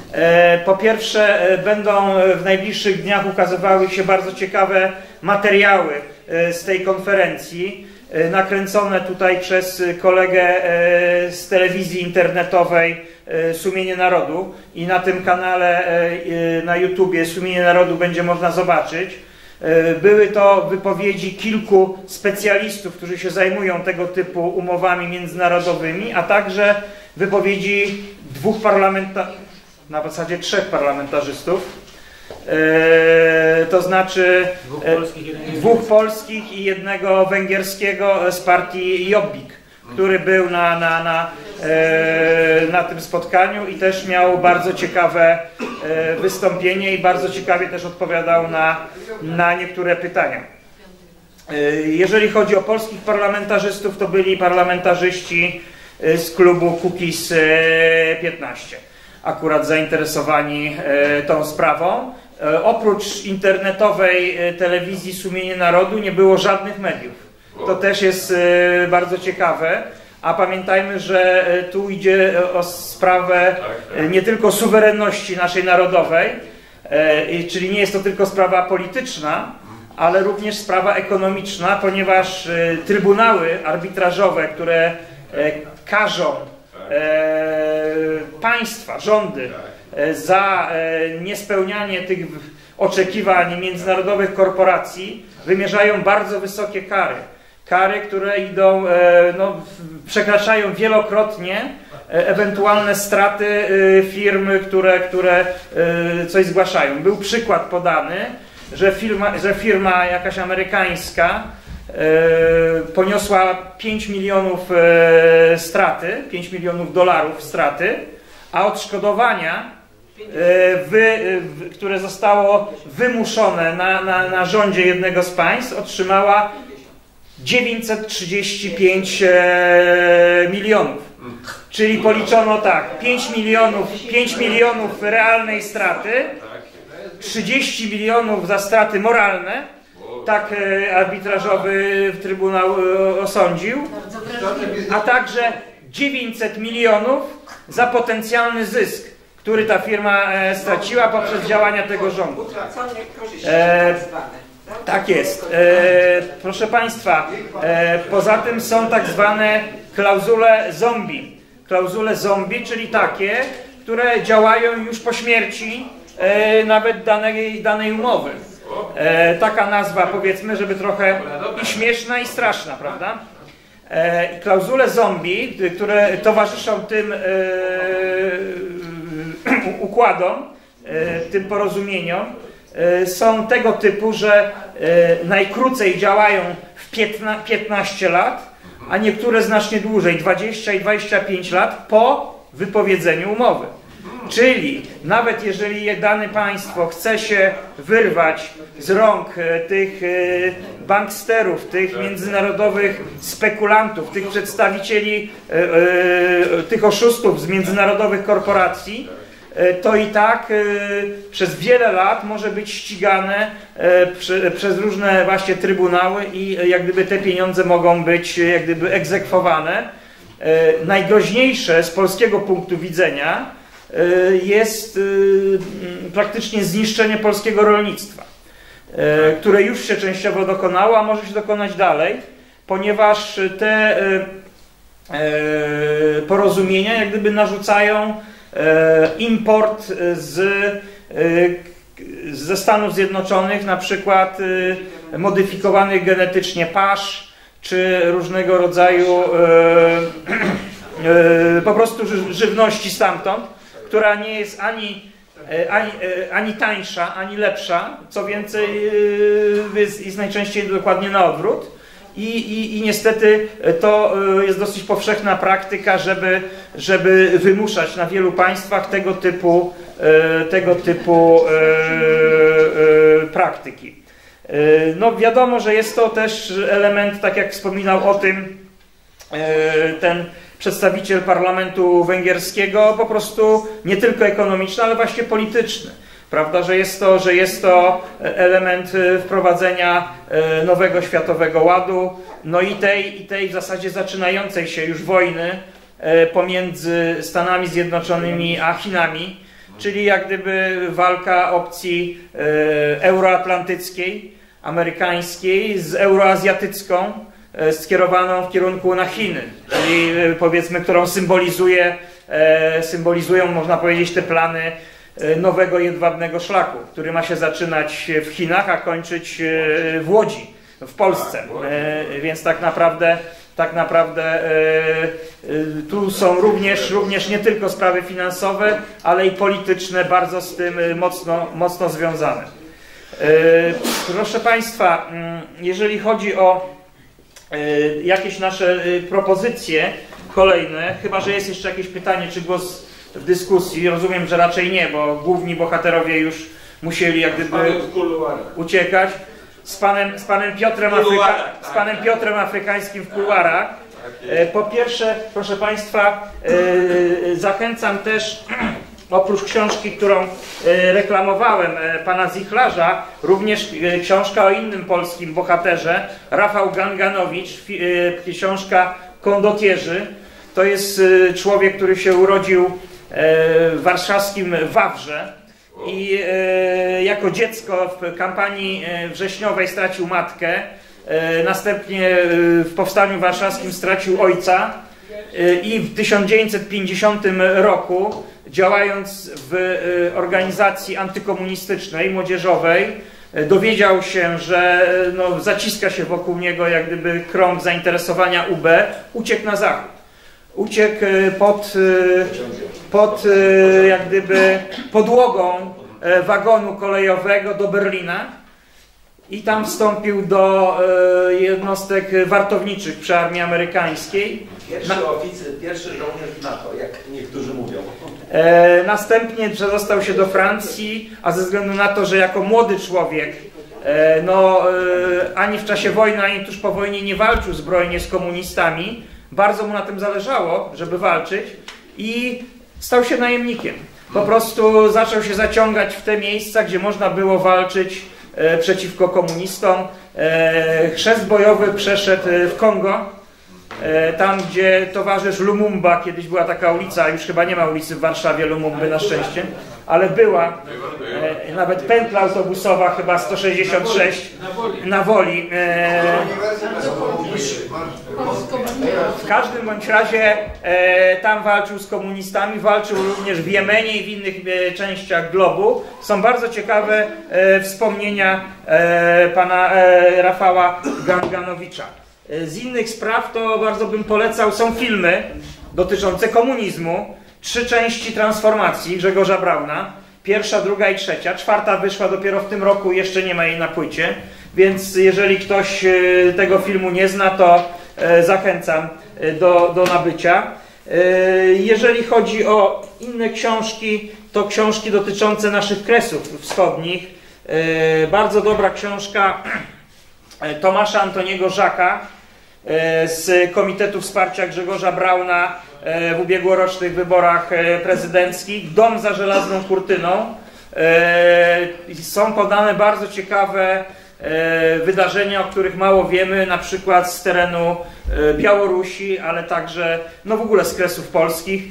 Po pierwsze, będą w najbliższych dniach ukazywały się bardzo ciekawe materiały z tej konferencji, nakręcone tutaj przez kolegę z telewizji internetowej Sumienie Narodu i na tym kanale na YouTubie Sumienie Narodu będzie można zobaczyć. Były to wypowiedzi kilku specjalistów, którzy się zajmują tego typu umowami międzynarodowymi, a także wypowiedzi dwóch parlamentarzystów, na zasadzie trzech parlamentarzystów, e, to znaczy dwóch polskich, e, dwóch polskich i jednego węgierskiego z partii Jobbik, który był na, na, na, e, na tym spotkaniu i też miał bardzo ciekawe e, wystąpienie i bardzo ciekawie też odpowiadał na, na niektóre pytania. E, jeżeli chodzi o polskich parlamentarzystów, to byli parlamentarzyści z klubu Kukiz piętnaście. Akurat zainteresowani e, tą sprawą. E, oprócz internetowej e, telewizji Sumienie Narodu nie było żadnych mediów. To też jest e, bardzo ciekawe, a pamiętajmy, że e, tu idzie o sprawę e, nie tylko suwerenności naszej narodowej, e, czyli nie jest to tylko sprawa polityczna, ale również sprawa ekonomiczna, ponieważ e, trybunały arbitrażowe, które e, każą E, państwa, rządy e, za e, niespełnianie tych oczekiwań międzynarodowych korporacji wymierzają bardzo wysokie kary. Kary, które idą, e, no, przekraczają wielokrotnie e, ewentualne straty e, firm, które, które e, coś zgłaszają. Był przykład podany, że firma, że firma jakaś amerykańska poniosła pięć milionów straty, pięć milionów dolarów straty, a odszkodowania, które zostało wymuszone na, na, na rządzie jednego z państw, otrzymała dziewięćset trzydzieści pięć milionów. Czyli policzono tak, pięć milionów, pięć milionów realnej straty, trzydzieści milionów za straty moralne. Tak arbitrażowy Trybunał osądził, a także dziewięćset milionów za potencjalny zysk, który ta firma straciła poprzez działania tego rządu. E, tak jest. E, proszę Państwa, e, poza tym są tak zwane klauzule zombie. Klauzule zombie, czyli takie, które działają już po śmierci e, nawet danej, danej umowy. E, taka nazwa, powiedzmy, żeby trochę i śmieszna, i straszna, prawda? E, klauzule zombie, które towarzyszą tym e, układom, e, tym porozumieniom, e, są tego typu, że e, najkrócej działają w piętnaście lat, a niektóre znacznie dłużej, dwadzieścia i dwadzieścia pięć lat po wypowiedzeniu umowy. Czyli nawet jeżeli dane państwo chce się wyrwać z rąk tych banksterów, tych międzynarodowych spekulantów, tych przedstawicieli, tych oszustów z międzynarodowych korporacji, to i tak przez wiele lat może być ścigane przez różne właśnie trybunały i jak gdyby te pieniądze mogą być jak gdyby egzekwowane. Najgroźniejsze z polskiego punktu widzenia jest praktycznie zniszczenie polskiego rolnictwa, które już się częściowo dokonało, a może się dokonać dalej, ponieważ te porozumienia jak gdyby narzucają import z, ze Stanów Zjednoczonych, na przykład modyfikowanych genetycznie pasz, czy różnego rodzaju po prostu żywności stamtąd, która nie jest ani, ani, ani tańsza, ani lepsza, co więcej jest, jest najczęściej dokładnie na odwrót. I, i, I niestety to jest dosyć powszechna praktyka, żeby, żeby wymuszać na wielu państwach tego typu, tego typu praktyki. No wiadomo, że jest to też element, tak jak wspominał o tym ten przedstawiciel parlamentu węgierskiego, po prostu nie tylko ekonomiczny, ale właśnie polityczny. Prawda, że jest to, że jest to element wprowadzenia nowego światowego ładu, no i tej, i tej w zasadzie zaczynającej się już wojny pomiędzy Stanami Zjednoczonymi a Chinami, czyli jak gdyby walka opcji e, euroatlantyckiej, amerykańskiej z euroazjatycką, e, skierowaną w kierunku na Chiny, czyli e, powiedzmy, którą symbolizuje, e, symbolizują, można powiedzieć, te plany e, nowego jedwabnego szlaku, który ma się zaczynać w Chinach, a kończyć e, w Łodzi, w Polsce. E, więc tak naprawdę Tak naprawdę e, e, tu są również, również nie tylko sprawy finansowe, ale i polityczne, bardzo z tym mocno, mocno związane. E, proszę Państwa, jeżeli chodzi o e, jakieś nasze propozycje kolejne, chyba że jest jeszcze jakieś pytanie czy głos w dyskusji, rozumiem, że raczej nie, bo główni bohaterowie już musieli jak gdyby uciekać. Z panem, z panem, Piotrem, Afryka, z panem Piotrem Afrykańskim w kuluarach. Po pierwsze, proszę Państwa, zachęcam też, oprócz książki, którą reklamowałem, pana Zichlarza, również książka o innym polskim bohaterze, Rafał Ganganowicz, książka Kondotierzy. To jest człowiek, który się urodził w warszawskim Wawrze. I e, jako dziecko w kampanii wrześniowej stracił matkę, e, następnie w powstaniu warszawskim stracił ojca e, i w tysiąc dziewięćset pięćdziesiątym roku, działając w e, organizacji antykomunistycznej, młodzieżowej, e, dowiedział się, że no, zaciska się wokół niego jak gdyby krąg zainteresowania U B, uciekł na zachód. Uciekł pod, pod jak gdyby podłogą wagonu kolejowego do Berlina i tam wstąpił do jednostek wartowniczych przy armii amerykańskiej. Pierwszy oficer, pierwszy żołnierz NATO, jak niektórzy mówią. Następnie przedostał się do Francji, a ze względu na to, że jako młody człowiek no, ani w czasie wojny, ani tuż po wojnie nie walczył zbrojnie z komunistami, bardzo mu na tym zależało, żeby walczyć i stał się najemnikiem. Po prostu zaczął się zaciągać w te miejsca, gdzie można było walczyć e, przeciwko komunistom. E, chrzest bojowy przeszedł w Kongo, e, tam gdzie towarzysz Lumumba, kiedyś była taka ulica, już chyba nie ma ulicy w Warszawie Lumumby na szczęście, ale była, e, nawet pętla autobusowa chyba sto sześćdziesiąt sześć na Woli. E, w każdym bądź razie e, tam walczył z komunistami, walczył również w Jemenie i w innych e, częściach globu. Są bardzo ciekawe e, wspomnienia e, pana e, Rafała Ganganowicza. E, z innych spraw to bardzo bym polecał, są filmy dotyczące komunizmu. Trzy części Transformacji Grzegorza Brauna. Pierwsza, druga i trzecia. Czwarta wyszła dopiero w tym roku, jeszcze nie ma jej na płycie. Więc jeżeli ktoś tego filmu nie zna, to zachęcam do, do nabycia. Jeżeli chodzi o inne książki, to książki dotyczące naszych Kresów Wschodnich. Bardzo dobra książka Tomasza Antoniego Żaka z Komitetu Wsparcia Grzegorza Brauna w ubiegłorocznych wyborach prezydenckich. Dom za żelazną kurtyną. Są podane bardzo ciekawe wydarzenia, o których mało wiemy, na przykład z terenu Białorusi, ale także no w ogóle z Kresów Polskich.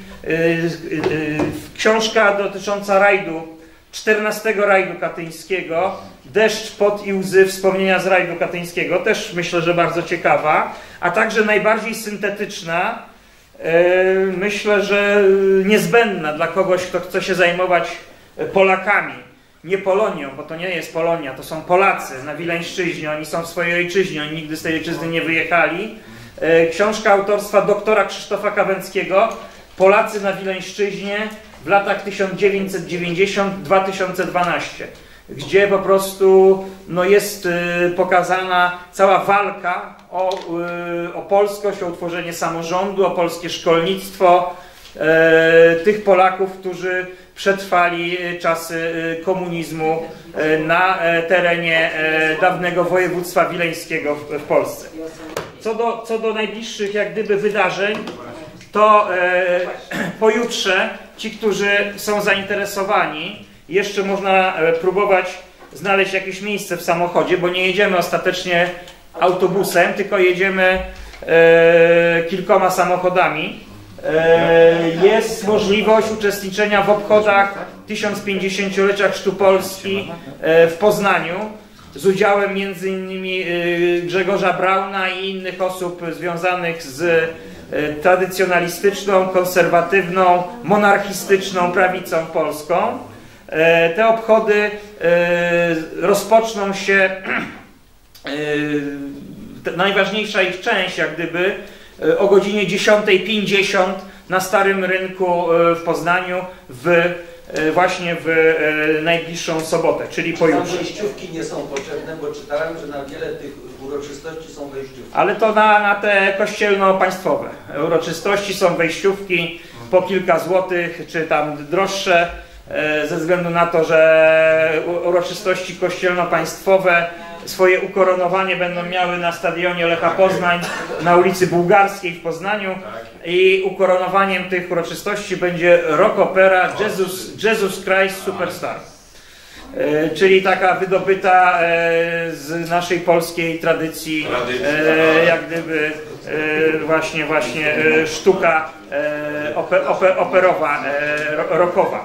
Książka dotycząca rajdu, czternastego rajdu katyńskiego, Deszcz, pot i łzy, wspomnienia z rajdu katyńskiego, też myślę, że bardzo ciekawa, a także najbardziej syntetyczna, myślę, że niezbędna dla kogoś, kto chce się zajmować Polakami, nie Polonią, bo to nie jest Polonia, to są Polacy na Wileńszczyźnie, oni są w swojej ojczyźnie, oni nigdy z tej ojczyzny nie wyjechali. Książka autorstwa doktora Krzysztofa Kawęckiego, Polacy na Wileńszczyźnie w latach tysiąc dziewięćset dziewięćdziesiąt do dwa tysiące dwunastego, gdzie po prostu no, jest y, pokazana cała walka o, y, o polskość, o utworzenie samorządu, o polskie szkolnictwo y, tych Polaków, którzy przetrwali czasy komunizmu na terenie dawnego województwa wileńskiego w, w Polsce. Co do, co do najbliższych jak gdyby wydarzeń, to e, pojutrze ci, którzy są zainteresowani, jeszcze można próbować znaleźć jakieś miejsce w samochodzie, bo nie jedziemy ostatecznie autobusem, tylko jedziemy e, kilkoma samochodami. jest możliwość uczestniczenia w obchodach tysiąc pięćdziesięciolecia Chrztu Polski w Poznaniu z udziałem między innymi Grzegorza Brauna i innych osób związanych z tradycjonalistyczną, konserwatywną, monarchistyczną prawicą polską. Te obchody rozpoczną się, najważniejsza ich część jak gdyby o godzinie dziesiątej pięćdziesiąt na Starym Rynku w Poznaniu w, właśnie w najbliższą sobotę, czyli pojutrze. Wejściówki nie są potrzebne, bo czytałem, że na wiele tych uroczystości są wejściówki. Ale to na, na te kościelno-państwowe uroczystości są wejściówki po kilka złotych, czy tam droższe, ze względu na to, że uroczystości kościelno-państwowe swoje ukoronowanie będą miały na stadionie Lecha Poznań na ulicy Bułgarskiej w Poznaniu i ukoronowaniem tych uroczystości będzie rock opera Jesus, Jesus Christ Superstar, czyli taka wydobyta z naszej polskiej tradycji jak gdyby właśnie właśnie sztuka operowa, rockowa.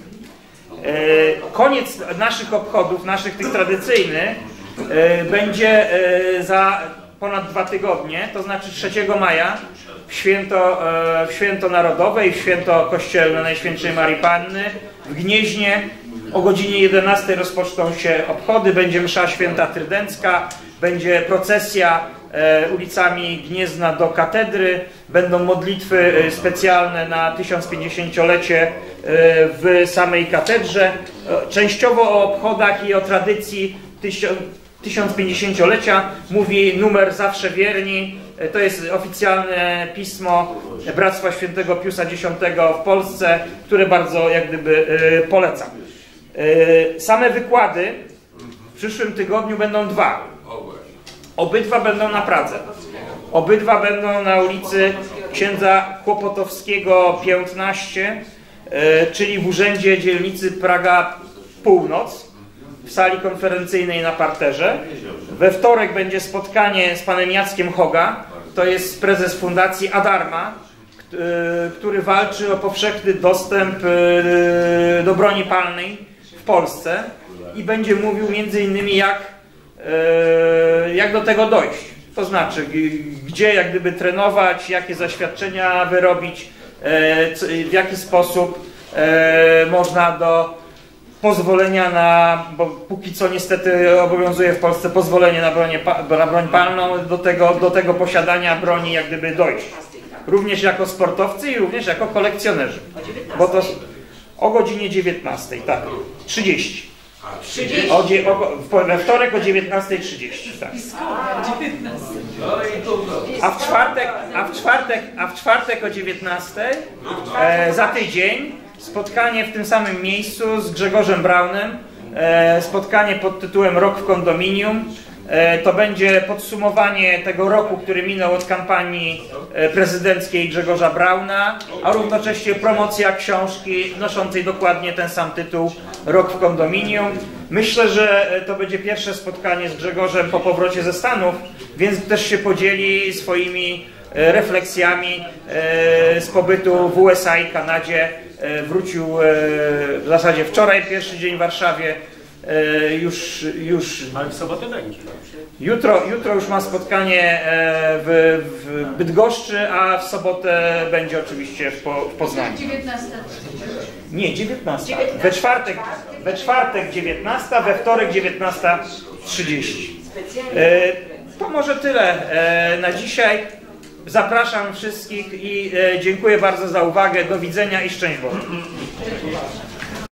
Koniec naszych obchodów, naszych tych tradycyjnych, będzie za ponad dwa tygodnie, to znaczy trzeciego maja, w święto, w święto narodowe i w święto kościelne Najświętszej Marii Panny w Gnieźnie. O godzinie jedenastej rozpoczną się obchody, będzie msza święta trydencka, będzie procesja ulicami Gniezna do katedry, będą modlitwy specjalne na tysiąc pięćdziesięciolecie w samej katedrze. Częściowo o obchodach i o tradycji tysiąc pięćdziesięciolecia mówi numer Zawsze Wierni. To jest oficjalne pismo Bractwa Świętego Piusa Dziesiątego w Polsce, które bardzo jak gdyby polecam. Same wykłady w przyszłym tygodniu będą dwa. Obydwa będą na Pradze. Obydwa będą na ulicy Księdza Kłopotowskiego piętnaście, czyli w Urzędzie Dzielnicy Praga Północ, w sali konferencyjnej na parterze. We wtorek będzie spotkanie z panem Jackiem Hoga, to jest prezes Fundacji Adarma, który walczy o powszechny dostęp do broni palnej w Polsce i będzie mówił między innymi jak, jak do tego dojść. To znaczy, gdzie jak gdyby trenować, jakie zaświadczenia wyrobić, w jaki sposób można do pozwolenia na, bo póki co niestety obowiązuje w Polsce pozwolenie na, bronię, na broń palną, do tego, do tego posiadania broni jak gdyby dojść. Również jako sportowcy i również jako kolekcjonerzy. Bo to o godzinie dziewiętnastej, tak, trzydzieści. O, o, we wtorek o dziewiętnastej trzydzieści, tak. A w czwartek, a w czwartek, a w czwartek o dziewiętnastej e, za tydzień spotkanie w tym samym miejscu z Grzegorzem Braunem, e, spotkanie pod tytułem Rok w kondominium. E, to będzie podsumowanie tego roku, który minął od kampanii e, prezydenckiej Grzegorza Brauna, a równocześnie promocja książki noszącej dokładnie ten sam tytuł Rok w kondominium. Myślę, że to będzie pierwsze spotkanie z Grzegorzem po powrocie ze Stanów, więc też się podzieli swoimi e, refleksjami e, z pobytu w U S A i Kanadzie. Wrócił w zasadzie wczoraj, pierwszy dzień w Warszawie, już... już ale w sobotę będzie. Jutro, jutro już ma spotkanie w, w Bydgoszczy, a w sobotę będzie oczywiście w, po, w Poznaniu. dziewiętnasta. Nie, dziewiętnasta. We czwartek, we czwartek dziewiętnasta, we wtorek dziewiętnasta trzydzieści. To może tyle na dzisiaj. Zapraszam wszystkich i dziękuję bardzo za uwagę. Do widzenia i szczęść Boże.